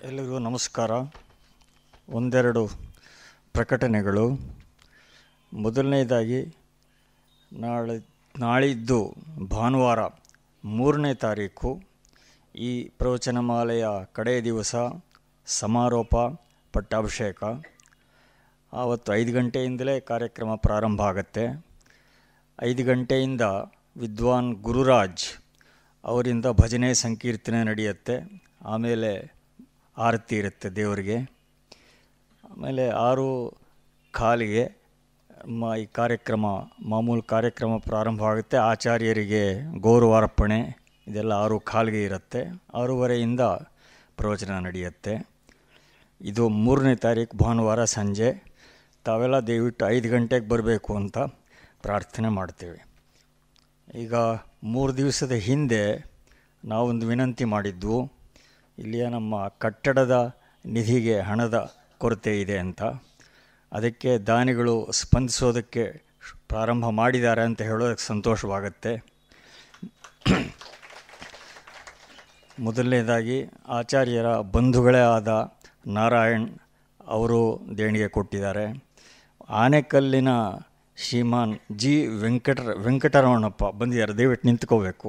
ಎಲ್ಲರಿಗೂ ನಮಸ್ಕಾರ. ಒಂದೆರಡು ಪ್ರಕಟಣೆಗಳು. ಮೊದಲನೇದಾಗಿ ನಾಳಿದ್ದು ಭಾನುವಾರ 3ನೇ ತಾರೀಕು ಈ ಪ್ರವಚನಮಾಲೆಯ ಕಡೆಯ ದಿವಸ ಸಮಾರೋಪ ಪಟ್ಟಾಭಿಷೇಕ. ಆವತ್ತು 5 ಗಂಟೆಯಿಂದಲೇ ಕಾರ್ಯಕ್ರಮ ಪ್ರಾರಂಭ ಆಗುತ್ತೆ. 5 ಗಂಟೆಯಿಂದ ವಿದ್ವಾನ್ ಗುರುರಾಜ್ ಅವರಿಂದ ಭಜನೆ ಸಂಕೀರ್ತನೆ ನಡೆಯುತ್ತೆ. ಆಮೇಲೆ ಆರತಿ ಇರುತ್ತೆ ದೇವರಿಗೆ. ಆಮೇಲೆ 6:15 ಈ ಕಾರ್ಯಕ್ರಮ ಮಾಮೂಲು ಕಾರ್ಯಕ್ರಮ ಪ್ರಾರಂಭ ಆಗುತ್ತೆ. ಆಚಾರ್ಯರಿಗೆ ಗೌರವಾರ್ಪಣೆ ಇದೆಲ್ಲ 6:15 ಇರುತ್ತೆ. 6:30 ಪ್ರವಚನ ನಡೆಯುತ್ತೆ. ಇದು 3ನೇ ತಾರೀಕು ಭಾನುವಾರ ಸಂಜೆ. ತಾವೆಲ್ಲ ದಯವಿಟ್ಟು 5 ಗಂಟೆಗೆ ಬರಬೇಕು ಅಂತ ಪ್ರಾರ್ಥನೆ ಮಾಡ್ತೇವೆ. ಈಗ 3 ದಿವಸದ ಹಿಂದೆ ನಾವೊಂದು ವಿನಂತಿ ಮಾಡಿದ್ವು, ಇಲ್ಲಿಯ ನಮ್ಮ ಕಟ್ಟಡದ ನಿಧಿಗೆ ಹಣದ ಕೊರತೆ ಇದೆ ಅಂತ. ಅದಕ್ಕೆ ದಾನಿಗಳು ಸ್ಪಂದಿಸೋದಕ್ಕೆ ಪ್ರಾರಂಭ ಮಾಡಿದ್ದಾರೆ ಅಂತ ಹೇಳೋದಕ್ಕೆ ಸಂತೋಷವಾಗುತ್ತೆ. ಮೊದಲನೇದಾಗಿ ಆಚಾರ್ಯರ ಬಂಧುಗಳೇ ಆದ ನಾರಾಯಣ್ ಅವರು ದೇಣಿಗೆ ಕೊಟ್ಟಿದ್ದಾರೆ. ಆನೆಕಲ್ಲಿನ ಶ್ರೀಮಾನ್ ಜಿ ವೆಂಕಟರಮಣಪ್ಪ ಬಂದಿದ್ದಾರೆ, ದಯವಿಟ್ಟು ನಿಂತ್ಕೋಬೇಕು.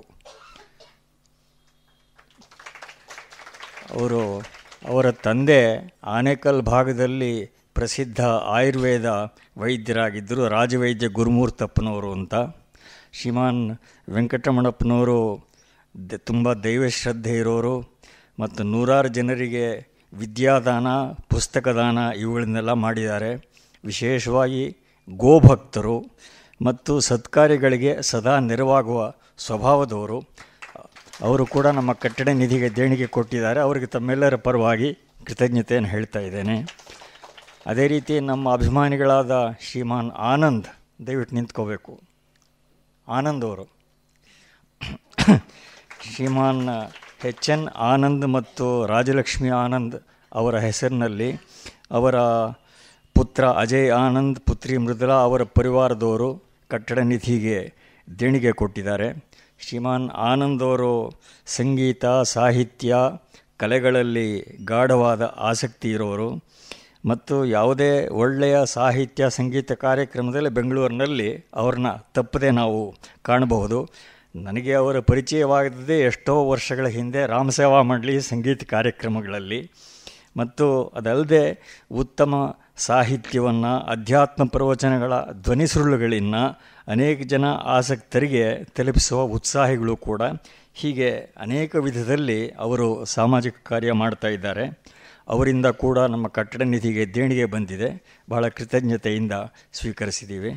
ಅವರ ತಂದೆ ಆನೇಕಲ್ ಭಾಗದಲ್ಲಿ ಪ್ರಸಿದ್ಧ ಆಯುರ್ವೇದ ವೈದ್ಯರಾಗಿದ್ದರು, ರಾಜವೈದ್ಯ ಗುರುಮೂರ್ತಪ್ಪನವರು ಅಂತ. ಶ್ರೀಮಾನ್ ವೆಂಕಟರಮಣಪ್ಪನವರು ತುಂಬ ದೈವಶ್ರದ್ಧೆ ಇರೋರು ಮತ್ತು ನೂರಾರು ಜನರಿಗೆ ವಿದ್ಯಾದಾನ, ಪುಸ್ತಕದಾನ ಇವುಗಳನ್ನೆಲ್ಲ ಮಾಡಿದ್ದಾರೆ. ವಿಶೇಷವಾಗಿ ಗೋಭಕ್ತರು ಮತ್ತು ಸತ್ಕಾರ್ಯಗಳಿಗೆ ಸದಾ ನೆರವಾಗುವ ಸ್ವಭಾವದವರು. ಅವರು ಕೂಡ ನಮ್ಮ ಕಟ್ಟಡ ನಿಧಿಗೆ ದೇಣಿಗೆ ಕೊಟ್ಟಿದ್ದಾರೆ. ಅವರಿಗೆ ತಮ್ಮೆಲ್ಲರ ಪರವಾಗಿ ಕೃತಜ್ಞತೆಯನ್ನು ಹೇಳ್ತಾ ಇದ್ದೇನೆ. ಅದೇ ರೀತಿ ನಮ್ಮ ಅಭಿಮಾನಿಗಳಾದ ಶ್ರೀಮಾನ್ ಆನಂದ್, ದಯವಿಟ್ಟು ನಿಂತ್ಕೋಬೇಕು. ಆನಂದ್ ಅವರು ಶ್ರೀಮಾನ್ HN ಆನಂದ್ ಮತ್ತು ರಾಜಲಕ್ಷ್ಮಿ ಆನಂದ್ ಅವರ ಹೆಸರಿನಲ್ಲಿ ಅವರ ಪುತ್ರ ಅಜಯ್ ಆನಂದ್, ಪುತ್ರಿ ಮೃದುಲಾ ಅವರ ಪರಿವಾರದವರು ಕಟ್ಟಡ ನಿಧಿಗೆ ದೇಣಿಗೆ ಕೊಟ್ಟಿದ್ದಾರೆ. ಶ್ರೀಮಾನ್ ಆನಂದ್ ಅವರು ಸಂಗೀತ, ಸಾಹಿತ್ಯ, ಕಲೆಗಳಲ್ಲಿ ಗಾಢವಾದ ಆಸಕ್ತಿ ಇರೋರು ಮತ್ತು ಯಾವುದೇ ಒಳ್ಳೆಯ ಸಾಹಿತ್ಯ ಸಂಗೀತ ಕಾರ್ಯಕ್ರಮದಲ್ಲಿ ಬೆಂಗಳೂರಿನಲ್ಲಿ ಅವ್ರನ್ನ ತಪ್ಪದೆ ನಾವು ಕಾಣಬಹುದು. ನನಗೆ ಅವರ ಪರಿಚಯವಾಗದೇ ಎಷ್ಟೋ ವರ್ಷಗಳ ಹಿಂದೆ ರಾಮಸೇವಾ ಮಂಡಳಿ ಸಂಗೀತ ಕಾರ್ಯಕ್ರಮಗಳಲ್ಲಿ. ಮತ್ತು ಅದಲ್ಲದೆ ಉತ್ತಮ ಸಾಹಿತ್ಯವನ್ನು, ಅಧ್ಯಾತ್ಮ ಪ್ರವಚನಗಳ ಧ್ವನಿ ಸುರುಳುಗಳನ್ನು ಅನೇಕ ಜನ ಆಸಕ್ತರಿಗೆ ತಲುಪಿಸುವ ಉತ್ಸಾಹಿಗಳು ಕೂಡ. ಹೀಗೆ ಅನೇಕ ವಿಧದಲ್ಲಿ ಅವರು ಸಾಮಾಜಿಕ ಕಾರ್ಯ ಮಾಡ್ತಾ ಇದ್ದಾರೆ. ಅವರಿಂದ ಕೂಡ ನಮ್ಮ ಕಟ್ಟಡ ನಿಧಿಗೆ ದೇಣಿಗೆ ಬಂದಿದೆ. ಬಹಳ ಕೃತಜ್ಞತೆಯಿಂದ ಸ್ವೀಕರಿಸಿದ್ದೀವಿ.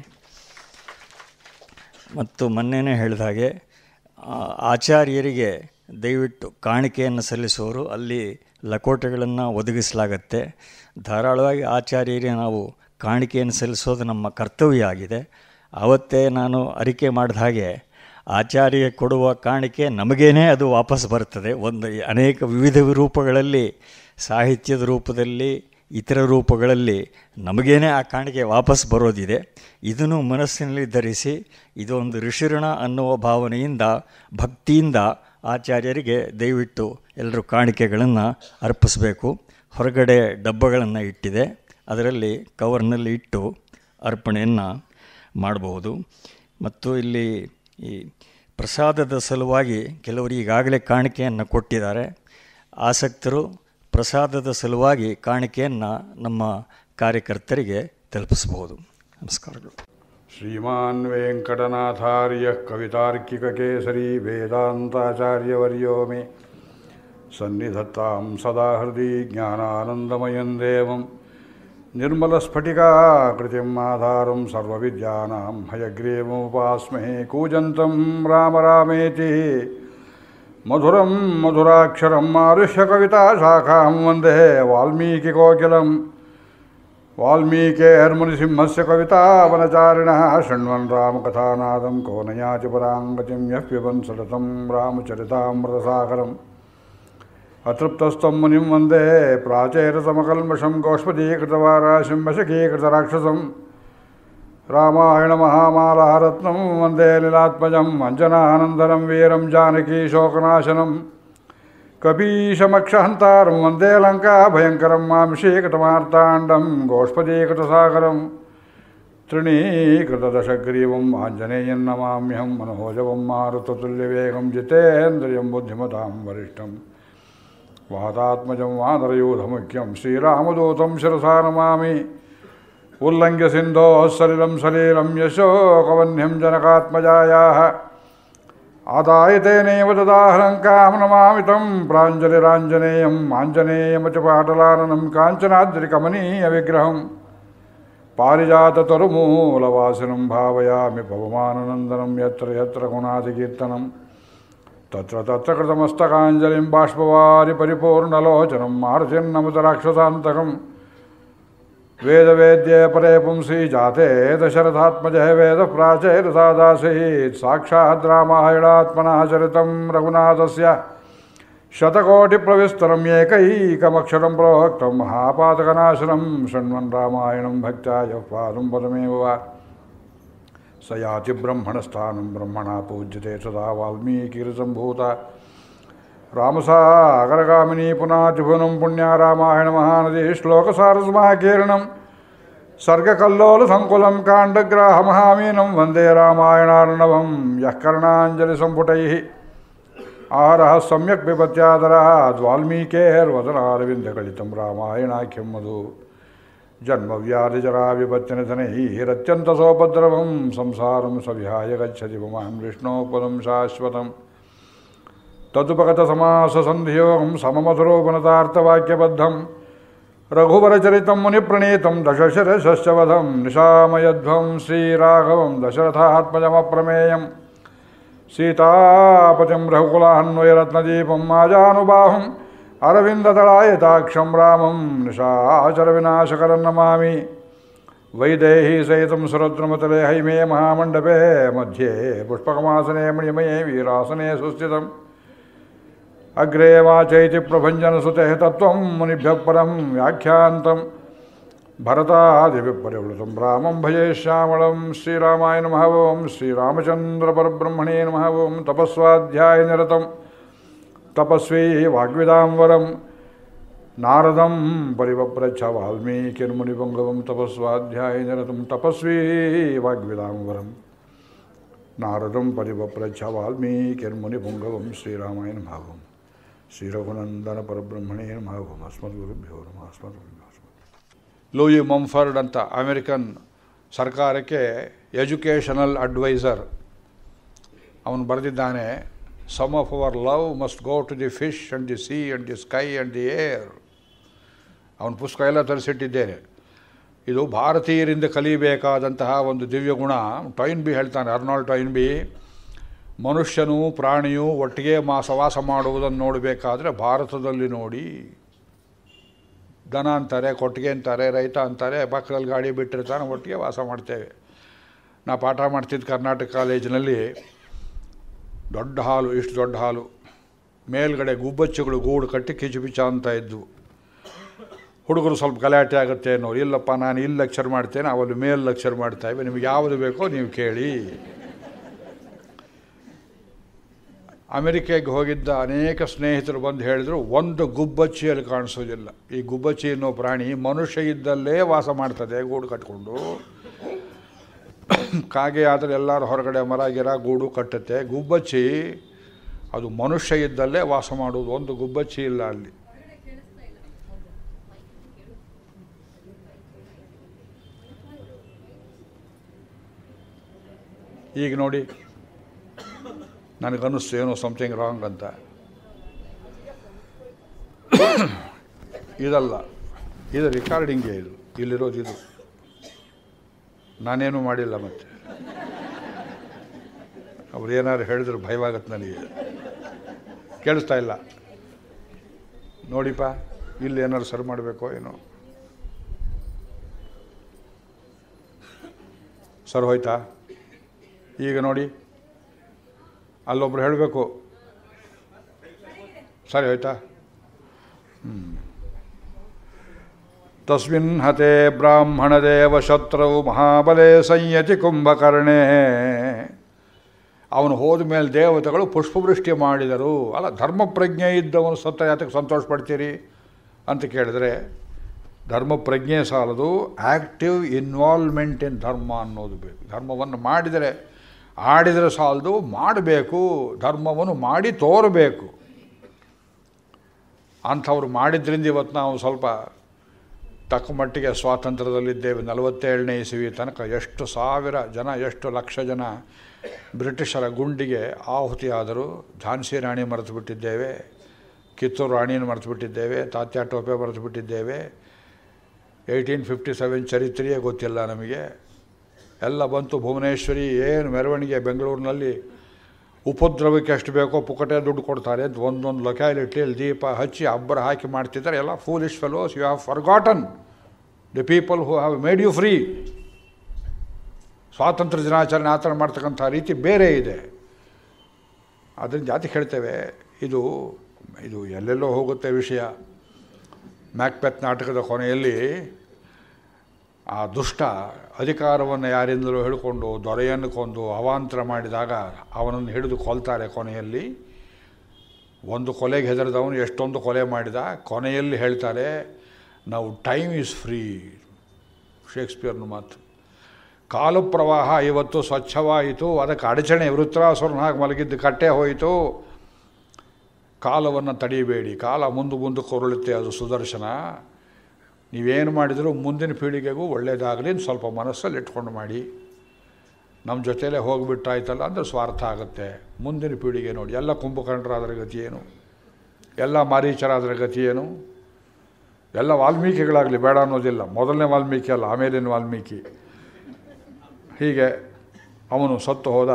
ಮತ್ತು ಮೊನ್ನೆನೇ ಹೇಳಿದ ಹಾಗೆ ಆಚಾರ್ಯರಿಗೆ ದಯವಿಟ್ಟು ಕಾಣಿಕೆಯನ್ನು ಸಲ್ಲಿಸುವವರು ಅಲ್ಲಿ ಲಕೋಟೆಗಳನ್ನು ಒದಗಿಸಲಾಗತ್ತೆ. ಧಾರಾಳವಾಗಿ ಆಚಾರ್ಯರಿಗೆ ನಾವು ಕಾಣಿಕೆಯನ್ನು ಸಲ್ಲಿಸೋದು ನಮ್ಮ ಕರ್ತವ್ಯ ಆಗಿದೆ. ಆವತ್ತೇ ನಾನು ಅರಿಕೆ ಮಾಡಿದ ಹಾಗೆ ಆಚಾರ್ಯ ಕೊಡುವ ಕಾಣಿಕೆ ನಮಗೇನೆ ಅದು ವಾಪಸ್ ಬರ್ತದೆ. ಅನೇಕ ವಿವಿಧ ರೂಪಗಳಲ್ಲಿ, ಸಾಹಿತ್ಯದ ರೂಪದಲ್ಲಿ, ಇತರ ರೂಪಗಳಲ್ಲಿ ನಮಗೇನೆ ಆ ಕಾಣಿಕೆ ವಾಪಸ್ ಬರೋದಿದೆ. ಇದನ್ನು ಮನಸ್ಸಿನಲ್ಲಿ ಧರಿಸಿ ಇದೊಂದು ಋಷಿಋಣ ಅನ್ನುವ ಭಾವನೆಯಿಂದ, ಭಕ್ತಿಯಿಂದ ಆಚಾರ್ಯರಿಗೆ ದಯವಿಟ್ಟು ಎಲ್ಲರೂ ಕಾಣಿಕೆಗಳನ್ನು ಅರ್ಪಿಸಬೇಕು. ಹೊರಗಡೆ ಡಬ್ಬಗಳನ್ನು ಇಟ್ಟಿದೆ, ಅದರಲ್ಲಿ ಕವರ್ನಲ್ಲಿ ಇಟ್ಟು ಅರ್ಪಣೆಯನ್ನು ಮಾಡಬಹುದು. ಮತ್ತು ಇಲ್ಲಿ ಈ ಪ್ರಸಾದದ ಸಲುವಾಗಿ ಕೆಲವರು ಈಗಾಗಲೇ ಕಾಣಿಕೆಯನ್ನು ಕೊಟ್ಟಿದ್ದಾರೆ. ಆಸಕ್ತರು ಪ್ರಸಾದದ ಸಲುವಾಗಿ ಕಾಣಿಕೆಯನ್ನು ನಮ್ಮ ಕಾರ್ಯಕರ್ತರಿಗೆ ತಲುಪಿಸಬಹುದು. ನಮಸ್ಕಾರಗಳು. ಶ್ರೀಮಾನ್ ವೆಂಕಟನಾಥಾರ್ಯ ಕವಿತಾರ್ಕಿಕಕೇಸರಿ ವೇದಾಂತಾಚಾರ್ಯವರ್ಯೋ ಮೇ ಸನ್ನಿಧತ್ತಾಂ ಸದಾ ಹೃದಯ ಜ್ಞಾನಾನಂದಮಯಂ ದೇವಂ ನಿರ್ಮಲಸ್ಫಟಿಕಾಕೃತಿಂ ಆಧಾರಂ ಸರ್ವವಿದ್ಯಾನಾಂ ಹಯಗ್ರೀವముపాస్మహే ಕೂಜಂತಂ ರಾಮ ರಾಮೇತಿ ಮಧುರಂ ಮಧುರಾಕ್ಷರಂ ಆರುಹ್ಯ ಕವಿತಾಶಾಖಾಂ ವಂದೇ ವಾಲ್ಮೀಕಿಕೋಕಿಲಂ ವಾಲ್ಮೀಕೇರ್ಮುನಿಸಿಂಹಸ್ಯ ಕವಿತಾವನಚಾರಿಣಃ ಶೃಣ್ವನ್ ರಾಮಕಥಾನಾದಂ ಕೋ ನಯಾತಿ ಪರಾಂಗತಿಂ ಯಃ ಪಿಬನ್ ಸತತಂ ರಾಮಚರಿತಾಮೃತಸಾಗರಂ ಅತೃಪ್ತಸ್ಥಂ ಮುನಿಂ ವಂದೇ ಪ್ರಾಚೇರಸಮಕಲ್ಮಷಂ ಗೋಷ್ಪದೀಕೃತವಾರಾಶಿಂ ವಶಕೀಕೃತರಾಕ್ಷಸಂ ರಾಮಾಯಣ ಮಹಾಮಾಲಾರತ್ನಂ ವಂದೇ ಲೀಲಾತ್ಮಜಂ ಅಂಜನಾನಂದನಂ ವೀರಂ ಜಾನಕೀ ಶೋಕನಾಶನಂ ಕಪೀಶಮಕ್ಷಹಂತಾರಂ ವಂದೇ ಲಂಕಾ ಭಯಂಕರಂ ಮಾಂಶೀಕಟಮಾರ್ತಾಂಡಂ ಗೋಷ್ಪದೀಕಟಸಾಗರಂ ತೃಣೀಕೃತದಶಗ್ರೀವಂ ಆಂಜನೇಯಂ ನಮಾಮ್ಯಹಂ ಮನೋಜವಂ ಮಾರುತತುಲ್ಯವೇಗಂ ಜಿತೇಂದ್ರಿಯಂ ಬುದ್ಧಿಮತಾಂ ವರಿಷ್ಠಂ ವಾತಾತ್ಮಜಂ ವಾನರಯೂಧಮುಖ್ಯಂ ಶ್ರೀರಾಮದೂತಂ ಶಿರಸಾ ನಮಾಮಿ ಉಲ್ಲಂಘ್ಯ ಸಿಂಧೋ ಸಲಿಲಂ ಸಲೀಲಂ ಯಶೋಕವನ್ಯಂ ಜನಕಾತ್ಮಜಾಯಾಃ ಆದಾಯತೇನೇವ ದದಾಹಲಂಕಾಂ ನಮಾಮಿ ತಂ ಪ್ರಾಂಜಲಿರಾಂಜನೇಯಂ ಆಂಜನೇಯಮಚ ಪಾಟಲಾನನಂ ಕಾಂಚನಾದ್ರಿಕಮನೀಯ ವಿಗ್ರಹಂ ಪಾರಿಜಾತತರುಮೂಲವಾಸಿನಂ ಭಾವಯಾಮಿ ಪವಮಾನನಂದನಂ ಯತ್ರ ಯತ್ರ ಗುಣಾತಿಕೀರ್ತನಂ ತತ್ರ ತತ್ರ ಕೃತಮಸ್ತಕಾಂಜಲಿಂ ಬಾಷ್ಪವಾರಿ ಪರಿಪೂರ್ಣಲೋಚನಂ ಮಾರುತಿನ್ನಮತ ರಾಕ್ಷಸಾಂತಕಂ ವೇದವೇದ್ಯೇ ಪರೇ ಪುಂಸಿ ಜಾತೆ ದಶರಥಾತ್ಮಜ ವೇದ ಪ್ರಾಚೇರಸಾದಾಸೀತ್ ಸಾಕ್ಷಾತ್ ರಾಮಾಯಣಾತ್ಮನಃ ಚರಿತಂ ರಘುನಾಥಸ್ಯ ಶತಕೋಟಿಪ್ರವಿಸ್ತರಂ ಏಕೈಕಮಕ್ಷರಂ ಪ್ರೋಕ್ತಂ ಮಹಾಪಾತಕನಾಶನಂ ಶೃಣ್ವನ್ ರಾಮಾಯಣಂ ಭಕ್ತ್ಯಾ ಯಃ ಪಾದಂ ಪದಮೇವ ವಾ ಸ ಯಾತಿ ಬ್ರಹ್ಮಣಸ್ಥಾನಂ ಬ್ರಹ್ಮಣಾ ಪೂಜ್ಯತೆ ಸದಾ ವಾಲ್ಮೀಕಿರ್ಸಂಭೂತ ರಾಮಸಾಗರಗಾಮಿನಿ ಪುನಾತಿಭುವನಂ ಪುಣ್ಯ ರಾಮಾಯಣ ಮಹಾನದಿ ಶ್ಲೋಕಸಾರಸ್ಮಹಾಕೀರ್ಣಂ ಸರ್ಗಕಲ್ಲೋಲಸಂಕುಲಂ ಕಾಂಡಗ್ರಾಹಮಹಾಮೀನಂ ವಂದೇ ರಾಮಾಯಣಾರ್ಣವಂ ಯಃ ಕರ್ಣಾಂಜಲಿಸಂಪುಟೈಃ ಆಹಾರಃ ಸಮ್ಯಕ್ ಪಿಬತ್ಯಾದರಾತ್ ವಾಲ್ಮೀಕೇರ್ವದನಾರವಿಂದಗಳಿತಂ ರಾಮಾಯಣಾಖ್ಯಂ ಮಧು ಜನ್ಮವ್ಯಾಧಿಜರಾವಿಪತ್ಯನಿಧನೈರತ್ಯಂತಸೋಪದ್ರವಂ ಸಂಸಾರಂ ಸವಿಹಾಯ ಗಚ್ಚತಿ ಪುಮಾನ್ ವಿಷ್ಣೋಪದಂ ಶಾಶ್ವತಂ ತದುಪಗತಸಮಾಸಸಂಧಿಯೋಗಂ ಸಮಮಧುರೋಪನತಾರ್ಥವಾಕ್ಯಬದ್ಧಂ ರಘುವರಚರಿತಂ ಮುನಿಪ್ರಣೀತಂ ದಶಶಿರಶ್ಚವಧಂ ನಿಶಾಮಯಧ್ವಂ ಶ್ರೀರಾಘವಂ ದಶರಥಾತ್ಮಜಮಪ್ರಮೇಯಂ ಸೀತಾಪತಿಂ ರಘುಕುಲಾನ್ವಯರತ್ನದೀಪಂ ಮಾಜಾನುಬಾಹುಂ ಅರವಿಂದದಳಾಯತಾಕ್ಷಂ ರಾಮಂ ನಿಶಾಚರವಿನಾಶಕರಂ ನಮಾಮಿ ವೈದೇಹಿ ಸಹಿತಂ ಸುರದ್ರಮತಲೆ ಹೈಮೇ ಮಹಾಮಂಡಪೇ ಮಧ್ಯೆ ಪುಷ್ಪಕಮಾಸನೆ ಮಣಿಮಯೇ ವೀರಾಸನೆ ಸುಸ್ಥಿತಂ ಅಗ್ರೇ ವಾಚೈತಿ ಪ್ರಭಂಜನಸುತೆ ತತ್ವಂ ಮುನಿಭ್ಯಃ ಪರಂ ವ್ಯಾಖ್ಯಾಂತಂ ಭರತಾದಿವಿಪರಿವೃತಂ ರಾಮಂ ಭಜೆ ಶ್ಯಾಮಳಂ ಶ್ರೀರಾಮಾಯ ನಮಃ ಓಂ ಶ್ರೀರಾಮಚಂದ್ರ ಪರಬ್ರಹ್ಮಣೇ ನಮಃ ಓಂ ತಪಸ್ವಾಧ್ಯಾಯ ನಿರತಂ ತಪಸ್ವಿ ವಾಗ್ವಿದಾಂವರಂ ನಾರದಂ ಪರಿವಪ್ರಚ್ಛ ವಾಲ್ಮೀಕಿರ್ಮುನಿಪುಂಗವಂ ತಪಸ್ವಾಧ್ಯಾಯ ನಿರತಂ ತಪಸ್ವಿ ವಾಗ್ವಿದಾಂವರಂ ನಾರದಂ ಪರಿವಪ್ರಚ್ಛ ವಾಲ್ಮೀಕಿರ್ಮುನಿಪುಂಗವಂ ಶ್ರೀರಾಮಾಯ ನಮಃ ಓಂ ಶ್ರೀರಘುನಂದನ ಪರಬ್ರಹ್ಮಣೇ ನಮಃ ಓಂ ಅಸ್ಮದ್ಗುರುಭ್ಯೋ ನಮಃ ಅಸ್ಮದ್ಗುರುಭ್ಯೋ. ಲೂಯಿ ಮಂಫರ್ಡ್ ಅಂತ ಅಮೆರಿಕನ್ ಸರ್ಕಾರಕ್ಕೆ ಎಜುಕೇಷನಲ್ ಅಡ್ವೈಸರ್, ಅವನು ಬರೆದಿದ್ದಾನೆ, some of our love must go to the fish and the sea and the sky and the air. ಅವನ ಪುಸ್ತಕ ಎಲ್ಲ ತರಿಸಿಟ್ಟಿದ್ದೇನೆ. ಇದು ಭಾರತೀಯರಿಂದ ಕಲಿಯಬೇಕಾದಂತಹ ಒಂದು ದಿವ್ಯ ಗುಣ. ಟೈನ್ ಬಿ ಹೇಳ್ತಾನೆ, ಅರ್ನಾಲ್ಡ್ ಟೈನ್ ಬಿ, ಮನುಷ್ಯನೂ ಪ್ರಾಣಿಯೂ ಒಟ್ಟಿಗೆ ವಾಸ ಮಾಡುವುದನ್ನು ನೋಡಬೇಕಾದ್ರೆ ಭಾರತದಲ್ಲಿ ನೋಡಿ. ದನ ಅಂತಾರೆ, ಕೊಟ್ಟಿಗೆ ಅಂತಾರೆ, ರೈತ ಅಂತಾರೆ, ಪಕ್ಕದಲ್ಲಿ ಗಾಡಿ ಬಿಟ್ಟಿರ್ತಾನೆ, ಒಟ್ಟಿಗೆ ವಾಸ ಮಾಡ್ತೇವೆ. ನಾ ಪಾಠ ಮಾಡ್ತಿದ್ದ ಕರ್ನಾಟಕ ಕಾಲೇಜಿನಲ್ಲಿ ದೊಡ್ಡ ಹಾಲು, ಇಷ್ಟು ದೊಡ್ಡ ಹಾಲು, ಮೇಲ್ಗಡೆ ಗುಬ್ಬಚ್ಚಿಗಳು ಗೂಡು ಕಟ್ಟಿ ಕಿಚುಪಿಚ ಅಂತ ಇದ್ವು. ಹುಡುಗರು ಸ್ವಲ್ಪ ಗಲಾಟೆ ಆಗುತ್ತೆ ಅನ್ನೋ, ಇಲ್ಲಪ್ಪ ನಾನು ಇಲ್ಲಿ ಲೆಕ್ಚರ್ ಮಾಡ್ತೇನೆ, ಅವಲ್ಲಿ ಮೇಲೆ ಲೆಕ್ಚರ್ ಮಾಡ್ತಾಯಿವೆ, ನಿಮಗೆ ಯಾವುದು ಬೇಕೋ ನೀವು ಕೇಳಿ. ಅಮೆರಿಕೆಗೆ ಹೋಗಿದ್ದ ಅನೇಕ ಸ್ನೇಹಿತರು ಬಂದು ಹೇಳಿದರು, ಒಂದು ಗುಬ್ಬಚ್ಚಿಯಲ್ಲಿ ಕಾಣಿಸೋದಿಲ್ಲ. ಈ ಗುಬ್ಬಚ್ಚಿ ಅನ್ನೋ ಪ್ರಾಣಿ ಮನುಷ್ಯ ಇದ್ದಲ್ಲೇ ವಾಸ ಮಾಡ್ತದೆ ಗೂಡು ಕಟ್ಕೊಂಡು. ಕಾಗೆ ಆದರೆ ಎಲ್ಲರೂ ಹೊರಗಡೆ ಮರ ಗಿರ ಗೂಡು ಕಟ್ಟುತ್ತೆ. ಗುಬ್ಬಚ್ಚಿ ಅದು ಮನುಷ್ಯ ಇದ್ದಲ್ಲೇ ವಾಸ ಮಾಡುವುದು. ಒಂದು ಗುಬ್ಬಚ್ಚಿ ಇಲ್ಲ ಅಲ್ಲಿ. ಈಗ ನೋಡಿ, ನನಗನ್ನಿಸ್ತು ಏನೋ ಸಮಥಿಂಗ್ ರಾಂಗ್ ಅಂತ. ಇದಲ್ಲ, ಇದು ರೆಕಾರ್ಡಿಂಗೇ. ಇದು ಇಲ್ಲಿರೋದು ಇದು. ನಾನೇನು ಮಾಡಿಲ್ಲ. ಮತ್ತೆ ಅವ್ರು ಏನಾದ್ರು ಹೇಳಿದ್ರು ಭಯವಾಗತ್ತೆ ನನಗೆ. ಕೇಳಿಸ್ತಾ ಇಲ್ಲ ನೋಡಿಪ್ಪ, ಇಲ್ಲಿ ಏನಾದ್ರು ಸರಿ ಮಾಡಬೇಕೋ ಏನೋ. ಸರ್ ಹೋಯ್ತಾ? ಈಗ ನೋಡಿ, ಅಲ್ಲೊಬ್ರು ಹೇಳಬೇಕು, ಸರಿ ಹೋಯ್ತಾ? ತಸ್ಮಿನ್ ಹತೆ ಬ್ರಾಹ್ಮಣದೇವ ಶತ್ರೌ ಮಹಾಬಲೆ ಸಂಯತಿ ಕುಂಭಕರ್ಣೇ ಅವನು ಹೋದ ಮೇಲೆ ದೇವತೆಗಳು ಪುಷ್ಪವೃಷ್ಟಿ ಮಾಡಿದರು. ಅಲ್ಲ, ಧರ್ಮ ಪ್ರಜ್ಞೆ ಇದ್ದವನು ಸತ್ತ ಯಾತಕ್ಕೆ ಸಂತೋಷ ಪಡ್ತೀರಿ ಅಂತ ಕೇಳಿದ್ರೆ, ಧರ್ಮ ಪ್ರಜ್ಞೆ ಸಾಲದು, ಆ್ಯಕ್ಟಿವ್ ಇನ್ವಾಲ್ವ್ಮೆಂಟ್ ಇನ್ ಧರ್ಮ ಅನ್ನೋದು ಬೇಕು. ಧರ್ಮವನ್ನು ಆಡಿದರೆ ಸಾಲದು, ಮಾಡಬೇಕು. ಧರ್ಮವನ್ನು ಮಾಡಿ ತೋರಬೇಕು. ಅಂಥವ್ರು ಮಾಡಿದ್ರಿಂದ ಇವತ್ತು ನಾವು ಸ್ವಲ್ಪ ತಕ್ಕ ಮಟ್ಟಿಗೆ ಸ್ವಾತಂತ್ರ್ಯದಲ್ಲಿದ್ದೇವೆ. 47ನೇ ಇಸವಿ ತನಕ ಎಷ್ಟು ಸಾವಿರ ಜನ, ಎಷ್ಟು ಲಕ್ಷ ಜನ ಬ್ರಿಟಿಷರ ಗುಂಡಿಗೆ ಆಹುತಿಯಾದರು. ಝಾನ್ಸಿ ರಾಣಿ ಮರೆತು ಬಿಟ್ಟಿದ್ದೇವೆ, ಕಿತ್ತೂರು ರಾಣಿಯನ್ನು ಮರೆತು ಬಿಟ್ಟಿದ್ದೇವೆ, ತಾತ್ಯಾ ಟೋಪೆ ಮರೆತು ಬಿಟ್ಟಿದ್ದೇವೆ. 1857 ಚರಿತ್ರೆಯೇ ಗೊತ್ತಿಲ್ಲ ನಮಗೆ. ಎಲ್ಲ ಬಂತು ಭುವನೇಶ್ವರಿ, ಏನು ಮೆರವಣಿಗೆ ಬೆಂಗಳೂರಿನಲ್ಲಿ. ಉಪದ್ರವಕ್ಕೆ ಎಷ್ಟು ಬೇಕೋ ಪುಕ್ಕಟೆ ದುಡ್ಡು ಕೊಡ್ತಾರೆ ಅಂತ ಒಂದೊಂದು ಲೊಕ್ಯಾಲಿಟಿಯಲ್ಲಿ ದೀಪ ಹಚ್ಚಿ ಅಬ್ಬರ ಹಾಕಿ ಮಾಡ್ತಿದ್ದಾರೆ. ಎಲ್ಲ foolish fellows. You have forgotten the people who have made you free. ಸ್ವಾತಂತ್ರ್ಯ ದಿನಾಚರಣೆ ಆಚರಣೆ ಮಾಡ್ತಕ್ಕಂಥ ರೀತಿ ಬೇರೆ ಇದೆ. ಅದರಿಂದ ಜಾತಿ ಹೇಳ್ತೇವೆ, ಇದು ಎಲ್ಲೆಲ್ಲೋ ಹೋಗುತ್ತೆ ವಿಷಯ. ಮ್ಯಾಕ್ಬೆತ್ ನಾಟಕದ ಕೊನೆಯಲ್ಲಿ ಆ ದುಷ್ಟ ಅಧಿಕಾರವನ್ನು ಯಾರಿಂದಲೂ ಹಿಡ್ಕೊಂಡು ದೊರೆಯನ್ನು ಕೊಂದು ಅವಾಂತರ ಮಾಡಿದಾಗ ಅವನನ್ನು ಹಿಡಿದು ಕೊಲ್ತಾರೆ. ಕೊನೆಯಲ್ಲಿ ಒಂದು ಕೊಲೆಗೆ ಹೆದರಿದವನು ಎಷ್ಟೊಂದು ಕೊಲೆ ಮಾಡಿದ. ಕೊನೆಯಲ್ಲಿ ಹೇಳ್ತಾರೆ, ನಾವು ಟೈಮ್ ಈಸ್ ಫ್ರೀ. ಶೇಕ್ಸ್ಪಿಯರ್ನ ಮಾತು. ಕಾಲಪ್ರವಾಹ ಇವತ್ತು ಸ್ವಚ್ಛವಾಯಿತು, ಅದಕ್ಕೆ ಅಡಚಣೆ. ವೃತ್ರಾಸುರನ ಹಾಗೆ ಮಲಗಿದ್ದು ಕಟ್ಟೆ ಹೋಯಿತು. ಕಾಲವನ್ನು ತಡೀಬೇಡಿ, ಕಾಲ ಮುಂದೆ ಕೊರಳುತ್ತೆ, ಅದು ಸುದರ್ಶನ. ನೀವೇನು ಮಾಡಿದರೂ ಮುಂದಿನ ಪೀಳಿಗೆಗೂ ಒಳ್ಳೆಯದಾಗಲಿ ಅಂತ ಸ್ವಲ್ಪ ಮನಸ್ಸಲ್ಲಿ ಇಟ್ಕೊಂಡು ಮಾಡಿ. ನಮ್ಮ ಜೊತೆಯಲ್ಲೇ ಹೋಗಿಬಿಟ್ಟಾಯ್ತಲ್ಲ ಅಂದರೆ ಸ್ವಾರ್ಥ ಆಗುತ್ತೆ. ಮುಂದಿನ ಪೀಳಿಗೆ ನೋಡಿ, ಎಲ್ಲ ಕುಂಭಕರ್ಣರಾದರ ಗತಿ ಏನು, ಎಲ್ಲ ಮಾರೀಚರಾದರ ಗತಿ ಏನು, ಎಲ್ಲ ವಾಲ್ಮೀಕಿಗಳಾಗಲಿ ಬೇಡ ಅನ್ನೋದಿಲ್ಲ. ಮೊದಲನೇ ವಾಲ್ಮೀಕಿ ಅಲ್ಲ, ಆಮೇಲಿನ ವಾಲ್ಮೀಕಿ. ಹೀಗೆ ಅವನು ಸತ್ತು ಹೋದ.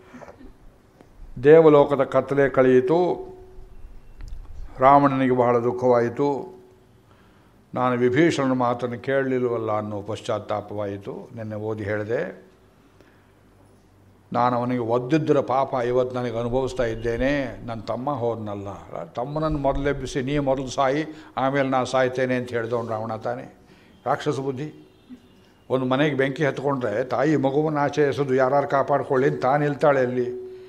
ದೇವಲೋಕದ ಕತ್ತಲೆ ಕಳೆಯಿತು. ರಾವಣನಿಗೆ ಬಹಳ ದುಃಖವಾಯಿತು. ನಾನು ವಿಭೀಷಣನ ಮಾತನ್ನು ಕೇಳಲಿಲ್ಲವಲ್ಲ ಅನ್ನೋ ಪಶ್ಚಾತ್ತಾಪವಾಯಿತು. ನಿನ್ನೆ ಓದಿ ಹೇಳಿದೆ, ನಾನು ಅವನಿಗೆ ಒದ್ದಿದ್ದರ ಪಾಪ ಇವತ್ತು ನನಗೆ ಅನುಭವಿಸ್ತಾ ಇದ್ದೇನೆ. ನನ್ನ ತಮ್ಮ ಹೋದನಲ್ಲ, ತಮ್ಮನನ್ನು ಮೊದಲೆಬ್ಬಿಸಿ ನೀ ಮೊದಲು ಸಾಯಿ, ಆಮೇಲೆ ನಾನು ಸಾಯ್ತೇನೆ ಅಂತ ಹೇಳಿದವನು ರಾವಣ ತಾನೆ. ರಾಕ್ಷಸ ಬುದ್ಧಿ. ಒಂದು ಮನೆಗೆ ಬೆಂಕಿ ಹತ್ಕೊಂಡ್ರೆ ತಾಯಿ ಮಗುವನ್ನು ಆಚೆ ಎಸೆದು ಯಾರು ಕಾಪಾಡ್ಕೊಳ್ಳಿ ಅಂತ ತಾನು ನಿಲ್ತಾಳೆ. ಅಲ್ಲಿ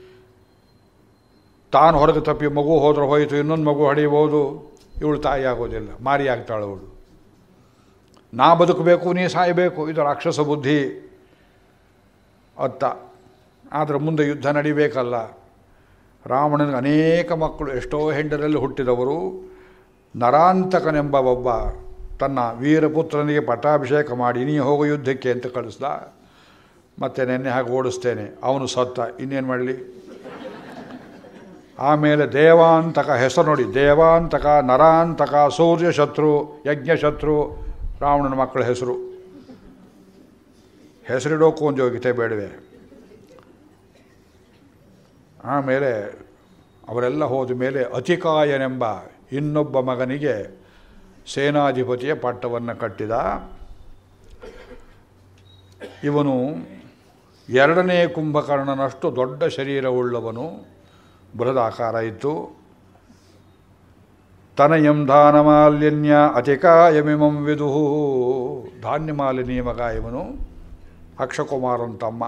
ತಾನು ಹೊರಗೆ ತಪ್ಪಿ ಮಗು ಹೋದ್ರೆ ಹೋಯಿತು, ಇನ್ನೊಂದು ಮಗು ಹೊಡೆಯಬಹುದು. ಇವಳು ತಾಯಿ ಆಗೋದಿಲ್ಲ, ಮಾರಿ ಆಗ್ತಾಳೆ ಅವಳು. ನಾ ಬದುಕಬೇಕು, ನೀ ಸಾಯಬೇಕು, ಇದು ರಾಕ್ಷಸ ಬುದ್ಧಿ ಅತ್ತ. ಆದರೆ ಮುಂದೆ ಯುದ್ಧ ನಡಿಬೇಕಲ್ಲ. ರಾವಣನಿಗೆ ಅನೇಕ ಮಕ್ಕಳು, ಎಷ್ಟೋ ಹೆಂಡರಲ್ಲಿ ಹುಟ್ಟಿದವರು. ನರಾಂತಕನೆಂಬ ಒಬ್ಬ ತನ್ನ ವೀರಪುತ್ರನಿಗೆ ಪಟ್ಟಾಭಿಷೇಕ ಮಾಡಿ ನೀ ಹೋಗೋ ಯುದ್ಧಕ್ಕೆ ಅಂತ ಕಳಿಸ್ದ. ಮತ್ತೆ ನೆನ್ನೆ ಹಾಗೆ ಓಡಿಸ್ತೇನೆ, ಅವನು ಸತ್ತ. ಇನ್ನೇನು ಮಾಡಲಿ? ಆಮೇಲೆ ದೇವಾಂತಕ, ಹೆಸರು ನೋಡಿ, ದೇವಾಂತಕ, ನರಾಂತಕ, ಸೂರ್ಯಶತ್ರು, ಯಜ್ಞಶತ್ರು, ರಾವಣನ ಮಕ್ಕಳ ಹೆಸರು. ಹೆಸರಿಡೋಕ್ಕೂ ಒಂದು ಯೋಗ್ಯತೆ ಬೇಡವೆ. ಆಮೇಲೆ ಅವರೆಲ್ಲ ಹೋದ ಮೇಲೆ ಅತಿಕಾಯನೆಂಬ ಇನ್ನೊಬ್ಬ ಮಗನಿಗೆ ಸೇನಾಧಿಪತಿಯ ಪಟ್ಟವನ್ನು ಕಟ್ಟಿದ. ಇವನು 2ನೇ ಕುಂಭಕರ್ಣನಷ್ಟು ದೊಡ್ಡ ಶರೀರವುಳ್ಳವನು, ಬೃಹದಾಕಾರ ಇತ್ತು. ತನಯಂ ಧಾನಮಾಲಿನ್ಯ ಅತಿಕಾಯಮಿಮಂ ವಿದುಹು. ಧಾನ್ಯಮಾಲಿನಿ ಮಗ ಇವನು, ಅಕ್ಷಕುಮಾರನ ತಮ್ಮ.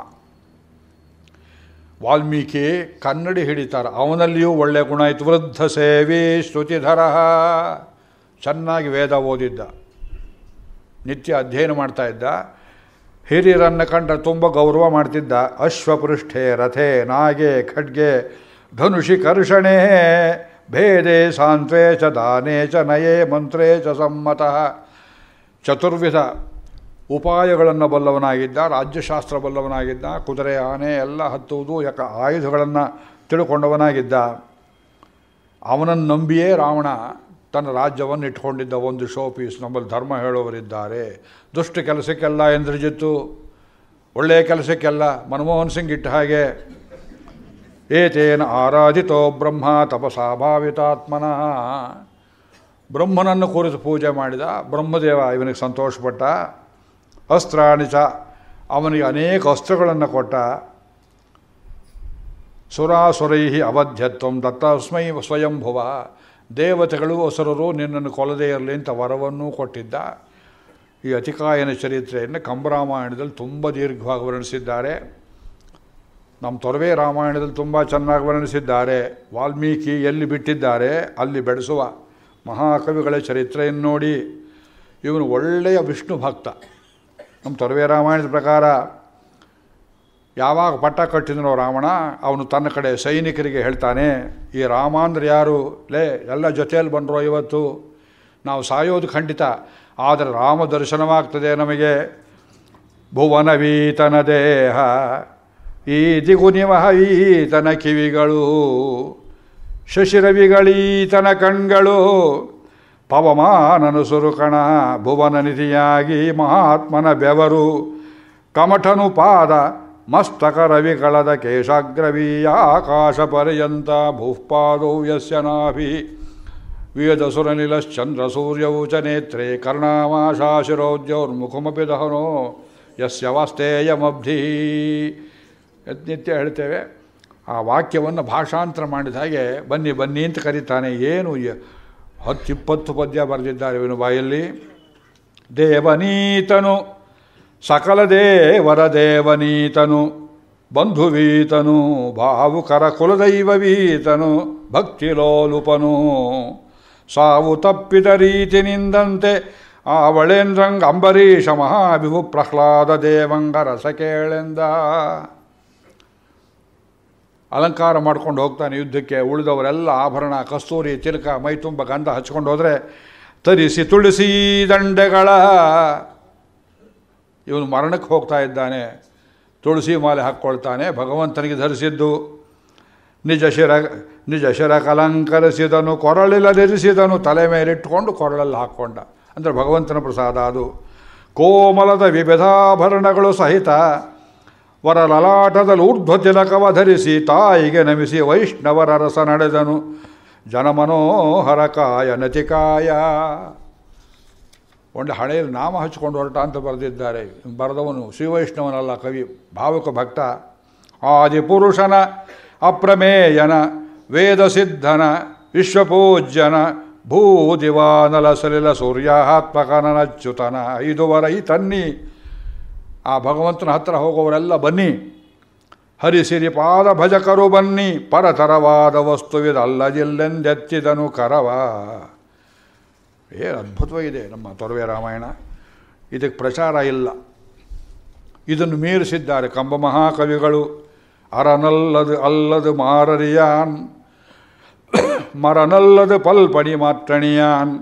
ವಾಲ್ಮೀಕಿ ಕನ್ನಡಿ ಹಿಡಿತಾರೆ. ಅವನಲ್ಲಿಯೂ ಒಳ್ಳೆ ಗುಣ ಇತ್ತು. ವೃದ್ಧ ಸೇವಿ ಶ್ರುತಿಧರ, ಚೆನ್ನಾಗಿ ವೇದ ಓದಿದ್ದ, ನಿತ್ಯ ಅಧ್ಯಯನ ಮಾಡ್ತಾ ಇದ್ದ. ಹಿರಿಯರನ್ನು ಕಂಡ್ರೆ ತುಂಬ ಗೌರವ ಮಾಡ್ತಿದ್ದ. ಅಶ್ವಪೃಷ್ಠೆ ರಥೆ ನಾಗೆ ಖಡ್ಗೆ ಧನುಷಿ ಕರ್ಷಣೆ ಭೇದೆ ಸಾಂತ್ವೇ ಚ ದಾನೇ ಚ ನಯೇ ಮಂತ್ರೇ ಚ ಸಮ್ಮತಃ. ಚತುರ್ವಿಧ ಉಪಾಯಗಳನ್ನು ಬಲ್ಲವನಾಗಿದ್ದ, ರಾಜ್ಯಶಾಸ್ತ್ರ ಬಲ್ಲವನಾಗಿದ್ದ. ಕುದುರೆ ಆನೆ ಎಲ್ಲ ಹತ್ತುವುದು, ಆಯುಧಗಳನ್ನು ತಿಳ್ಕೊಂಡವನಾಗಿದ್ದ. ಅವನನ್ನು ನಂಬಿಯೇ ರಾವಣ ತನ್ನ ರಾಜ್ಯವನ್ನು ಇಟ್ಕೊಂಡಿದ್ದ. ಒಂದು ಶೋ ಪೀಸ್. ನಮ್ಮಲ್ಲಿ ಧರ್ಮ ಹೇಳೋವರಿದ್ದಾರೆ. ದುಷ್ಟ ಕೆಲಸಕ್ಕೆಲ್ಲ ಇಂದ್ರಜಿತ್ತು, ಒಳ್ಳೆಯ ಕೆಲಸಕ್ಕೆಲ್ಲ ಮನಮೋಹನ್ ಸಿಂಗ್ ಇಟ್ಟ ಹಾಗೆ. ಏತೇನ ಆರಾಧಿತೋ ಬ್ರಹ್ಮ ತಪಸಾ ಭಾವಿತಾತ್ಮನಃ. ಬ್ರಹ್ಮನನ್ನು ಕುರಿತು ಪೂಜೆ ಮಾಡಿದ. ಬ್ರಹ್ಮದೇವ ಇವನಿಗೆ ಸಂತೋಷಪಟ್ಟ. ಅಸ್ತ್ರಾಣಿ ಚ, ಅವನಿಗೆ ಅನೇಕ ಅಸ್ತ್ರಗಳನ್ನು ಕೊಟ್ಟ. ಸುರಾಸುರೈ ಅವಧ್ಯತ್ವಂ ದತ್ತಸ್ಮೈ ಸ್ವಯಂಭುವ. ದೇವತೆಗಳು ಅಸುರರು ನಿನ್ನನ್ನು ಕೊಲ್ಲದೇ ಇರಲಿ ಅಂತ ವರವನ್ನೂ ಕೊಟ್ಟಿದ್ದ. ಈ ಅತಿಕಾಯನ ಚರಿತ್ರೆಯನ್ನು ಕಂಬರಾಮಾಯಣದಲ್ಲಿ ತುಂಬ ದೀರ್ಘವಾಗಿ ವರ್ಣಿಸಿದ್ದಾರೆ. ನಮ್ಮ ತೊರವೆ ರಾಮಾಯಣದಲ್ಲಿ ತುಂಬ ಚೆನ್ನಾಗಿ ವರ್ಣಿಸಿದ್ದಾರೆ. ವಾಲ್ಮೀಕಿ ಎಲ್ಲಿ ಬಿಟ್ಟಿದ್ದಾರೆ ಅಲ್ಲಿ ಬೆಳೆಸುವ ಮಹಾಕವಿಗಳ ಚರಿತ್ರೆಯನ್ನು ನೋಡಿ. ಇವನು ಒಳ್ಳೆಯ ವಿಷ್ಣು ಭಕ್ತ. ನಮ್ಮ ತೊರವೆ ರಾಮಾಯಣದ ಪ್ರಕಾರ ಯಾವಾಗ ಪಟ್ಟ ಕಟ್ಟಿದನೋ ರಾವಣ, ಅವನು ತನ್ನ ಕಡೆ ಸೈನಿಕರಿಗೆ ಹೇಳ್ತಾನೆ, ಈ ರಾಮ ಅಂದರೆ ಯಾರು? ಲೇ, ಎಲ್ಲ ಜೊತೆಯಲ್ಲಿ ಬಂದರೋ ಇವತ್ತು, ನಾವು ಸಾಯೋದು ಖಂಡಿತ, ಆದರೆ ರಾಮ ದರ್ಶನವಾಗ್ತದೆ ನಮಗೆ. ಭುವನವೀತನ ದೇಹ ಈ ದಿಗುನಿವಹವೀತನ ಕಿವಿಗಳು, ಶಶಿರವಿಗಳೀತನ ಕಣ್ಗಳು, ಪವಮಾನನು ಸುರುಕಣ ಭುವನ ನಿಧಿಯಾಗಿ ಮಹಾತ್ಮನ ಬೆವರು, ಕಮಠನು ಪಾದ ಮಸ್ತಕ ರವಿಗಳದ ಕೇಶಾಗ್ರವೀಯ ಆಕಾಶ ಪರ್ಯಂತ ಭೂಪಾದೌ ಯಸ್ಯ ನಾಭಿ ವೇದಸುರನಿಲಶ್ಚಂದ್ರ ಸೂರ್ಯೌ ಚ ನೇತ್ರೇ ಕರ್ಣಾಮಾಶಾಶಿರೋದ್ಯೋರ್ಮುಖಮಪಿ ದಹನೋ ಯಸ್ಯ ವಾಸ್ತೇಯಮಬ್ಧಿ. ನಿತ್ಯ ಹೇಳ್ತೇವೆ. ಆ ವಾಕ್ಯವನ್ನು ಭಾಷಾಂತರ ಮಾಡಿದ ಹಾಗೆ ಬನ್ನಿ ಬನ್ನಿ ಅಂತ ಕರೀತಾನೆ. ಏನು 10-20 ಪದ್ಯ ಬರೆದಿದ್ದಾರೆ ಇವನು ಬಾಯಲ್ಲಿ. ದೇವನೀತನು ಸಕಲ ದೇವರ ದೇವನೀತನು, ಬಂಧುವೀತನು ಭಾವುಕರ ಕುಲದೈವವೀತನು, ಭಕ್ತಿಲೋಲುಪನು ಸಾವು ತಪ್ಪಿದ ರೀತಿನಿಂದಂತೆ ಆವಳೇಂದ್ರಂಗ ಅಂಬರೀಷ ಮಹಾಭಿಭು ಪ್ರಹ್ಲಾದ ದೇವಂಗ ರಸ ಕೇಳೆಂದ. ಅಲಂಕಾರ ಮಾಡ್ಕೊಂಡು ಹೋಗ್ತಾನೆ ಯುದ್ಧಕ್ಕೆ. ಉಳಿದವರೆಲ್ಲ ಆಭರಣ, ಕಸ್ತೂರಿ, ತಿಲಕ, ಮೈ ತುಂಬ ಗಂಧ ಹಚ್ಕೊಂಡು ಹೋದರೆ ತರಿಸಿ ತುಳಸಿ ದಂಡೆಗಳ. ಇವನು ಮರಣಕ್ಕೆ ಹೋಗ್ತಾ ಇದ್ದಾನೆ. ತುಳಸಿ ಮಾಲೆ ಹಾಕ್ಕೊಳ್ತಾನೆ. ಭಗವಂತನಿಗೆ ಧರಿಸಿದ್ದು. ನಿಜ ಶಿರ ಕಲಂಕರಿಸಿದನು, ಕೊರಳಿಲ್ಲದಿರಿಸಿದನು, ತಲೆ ಮೇಲಿಟ್ಟುಕೊಂಡು ಕೊರಳಲ್ಲಿ ಹಾಕ್ಕೊಂಡ. ಅಂದರೆ ಭಗವಂತನ ಪ್ರಸಾದ ಅದು. ಕೋಮಲದ ವಿವಿಧಾಭರಣಗಳು ಸಹಿತ ವರ ಲಲಾಟದಲ್ಲಿ ಊರ್ಧ್ವ ತಿಲಕವ ಧರಿಸಿ ತಾಯಿಗೆ ನಮಿಸಿ ವೈಷ್ಣವರ ರಸ ನಡೆದನು. ಜನಮನೋಹರ ಕಾಯ ನತಿಕಾಯ. ಒಂದು ಹಣೆಯಲ್ಲಿ ನಾಮ ಹಚ್ಕೊಂಡು ಹೊರಟ ಅಂತ ಬರೆದಿದ್ದಾರೆ. ಬರೆದವನು ಶ್ರೀವೈಷ್ಣವನಲ್ಲ, ಕವಿ, ಭಾವುಕ ಭಕ್ತ. ಆದಿಪುರುಷನ ಅಪ್ರಮೇಯನ ವೇದ ಸಿದ್ಧನ ವಿಶ್ವಪೂಜ್ಯನ ಭೂದಿವಾನಲ ಸಲಿಲ ಸೂರ್ಯಾತ್ಮಕನಚ್ಯುತನ ಇದುವರ ಈ ತನ್ನಿ. ಆ ಭಗವಂತನ ಹತ್ತಿರ ಹೋಗೋವರೆಲ್ಲ ಬನ್ನಿ. ಹರಿಸಿರಿ ಪಾದ ಭಜಕರು ಬನ್ನಿ, ಪರತರವಾದ ವಸ್ತುವಿದಲ್ಲದಿಲ್ಲೆಂದೆತ್ತಿದನು ಕರವ. ಏನು ಅದ್ಭುತವಾಗಿದೆ ನಮ್ಮ ತೊರವೆ ರಾಮಾಯಣ. ಇದಕ್ಕೆ ಪ್ರಚಾರ ಇಲ್ಲ. ಇದನ್ನು ಮೀರಿಸಿದ್ದಾರೆ ಕಂಬ ಮಹಾಕವಿಗಳು. ಅರನಲ್ಲದು ಅಲ್ಲದು ಮಾರರಿಯಾನ್, ಮರನಲ್ಲದು ಪಲ್ಪಡಿ ಮಾತ್ರಣಿಯಾನ್,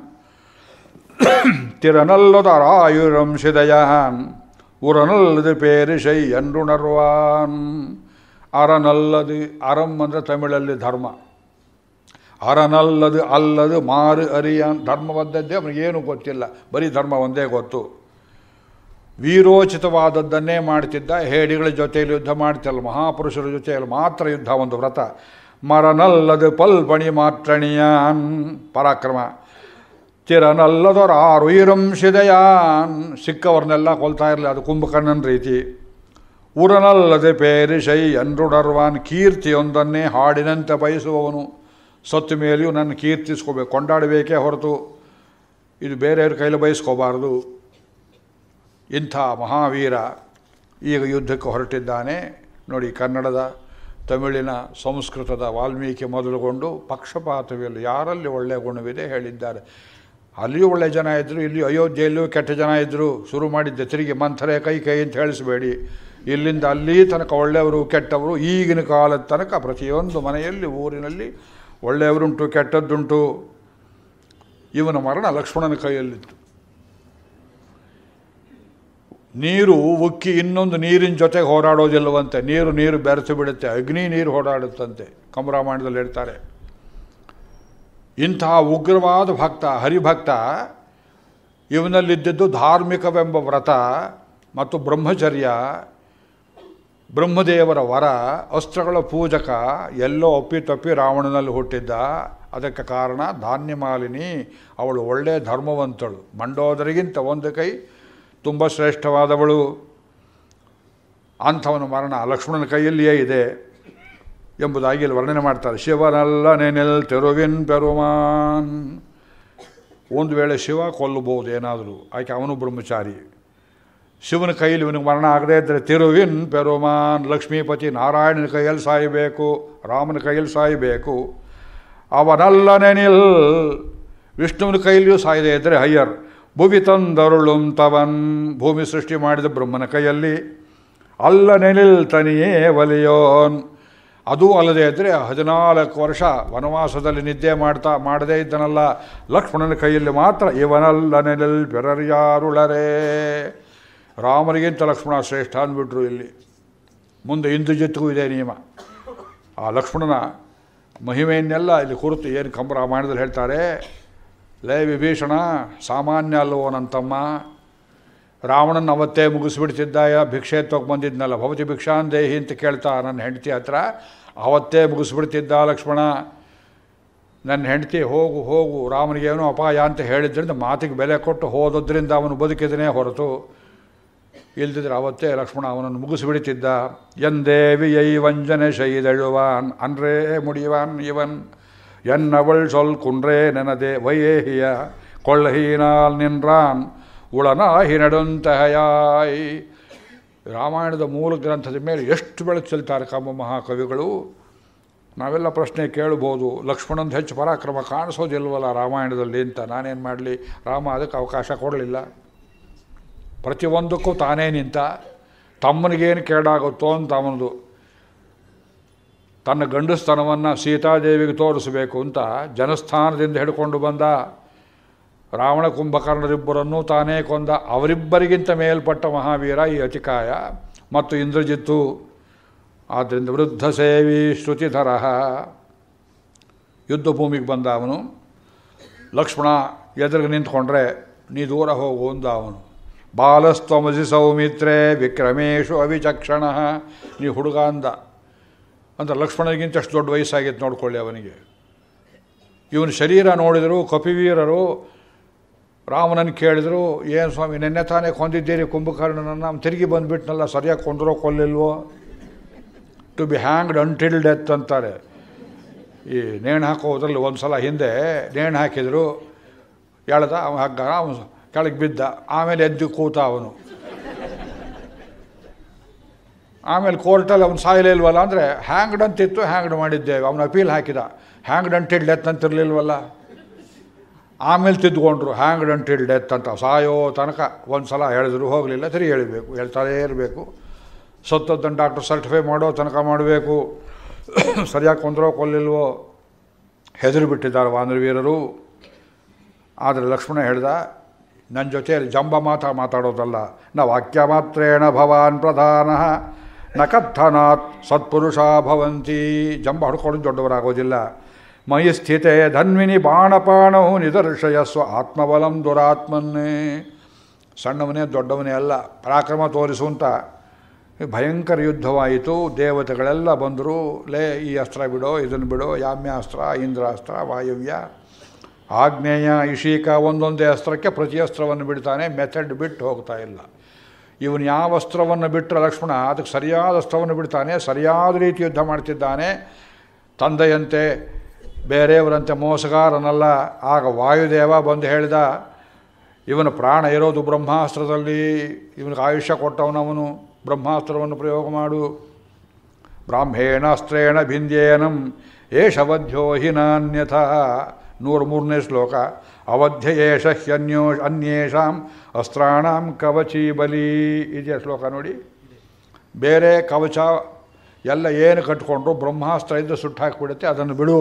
ತಿರನಲ್ಲದು ಅರಾಯುರಂಶಿದಯಾನ್, ಉರನಲ್ಲದು ಪೇರಿಶೈ ಎಂಡುಣರ್ವಾನ್. ಅರನಲ್ಲದು, ಅರಂ ಅಂದರೆ ತಮಿಳಲ್ಲಿ ಧರ್ಮ. ಅರನಲ್ಲದು ಅಲ್ಲದು ಮಾರು ಅರಿಯಾನ್. ಧರ್ಮವದ್ದದ್ದೇ ಅವನಿಗೇನು ಗೊತ್ತಿಲ್ಲ, ಬರೀ ಧರ್ಮ ಒಂದೇ ಗೊತ್ತು. ವೀರೋಚಿತವಾದದ್ದನ್ನೇ ಮಾಡ್ತಿದ್ದ. ಹೇಡಿಗಳ ಜೊತೆಯಲ್ಲಿ ಯುದ್ಧ ಮಾಡ್ತಿಲ್ಲ, ಮಹಾಪುರುಷರ ಜೊತೆಯಲ್ಲಿ ಮಾತ್ರ ಯುದ್ಧ ಒಂದು ವ್ರತ. ಮರನಲ್ಲದು ಪಲ್ಪಣಿ ಮಾತ್ರಣಿಯಾನ್, ಪರಾಕ್ರಮ. ತಿರನಲ್ಲದೊರ ಆರುಯಿರಂಶಿದಯಾನ್, ಸಿಕ್ಕವ್ರನ್ನೆಲ್ಲ ಕೊಲ್ತಾ ಇರಲಿ, ಅದು ಕುಂಭಕರ್ಣನ ರೀತಿ. ಉರನಲ್ಲದೆ ಪೇರಿಶೈ ಎಂಡ್ರುಡರ್ವಾನ್, ಕೀರ್ತಿಯೊಂದನ್ನೇ ಹಾಡಿನಂತೆ ಬಯಸುವವನು. ಸತ್ತು ಮೇಲೆಯೂ ನನ್ನ ಕೀರ್ತಿಸ್ಕೋಬೇಕು, ಕೊಂಡಾಡಬೇಕೇ ಹೊರತು ಇದು ಬೇರೆಯವ್ರ ಕೈಲಿ ಬಯಸ್ಕೋಬಾರ್ದು. ಇಂಥ ಮಹಾವೀರ ಈಗ ಯುದ್ಧಕ್ಕೆ ಹೊರಟಿದ್ದಾನೆ. ನೋಡಿ, ಕನ್ನಡದ, ತಮಿಳಿನ, ಸಂಸ್ಕೃತದ ವಾಲ್ಮೀಕಿ ಮೊದಲುಗೊಂಡು ಪಕ್ಷಪಾತವಿಲ್ಲ. ಯಾರಲ್ಲಿ ಒಳ್ಳೆಯ ಗುಣವಿದೆ ಹೇಳಿದ್ದಾರೆ. ಅಲ್ಲಿಯೂ ಒಳ್ಳೆಯ ಜನ ಇದ್ದರು, ಇಲ್ಲಿ ಅಯೋಧ್ಯೆಯಲ್ಲಿಯೂ ಕೆಟ್ಟ ಜನ ಇದ್ದರು. ಶುರು ಮಾಡಿದ್ದೆ ತಿರುಗಿ ಮಂಥರೆ ಕೈ ಅಂತ ಹೇಳಿಸಬೇಡಿ. ಇಲ್ಲಿಂದ ಅಲ್ಲಿ ತನಕ ಒಳ್ಳೆಯವರು ಕೆಟ್ಟವರು. ಈಗಿನ ಕಾಲದ ತನಕ ಪ್ರತಿಯೊಂದು ಮನೆಯಲ್ಲಿ, ಊರಿನಲ್ಲಿ ಒಳ್ಳೆಯವರುಂಟು, ಕೆಟ್ಟದ್ದುಂಟು. ಇವನ ಮರಣ ಲಕ್ಷ್ಮಣನ ಕೈಯಲ್ಲಿತ್ತು. ನೀರು ಉಕ್ಕಿ ಇನ್ನೊಂದು ನೀರಿನ ಜೊತೆಗೆ ಹೋರಾಡೋದಿಲ್ಲವಂತೆ. ನೀರು ಬೆರೆತು ಬಿಡುತ್ತೆ, ಅಗ್ನಿ ನೀರು ಹೋರಾಡುತ್ತಂತೆ. ಕಂಬರಾಮಾಯಣದಲ್ಲಿ ಹೇಳ್ತಾರೆ. ಇಂತಹ ಉಗ್ರವಾದ ಭಕ್ತ, ಹರಿಭಕ್ತ. ಇವನಲ್ಲಿದ್ದಿದ್ದು ಧಾರ್ಮಿಕವೆಂಬ ವ್ರತ ಮತ್ತು ಬ್ರಹ್ಮಚರ್ಯ, ಬ್ರಹ್ಮದೇವರ ವರ, ಅಸ್ತ್ರಗಳ ಪೂಜಕ. ಎಲ್ಲೋ ಒಪ್ಪಿತಪ್ಪಿ ರಾವಣನಲ್ಲಿ ಹುಟ್ಟಿದ್ದ. ಅದಕ್ಕೆ ಕಾರಣ ಧಾನ್ಯಮಾಲಿನಿ. ಅವಳು ಒಳ್ಳೆಯ ಧರ್ಮವಂತಳು. ಮಂಡೋದರಿಗಿಂತ ಒಂದು ಕೈ ತುಂಬ ಶ್ರೇಷ್ಠವಾದವಳು. ಅಂಥವನ ಮರಣ ಲಕ್ಷ್ಮಣನ ಕೈಯಲ್ಲಿಯೇ ಇದೆ ಎಂಬುದಾಗಿ ಇಲ್ಲಿ ವರ್ಣನೆ ಮಾಡ್ತಾರೆ. ಶಿವನಲ್ಲ ನೆನೆಲ್ ತೆರುವಿನ್ ಪೆರುಮಾನ್. ಒಂದು ವೇಳೆ ಶಿವ ಕೊಲ್ಲಬಹುದು ಏನಾದರೂ, ಆಕೆ ಅವನು ಬ್ರಹ್ಮಚಾರಿ. ಶಿವನ ಕೈಯಲ್ಲಿ ಇವನಿಗೆ ಮರಣ ಆಗದೇ ಇದ್ದರೆ ತಿರುವಿನ್ ಪೆರುಮಾನ್, ಲಕ್ಷ್ಮೀಪತಿ ನಾರಾಯಣನ ಕೈಯಲ್ಲಿ ಸಾಯಬೇಕು, ರಾಮನ ಕೈಯಲ್ಲಿ ಸಾಯಬೇಕು. ಅವನಲ್ಲನೆನಿಲ್, ವಿಷ್ಣುವಿನ ಕೈಯಲ್ಲಿಯೂ ಸಾಯದೇ ಇದ್ದರೆ ಹಯ್ಯರ್. ಭುವಿ ತಂದರುಳುಂ ತವನ್, ಭೂಮಿ ಸೃಷ್ಟಿ ಮಾಡಿದ ಬ್ರಹ್ಮನ ಕೈಯಲ್ಲಿ. ಅಲ್ಲನೆನಿಲ್ ತನಿಯೇ ವಲಿಯೋನ್, ಅದೂ ಅಲ್ಲದೇ ಇದ್ದರೆ 14 ವರ್ಷ ವನವಾಸದಲ್ಲಿ ನಿದ್ದೆ ಮಾಡದೇ ಇದ್ದನಲ್ಲ ಲಕ್ಷ್ಮಣನ ಕೈಯಲ್ಲಿ ಮಾತ್ರ. ಇವನಲ್ಲನೆನಿಲ್ ಪೆರರ್ಯಾರುಳರೇ, ರಾಮನಿಗಿಂತ ಲಕ್ಷ್ಮಣ ಶ್ರೇಷ್ಠ ಅಂದ್ಬಿಟ್ರು ಇಲ್ಲಿ. ಮುಂದೆ ಇಂದ್ರಜಿತ್ಗೂ ಇದೆ ನಿಯಮ. ಆ ಲಕ್ಷ್ಮಣನ ಮಹಿಮೆಯನ್ನೆಲ್ಲ ಇಲ್ಲಿ ಕುರಿತು ಏನು ರಾಮಾಯಣದಲ್ಲಿ ಹೇಳ್ತಾರೆ. ಲೇ ವಿಭೀಷಣ, ಸಾಮಾನ್ಯ ಅಲ್ಲವೋ ನನ್ನತಮ್ಮ, ರಾವಣನ ಅವತ್ತೇ ಮುಗಿಸ್ಬಿಡ್ತಿದ್ದಾಯ. ಭಿಕ್ಷೆ ಎತ್ತೋಕೆ ಬಂದಿದ್ನಲ್ಲ, ಭವತಿ ಭಿಕ್ಷಾಂದೇಹಿ ಅಂತ ಕೇಳ್ತಾ ನನ್ನ ಹೆಂಡತಿ ಹತ್ರ ಅವತ್ತೇ ಮುಗಿಸ್ಬಿಡ್ತಿದ್ದ ಲಕ್ಷ್ಮಣ. ನನ್ನ ಹೆಂಡತಿ ಹೋಗು ಹೋಗು, ರಾಮನಿಗೇನೋ ಅಪಾಯ ಅಂತ ಹೇಳಿದ್ರಿಂದ ಮಾತಿಗೆ ಬೆಲೆ ಕೊಟ್ಟು ಹೋದದ್ರಿಂದ ಅವನು ಬದುಕಿದನೇ ಹೊರತು ಇಲ್ದಿದ್ರೆ ಅವತ್ತೇ ಲಕ್ಷ್ಮಣ ಅವನನ್ನು ಮುಗಿಸಿಬಿಡ್ತಿದ್ದ. ಎಂದೇವಿಯೈ ವಂಜನೆ ಶೈದಳುವಾನ್ ಅನ್ರೇ ಮುಡಿವಾನ್ ಇವನ್ ಎನ್ನವಳ್ ಸೊಲ್ ಕುಂಡ್ರೇ ನೆನದೆ ವಯೇಹಿಯ ಕೊಳ್ಳಹೀನಾಲ್ ನಿನ್ರಾನ್ ಉಳನಾಹಿ ನಡುಂತಹಯಾಯ್. ರಾಮಾಯಣದ ಮೂಲ ಗ್ರಂಥದ ಮೇಲೆ ಎಷ್ಟು ಬೆಳಕು ಚೆಲ್ತಾರೆ ಕಾಮ ಮಹಾಕವಿಗಳು. ನಾವೆಲ್ಲ ಪ್ರಶ್ನೆ ಕೇಳ್ಬೋದು, ಲಕ್ಷ್ಮಣಂದು ಹೆಚ್ಚು ಪರಾಕ್ರಮ ಕಾಣಿಸೋದಿಲ್ವಲ್ಲ ರಾಮಾಯಣದಲ್ಲಿ ಅಂತ. ನಾನೇನು ಮಾಡಲಿ, ರಾಮ ಅದಕ್ಕೆ ಅವಕಾಶ ಕೊಡಲಿಲ್ಲ. ಪ್ರತಿಯೊಂದಕ್ಕೂ ತಾನೇ ನಿಂತ. ತಮ್ಮನಿಗೇನು ಕೇಡಾಗುತ್ತೋ ಅಂತ ಅವನದು ತನ್ನ ಗಂಡಸ್ತನವನ್ನು ಸೀತಾದೇವಿಗೆ ತೋರಿಸಬೇಕು ಅಂತ ಜನಸ್ಥಾನದಿಂದ ಹಿಡ್ಕೊಂಡು ಬಂದ. ರಾವಣ ಕುಂಭಕರ್ಣರಿಬ್ಬರನ್ನೂ ತಾನೇ ಕೊಂದ. ಅವರಿಬ್ಬರಿಗಿಂತ ಮೇಲ್ಪಟ್ಟ ಮಹಾವೀರ ಈ ಅತಿಕಾಯ ಮತ್ತು ಇಂದ್ರಜಿತ್ತು. ಆದ್ದರಿಂದ ವೃದ್ಧ ಸೇವಿ ಶ್ರುತಿಧರ. ಯುದ್ಧ ಭೂಮಿಗೆ ಬಂದ ಅವನು. ಲಕ್ಷ್ಮಣ ಎದುರಿಗೆ ನಿಂತ್ಕೊಂಡ್ರೆ ನೀ ದೂರ ಹೋಗು ಅಂದ ಅವನು. ಬಾಲಸ್ತ್ವಮಸಿ ಸೌಮಿತ್ರೇ ವಿಕ್ರಮೇಶು ಅವಿಚಕ್ಷಣ. ನೀ ಹುಡುಗ ಅಂದ. ಅಂದರೆ ಲಕ್ಷ್ಮಣನಿಗಿಂತ ಅಷ್ಟು ದೊಡ್ಡ ವಯಸ್ಸಾಗಿತ್ತು ನೋಡ್ಕೊಳ್ಳಿ ಅವನಿಗೆ. ಇವನ ಶರೀರ ನೋಡಿದರು ಕಪಿವೀರರು. ರಾಮನನ್ನು ಕೇಳಿದರು, ಏನು ಸ್ವಾಮಿ ನೆನ್ನೆ ತಾನೇ ಕೊಂದಿದ್ದೀರಿ ಕುಂಭಕರ್ಣನನ್ನು, ಅವ್ನು ತಿರುಗಿ ಬಂದುಬಿಟ್ನಲ್ಲ, ಸರಿಯಾಗಿ ಕೊಂದರೋ ಕೊಲ್ಲಿಲ್ವೋ. To be hanged until death ಅಂತಾರೆ. ಈ ನೇಣು ಹಾಕೋದ್ರಲ್ಲಿ ಒಂದು ಸಲ ಹಿಂದೆ ನೇಣು ಹಾಕಿದರು, ಎಳ್ದ ಅವನು ಹಗ್ಗ, ಅವನು ಕೆಳಗೆ ಬಿದ್ದ, ಆಮೇಲೆ ಎದ್ದು ಕೂತ ಅವನು. ಆಮೇಲೆ ಕೋರ್ಟಲ್ಲಿ ಅವನು ಸಾಯಲೇ ಇಲ್ವಲ್ಲ ಅಂದರೆ ಹ್ಯಾಂಗ್ಡ್ ಅಂತಿತ್ತು, ಹ್ಯಾಂಗ್ಡ್ ಮಾಡಿದ್ದೇವೆ. ಅವನು ಅಪೀಲ್ ಹಾಕಿದ, ಹ್ಯಾಂಗ್ಡ್ ಅಂಟಿಲ್ ಡೆತ್ ಅಂತಿರಲಿಲ್ವಲ್ಲ. ಆಮೇಲೆ ತಿದ್ದುಕೊಂಡ್ರು, ಹ್ಯಾಂಗ್ಡ್ ಅಂಟಿಲ್ ಡೆತ್ ಅಂತ. ಸಾಯೋ ತನಕ ಒಂದು ಸಲ ಹೇಳಿದ್ರು, ಹೋಗಲಿಲ್ಲ, ತಿರುಗಿ ಹೇಳಬೇಕು, ಹೇಳ್ತಾರೇ ಇರಬೇಕು. ಸತ್ತದ್ದನ್ನು ಡಾಕ್ಟ್ರು ಸರ್ಟಿಫೈ ಮಾಡೋ ತನಕ ಮಾಡಬೇಕು. ಸರಿಯಾಗಿ ಕೊಂದರೋ ಕೊಲ್ಲಿಲ್ವೋ ಹೆದರು ಬಿಟ್ಟಿದ್ದಾರೆ ವಾನರವೀರರು. ಆದರೆ ಲಕ್ಷ್ಮಣ ಹೇಳ್ದ, ನನ್ನ ಜೊತೆಯಲ್ಲಿ ಜಂಬ ಮಾತಾಡೋದಲ್ಲ. ನ ವಾಕ್ಯ ಮಾತ್ರೇಣ ಭವಾನ್ ಪ್ರಧಾನ ನ ಕಥನಾತ್ ಸತ್ಪುರುಷ ಭವಂತಿ. ಜಂಬ ಹೊಡ್ಕೊಂಡು ದೊಡ್ಡವರಾಗೋದಿಲ್ಲ. ಮಯಿ ಸ್ಥಿತೆ ಧನ್ವಿನಿ ಬಾಣಪಾಣವು ನಿದರ್ಶಯಸ್ವ ಆತ್ಮಬಲಂ ದುರಾತ್ಮನ್ನೇ. ಸಣ್ಣವನೇ ದೊಡ್ಡವನೇ ಅಲ್ಲ, ಪರಾಕ್ರಮ ತೋರಿಸುವಂತ. ಭಯಂಕರ ಯುದ್ಧವಾಯಿತು. ದೇವತೆಗಳೆಲ್ಲ ಬಂದರು. ಲೇ ಈ ಅಸ್ತ್ರ ಬಿಡೋ, ಇದನ್ನು ಬಿಡೋ, ಯಾಮ್ಯಾಸ್ತ್ರ, ಇಂದ್ರಾಸ್ತ್ರ, ವಾಯವ್ಯ, ಆಗ್ನೇಯ, ಇಶೀಕ, ಒಂದೊಂದೇ ಅಸ್ತ್ರಕ್ಕೆ ಪ್ರತಿ ಅಸ್ತ್ರವನ್ನು ಬಿಡ್ತಾನೆ. ಮೆಥಡ್ ಬಿಟ್ಟು ಹೋಗ್ತಾ ಇಲ್ಲ. ಇವನು ಯಾವ ಅಸ್ತ್ರವನ್ನು ಬಿಟ್ಟರೆ ಲಕ್ಷ್ಮಣ ಅದಕ್ಕೆ ಸರಿಯಾದ ಅಸ್ತ್ರವನ್ನು ಬಿಡ್ತಾನೆ. ಸರಿಯಾದ ರೀತಿ ಯುದ್ಧ ಮಾಡ್ತಿದ್ದಾನೆ. ತಂದೆಯಂತೆ ಬೇರೆಯವರಂತೆ ಮೋಸಗಾರನಲ್ಲ. ಆಗ ವಾಯುದೇವ ಬಂದು ಹೇಳಿದ, ಇವನ ಪ್ರಾಣ ಇರೋದು ಬ್ರಹ್ಮಾಸ್ತ್ರದಲ್ಲಿ, ಇವನಿಗೆ ಆಯುಷ್ಯ ಕೊಟ್ಟವನವನು, ಬ್ರಹ್ಮಾಸ್ತ್ರವನ್ನು ಪ್ರಯೋಗ ಮಾಡು. ಬ್ರಾಹ್ಮೇಣಾಸ್ತ್ರೇಣ ಭಿಂದ್ಯೇನಂ ಏಷವಧ್ಯೋ ಹಿ ನಾನ್ಯಥಾ. 103ನೇ ಶ್ಲೋಕ. ಅವಧ್ಯ ಏಷ ಅನ್ಯೇಷಾಂ ಅಸ್ತ್ರಾಣಾಂ ಕವಚಿ ಬಲಿ. ಇದೆಯಾ ಶ್ಲೋಕ ನೋಡಿ. ಬೇರೆ ಕವಚ ಎಲ್ಲ ಏನು ಕಟ್ಕೊಂಡ್ರು ಬ್ರಹ್ಮಾಸ್ತ್ರ ಇದ್ದು ಸುಟ್ಟು ಹಾಕಿಬಿಡುತ್ತೆ, ಅದನ್ನು ಬಿಡು.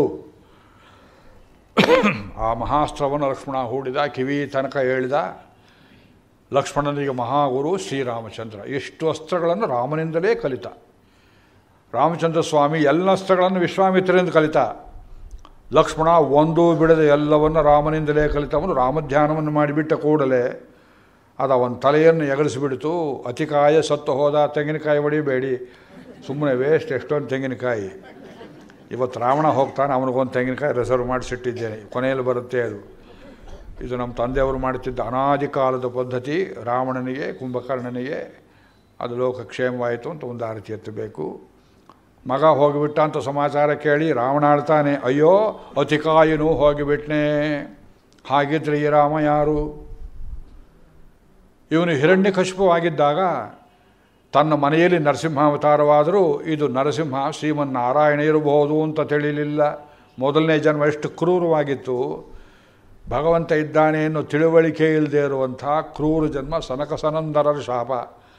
ಆ ಮಹಾಸ್ತ್ರವನ್ನು ಲಕ್ಷ್ಮಣ ಹೂಡಿದ, ಕಿವಿ ತನಕ ಹೇಳಿದ. ಲಕ್ಷ್ಮಣನಿಗೆ ಮಹಾಗುರು ಶ್ರೀರಾಮಚಂದ್ರ. ಎಷ್ಟು ಅಸ್ತ್ರಗಳನ್ನು ರಾಮನಿಂದಲೇ ಕಲಿತ. ರಾಮಚಂದ್ರ ಸ್ವಾಮಿ ಎಲ್ಲ ಅಸ್ತ್ರಗಳನ್ನು ವಿಶ್ವಾಮಿತ್ರರಿಂದ ಕಲಿತ. ಲಕ್ಷ್ಮಣ ಒಂದೂ ಬಿಡದೆ ಎಲ್ಲವನ್ನು ರಾಮನಿಂದಲೇ ಕಲಿತವನು. ರಾಮಧ್ಯಾನವನ್ನು ಮಾಡಿಬಿಟ್ಟ ಕೂಡಲೇ ಅದು ಅವನ ತಲೆಯನ್ನು ಎಗರಿಸಿಬಿಡ್ತು. ಅತಿಕಾಯ ಸತ್ತು ಹೋದ. ತೆಂಗಿನಕಾಯಿ ಹೊಡಿಬೇಡಿ, ಸುಮ್ಮನೆ ವೇಸ್ಟ್. ಎಷ್ಟೊಂದು ತೆಂಗಿನಕಾಯಿ. ಇವತ್ತು ರಾವಣ ಹೋಗ್ತಾನೆ, ಅವನಿಗೊಂದು ತೆಂಗಿನಕಾಯಿ ರಿಸರ್ವ್ ಮಾಡಿಸಿಟ್ಟಿದ್ದೇನೆ, ಕೊನೆಯಲ್ಲಿ ಬರುತ್ತೆ ಅದು. ಇದು ನಮ್ಮ ತಂದೆಯವರು ಮಾಡುತ್ತಿದ್ದ ಅನಾದಿ ಕಾಲದ ಪದ್ಧತಿ. ರಾವಣನಿಗೆ ಕುಂಭಕರ್ಣನಿಗೆ ಅದು ಲೋಕಕ್ಷೇಮವಾಯಿತು ಅಂತ ಒಂದು ಆರತಿ ಎತ್ತಬೇಕು. ಮಗ ಹೋಗಿಬಿಟ್ಟ ಅಂತ ಸಮಾಚಾರ ಕೇಳಿ ರಾವಣ ಆಳ್ತಾನೆ, ಅಯ್ಯೋ ಅತಿಕಾಯನೂ ಹೋಗಿಬಿಟ್ನೆ. ಹಾಗಿದ್ರೆ ಈ ರಾಮ ಯಾರು? ಇವನು ಹಿರಣ್ಯಕಶಿಪುವಾಗಿದ್ದಾಗ ತನ್ನ ಮನೆಯಲ್ಲಿ ನರಸಿಂಹಾವತಾರವಾದರೂ ಇದು ನರಸಿಂಹ ಶ್ರೀಮನ್ನಾರಾಯಣ ಇರಬಹುದು ಅಂತ ತಿಳಿಯಲಿಲ್ಲ. ಮೊದಲನೇ ಜನ್ಮ ಎಷ್ಟು ಕ್ರೂರವಾಗಿತ್ತು. ಭಗವಂತ ಇದ್ದಾನೆ ಅನ್ನೋ ತಿಳುವಳಿಕೆ ಇಲ್ಲದೆ ಇರುವಂಥ ಕ್ರೂರ ಜನ್ಮ ಸನಕ ಸನಂದರರ ಶಾಪ.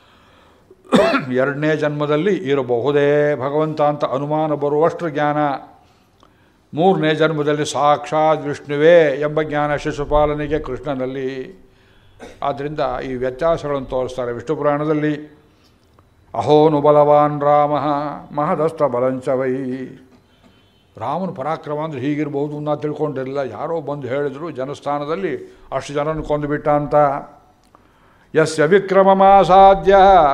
ಎರಡನೇ ಜನ್ಮದಲ್ಲಿ ಇರಬಹುದೇ ಭಗವಂತ ಅಂತ ಅನುಮಾನ ಬರುವಷ್ಟು ಜ್ಞಾನ. ಮೂರನೇ ಜನ್ಮದಲ್ಲಿ ಸಾಕ್ಷಾತ್ ವಿಷ್ಣುವೇ ಎಂಬ ಜ್ಞಾನ ಶಿಶುಪಾಲನಿಗೆ ಕೃಷ್ಣನಲ್ಲಿ. ಆದ್ದರಿಂದ ಈ ವ್ಯತ್ಯಾಸಗಳನ್ನು ತೋರಿಸ್ತಾರೆ ವಿಷ್ಣು ಪುರಾಣದಲ್ಲಿ. ಅಹೋನು ಬಲವಾನ್ ರಾಮ ಮಹದಸ್ತ ಬಲಂಚವೈ. ರಾಮನ ಪರಾಕ್ರಮ ಅಂದರೆ ಹೀಗಿರ್ಬೋದು ನಾ ತಿಳ್ಕೊಂಡಿರಲಿಲ್ಲ. ಯಾರೋ ಬಂದು ಹೇಳಿದ್ರು ಜನಸ್ಥಾನದಲ್ಲಿ ಅಷ್ಟು ಜನನ ಕೊಂದುಬಿಟ್ಟ ಅಂತ. ಯಸ್ಯ ವಿಕ್ರಮಮಾಸಾದ್ಯ.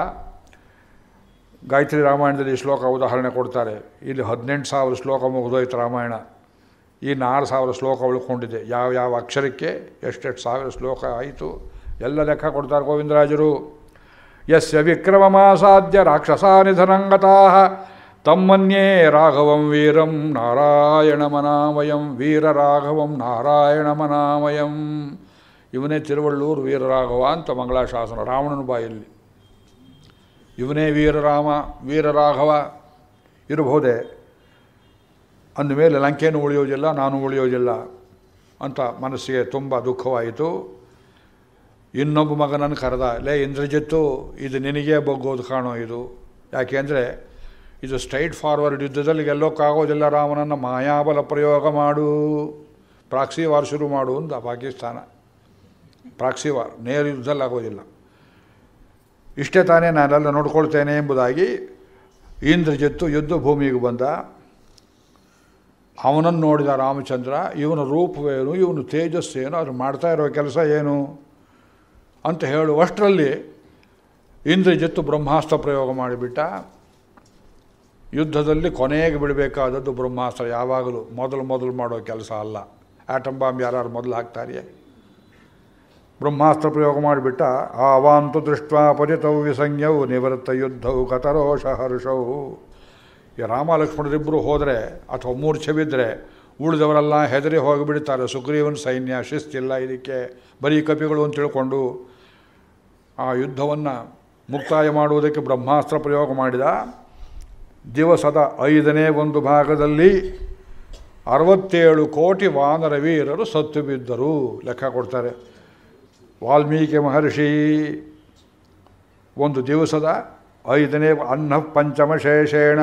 ಗಾಯತ್ರಿ ರಾಮಾಯಣದಲ್ಲಿ ಈ ಶ್ಲೋಕ ಉದಾಹರಣೆ ಕೊಡ್ತಾರೆ. ಇಲ್ಲಿ 18,000 ಶ್ಲೋಕ ಮುಗಿದೋಯ್ತು ರಾಮಾಯಣ. ಇನ್ನು 6,000 ಶ್ಲೋಕ ಉಳ್ಕೊಂಡಿದೆ. ಯಾವ ಅಕ್ಷರಕ್ಕೆ ಎಷ್ಟೆಷ್ಟು ಸಾವಿರ ಶ್ಲೋಕ ಆಯಿತು ಎಲ್ಲ ಲೆಕ್ಕ ಕೊಡ್ತಾರೆ ಗೋವಿಂದರಾಜರು. ಯಸ್ಯ ವಿಕ್ರಮಮಾಸಾದ್ಯ ರಾಕ್ಷಸಾ ನಿಧನಂಗತಾಃ ತಮ್ಮನ್ಯೇ ರಾಘವಂ ವೀರಂ ನಾರಾಯಣಮನಾಮಯಂ. ವೀರರಾಘವಂ ನಾರಾಯಣಮನಾಮಯಂ. ಇವನೇ ತಿರುವಳ್ಳೂರು ವೀರರಾಘವ ಅಂತ ಮಂಗಳಾಶಾಸನ ರಾವಣನ ಬಾಯಲ್ಲಿ. ಇವನೇ ವೀರರಾಮ ವೀರರಾಘವ ಇರಬಹುದೇ. ಅಂದಮೇಲೆ ಲಂಕೆಯನ್ನು ಉಳಿಯೋದಿಲ್ಲ, ನಾನು ಉಳಿಯೋದಿಲ್ಲ ಅಂತ ಮನಸ್ಸಿಗೆ ತುಂಬ ದುಃಖವಾಯಿತು. ಇನ್ನೊಬ್ಬ ಮಗನನ್ನು ಕರೆದ. ಲೇ ಇಂದ್ರಜಿತ್ತು, ಇದು ನಿನಗೇ ಬಗ್ಗೋದು ಕಾಣೋ ಇದು. ಯಾಕೆಂದರೆ ಇದು ಸ್ಟ್ರೈಟ್ ಫಾರ್ವರ್ಡ್ ಯುದ್ಧದಲ್ಲಿ ಗೆಲ್ಲೋಕ್ಕಾಗೋದಿಲ್ಲ. ರಾಮನನ್ನು ಮಾಯಾಬಲ ಪ್ರಯೋಗ ಮಾಡು, ಪ್ರಾಕ್ಸಿ ವಾರ್ ಶುರು ಮಾಡು ಅಂದ ಪಾಕಿಸ್ತಾನ. ಪ್ರಾಕ್ಸಿ ವಾರ್ ನೇರ ಯುದ್ಧದಲ್ಲಿ ಆಗೋದಿಲ್ಲ. ಇಷ್ಟೇ ತಾನೇ ನಾನೆಲ್ಲ ನೋಡ್ಕೊಳ್ತೇನೆ ಎಂಬುದಾಗಿ ಇಂದ್ರಜಿತ್ತು ಯುದ್ಧ ಭೂಮಿಗೆ ಬಂದ. ಅವನನ್ನು ನೋಡಿದ ರಾಮಚಂದ್ರ. ಇವನ ರೂಪವೇನು, ಇವನು ತೇಜಸ್ಸೇನು, ಅವ್ರು ಮಾಡ್ತಾ ಇರೋ ಕೆಲಸ ಏನು ಅಂತ ಹೇಳುವಷ್ಟರಲ್ಲಿ ಇಂದ್ರಜಿತ್ತು ಬ್ರಹ್ಮಾಸ್ತ್ರ ಪ್ರಯೋಗ ಮಾಡಿಬಿಟ್ಟ. ಯುದ್ಧದಲ್ಲಿ ಕೊನೆಗೆ ಬಿಡಬೇಕಾದದ್ದು ಬ್ರಹ್ಮಾಸ್ತ್ರ. ಯಾವಾಗಲೂ ಮೊದಲು ಮಾಡೋ ಕೆಲಸ ಅಲ್ಲ. ಆಟಮ್ ಬಾಂಬ್ ಯಾರು ಮೊದಲು ಹಾಕ್ತಾರೆಯೇ. ಬ್ರಹ್ಮಾಸ್ತ್ರ ಪ್ರಯೋಗ ಮಾಡಿಬಿಟ್ಟ. ಆವಾಂತು ದೃಷ್ಟ ಪರಿತೌ ವಿಸಂಜ್ಞವು ನಿವೃತ್ತ ಯುದ್ಧವು ಕತರೋಷ ಹರ್ಷವು. ಈ ರಾಮ ಲಕ್ಷ್ಮಣರಿಬ್ಬರು ಹೋದರೆ ಅಥವಾ ಮೂರ್ಛೆ ಬಿದ್ದರೆ ಉಳಿದವರೆಲ್ಲ ಹೆದರಿ ಹೋಗಿಬಿಡ್ತಾರೆ. ಸುಗ್ರೀವನ ಸೈನ್ಯ ಶಿಸ್ತಿಲ್ಲ ಇದಕ್ಕೆ, ಬರೀ ಕಪಿಗಳು ಅಂತ ತಿಳ್ಕೊಂಡು ಆ ಯುದ್ಧವನ್ನು ಮುಕ್ತಾಯ ಮಾಡುವುದಕ್ಕೆ ಬ್ರಹ್ಮಾಸ್ತ್ರ ಪ್ರಯೋಗ ಮಾಡಿದ. ದಿವಸದ 5ನೇ ಒಂದು ಭಾಗದಲ್ಲಿ 67 ಕೋಟಿ ವಾನರ ವೀರರು ಸತ್ತು ಬಿದ್ದರು. ಲೆಕ್ಕ ಕೊಡ್ತಾರೆ ವಾಲ್ಮೀಕಿ ಮಹರ್ಷಿ. ಒಂದು ದಿವಸದ 5ನೇ ಅನ್ನ ಪಂಚಮಶೇಷೇಣ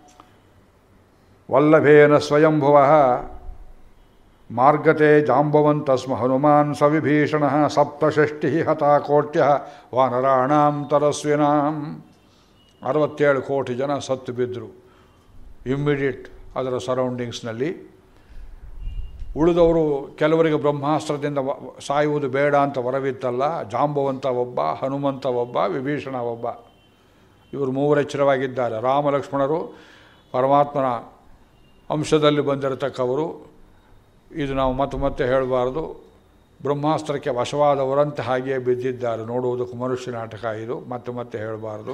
ವಲ್ಲಭೇನ ಸ್ವಯಂಭುವ ಮಾರ್ಗತೆ ಜಾಂಬವಂತ ಸ್ಮ ಹನುಮಾನ್ ಸವಿಭೀಷಣ ಸಪ್ತಷಷ್ಟಿ ಹತಾ ಕೋಟ್ಯ ವಾನರಾಣಾಂ ತರಸ್ವಿನಾಂ. 67 ಕೋಟಿ ಜನ ಸತ್ತು ಬಿದ್ದರು ಇಮ್ಮಿಡಿಯೇಟ್ ಅದರ ಸರೌಂಡಿಂಗ್ಸ್ನಲ್ಲಿ. ಉಳಿದವರು ಕೆಲವರಿಗೆ ಬ್ರಹ್ಮಾಸ್ತ್ರದಿಂದ ಸಾಯುವುದು ಬೇಡ ಅಂತ ವರವಿತ್ತಲ್ಲ. ಜಾಂಬವಂತ ಒಬ್ಬ, ಹನುಮಂತ ಒಬ್ಬ, ವಿಭೀಷಣ ಒಬ್ಬ. ಇವರು 3 ಎಚ್ಚರವಾಗಿದ್ದಾರೆ. ರಾಮ ಲಕ್ಷ್ಮಣರು ಪರಮಾತ್ಮನ ಅಂಶದಲ್ಲಿ ಬಂದಿರತಕ್ಕವರು. ಇದು ನಾವು ಮತ್ತೆ ಹೇಳಬಾರ್ದು. ಬ್ರಹ್ಮಾಸ್ತ್ರಕ್ಕೆ ವಶವಾದವರಂತೆ ಹಾಗೆಯೇ ಬಿದ್ದಿದ್ದಾರೆ. ನೋಡುವುದಕ್ಕೆ ಮನುಷ್ಯ ನಾಟಕ ಇದು. ಮತ್ತೆ ಹೇಳಬಾರ್ದು.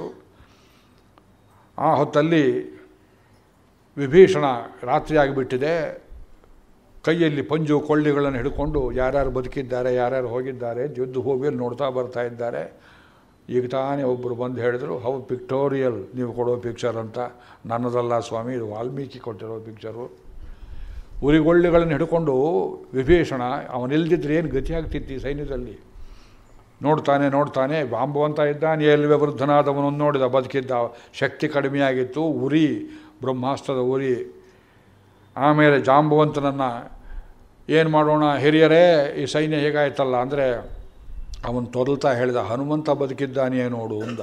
ಆ ಹೊತ್ತಲ್ಲಿ ವಿಭೀಷಣ ರಾತ್ರಿಯಾಗಿಬಿಟ್ಟಿದೆ. ಕೈಯಲ್ಲಿ ಪಂಜು ಕೊಳ್ಳಿಗಳನ್ನು ಹಿಡ್ಕೊಂಡು ಯಾರ್ಯಾರು ಬದುಕಿದ್ದಾರೆ ಯಾರ್ಯಾರು ಹೋಗಿದ್ದಾರೆ ಯುದ್ಧ ಭೂಮಿಯಲ್ಲಿ ನೋಡ್ತಾ ಬರ್ತಾ ಇದ್ದಾರೆ. ಈಗ ತಾನೇ ಒಬ್ಬರು ಬಂದು ಹೇಳಿದರು, ಹೌ ಪಿಕ್ಟೋರಿಯಲ್ ನೀವು ಕೊಡೋ ಪಿಕ್ಚರ್ ಅಂತ. ನನ್ನದಲ್ಲ ಸ್ವಾಮಿ, ಇದು ವಾಲ್ಮೀಕಿ ಕೊಟ್ಟಿರೋ ಪಿಕ್ಚರು. ಉರಿಗೊಳ್ಳಿಗಳನ್ನು ಹಿಡ್ಕೊಂಡು ವಿಭೀಷಣ ಅವನಿಲ್ದಿದ್ರೆ ಏನು ಗತಿಯಾಗ್ತಿತ್ತು ಈ ಸೈನ್ಯದಲ್ಲಿ. ನೋಡ್ತಾನೆ ಬಾಂಬವಂತ ಇದ್ದಾನೆ. ಎಲ್ವೇ ವೃದ್ಧನಾದವನನ್ನು ನೋಡಿದ, ಬದುಕಿದ್ದ. ಶಕ್ತಿ ಕಡಿಮೆಯಾಗಿತ್ತು, ಉರಿ, ಬ್ರಹ್ಮಾಸ್ತ್ರದ ಉರಿ. ಆಮೇಲೆ ಜಾಂಬವಂತನನ್ನು ಏನು ಮಾಡೋಣ ಹಿರಿಯರೇ, ಈ ಸೈನ್ಯ ಹೇಗಾಯ್ತಲ್ಲ ಅಂದರೆ ಅವನು ತೊದಲ್ತಾ ಹೇಳಿದ, ಹನುಮಂತ ಬದುಕಿದ್ದಾನೆಯೇ ನೋಡು ಅಂದ.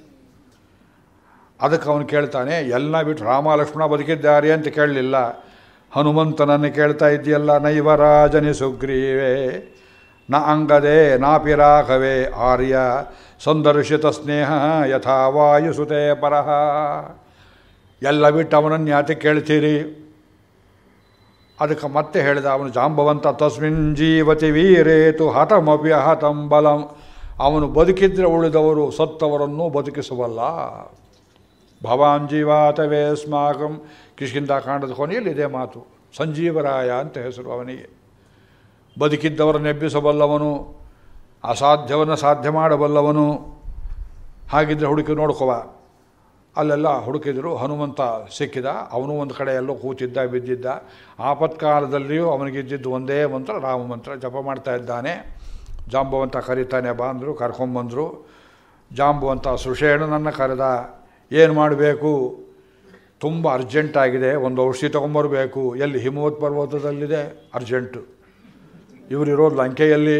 ಅದಕ್ಕೆ ಅವನು ಕೇಳ್ತಾನೆ, ಎಲ್ಲ ಬಿಟ್ಟು ರಾಮ ಲಕ್ಷ್ಮಣ ಬದುಕಿದ್ದಾರೆ ಅಂತ ಕೇಳಲಿಲ್ಲ, ಹನುಮಂತನನ್ನು ಕೇಳ್ತಾ ಇದ್ದೀಯಲ್ಲ. ನೈವ ರಾಜನಿ ಸುಗ್ರೀವೇ ನ ಅಂಗದೇ ನಾಪಿ ರಾಘವೇ ಆರ್ಯ ಸಂದರ್ಶಿತ ಸ್ನೇಹ ಯಥಾ ವಾಯುಸುತೆ ಪರಹ. ಎಲ್ಲ ಬಿಟ್ಟು ಅವನನ್ನು ಯಾತೆ ಕೇಳ್ತೀರಿ? ಅದಕ್ಕೆ ಮತ್ತೆ ಹೇಳಿದ ಅವನು, ಜಾಂಬವಂತ ತಸ್ಮಿನ್ ಜೀವತಿ ವೀರೇತು ಹತಮಪಿ ಹತಂ ಬಲಂ. ಅವನು ಬದುಕಿದ್ರೆ ಉಳಿದವರು ಸತ್ತವರನ್ನು ಬದುಕಿಸಬಲ್ಲ. ಭವಾನ್ ಜೀವಾತವೇ ಸ್ಮಾಕಂ. ಕಿಷ್ಕಿಂಧಾಕಾಂಡದ ಕೊನೆಯಲ್ಲಿ ಇದೇ ಮಾತು. ಸಂಜೀವರಾಯ ಅಂತ ಹೆಸರು ಅವನಿಗೆ. ಬದುಕಿದ್ದವರನ್ನು ಎಬ್ಬಿಸಬಲ್ಲವನು. ಅಸಾಧ್ಯವನ್ನು ಸಾಧ್ಯ ಮಾಡಬಲ್ಲವನು. ಹಾಗಿದ್ದರೆ ಹುಡುಕಿ ನೋಡ್ಕೋವ. ಅಲ್ಲೆಲ್ಲ ಹುಡುಕಿದ್ರು, ಹನುಮಂತ ಸಿಕ್ಕಿದ. ಅವನು ಒಂದು ಕಡೆ ಎಲ್ಲೋ ಕೂತಿದ್ದ, ಬಿದ್ದಿದ್ದ. ಆಪತ್ಕಾಲದಲ್ಲಿಯೂ ಅವನಿಗಿದ್ದಿದ್ದು ಒಂದೇ ಮಂತ್ರ, ರಾಮ ಮಂತ್ರ ಜಪ ಮಾಡ್ತಾ ಇದ್ದಾನೆ. ಜಾಂಬುವಂತ ಕರೀತಾನೆ ಬಾ ಅಂದರು, ಕರ್ಕೊಂಬಂದರು. ಜಾಂಬುವಂತ ಸುಷೇಣನನ್ನು ಕರೆದ. ಏನು ಮಾಡಬೇಕು? ತುಂಬ ಅರ್ಜೆಂಟಾಗಿದೆ, ಒಂದು ಔಷಧಿ ತೊಗೊಂಬರಬೇಕು. ಎಲ್ಲಿ? ಹಿಮವತ್ ಪರ್ವತದಲ್ಲಿದೆ, ಅರ್ಜೆಂಟು. ಇವರಿರೋದು ಲಂಕೆಯಲ್ಲಿ.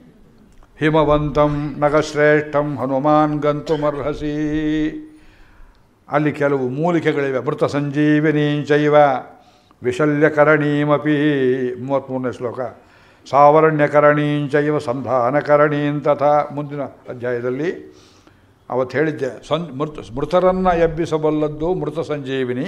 ಹಿಮವಂತಂ ನಗಶ್ರೇಷ್ಠಂ ಹನುಮಾನ್ ಗಂತುಮರ್ಹಸಿ. ಅಲ್ಲಿ ಕೆಲವು ಮೂಲಿಕೆಗಳಿವೆ. ಮೃತ ಸಂಜೀವಿನೀಂಚೈವ ವಿಶಲ್ಯಕರಣೀಮಪಿ. 33ನೇ ಶ್ಲೋಕ. ಸಾವರ್ಣ್ಯಕರಣೀಂಚೈವ ಸಂಧಾನಕರಣೀಂ ತಥಾ. ಮುಂದಿನ ಅಧ್ಯಾಯದಲ್ಲಿ ಅವತ್ತು ಹೇಳಿದ್ದೆ, ಮೃತರನ್ನು ಎಬ್ಬಿಸಬಲ್ಲದ್ದು ಮೃತ ಸಂಜೀವಿನಿ.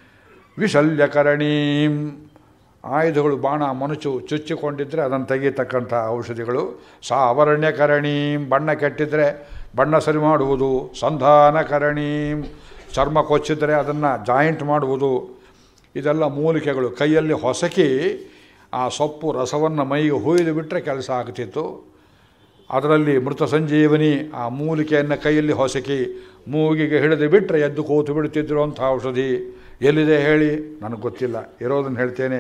ವಿಶಲ್ಯಕರಣೀಂ, ಆಯುಧಗಳು, ಬಾಣ, ಮನುಚು ಚುಚ್ಚಿಕೊಂಡಿದ್ದರೆ ಅದನ್ನು ತೆಗೀತಕ್ಕಂಥ ಔಷಧಿಗಳು. ಸಾವರ್ಣ್ಯಕರಣೀಂ, ಬಣ್ಣ ಕೆಟ್ಟಿದ್ದರೆ ಬಣ್ಣ ಸರಿ ಮಾಡುವುದು. ಸಂಧಾನಕರಣೀಂ, ಚರ್ಮ ಕೊಚ್ಚಿದರೆ ಅದನ್ನು ಜಾಯಿಂಟ್ ಮಾಡುವುದು. ಇದೆಲ್ಲ ಮೂಲಿಕೆಗಳು. ಕೈಯಲ್ಲಿ ಹೊಸಕಿ ಆ ಸೊಪ್ಪು ರಸವನ್ನು ಮೈಗೆ ಹುಯ್ದು ಬಿಟ್ಟರೆ ಕೆಲಸ ಆಗ್ತಿತ್ತು. ಅದರಲ್ಲಿ ಮೃತ ಸಂಜೀವನಿ, ಆ ಮೂಲಿಕೆಯನ್ನು ಕೈಯಲ್ಲಿ ಹೊಸಕಿ ಮೂಗಿಗೆ ಹಿಡಿದು ಬಿಟ್ಟರೆ ಎದ್ದು ಕೂತು ಬಿಡ್ತಿದ್ರು ಅಂಥ ಔಷಧಿ. ಎಲ್ಲಿದೆ ಹೇಳಿ? ನನಗೆ ಗೊತ್ತಿಲ್ಲ, ಇರೋದನ್ನು ಹೇಳ್ತೇನೆ.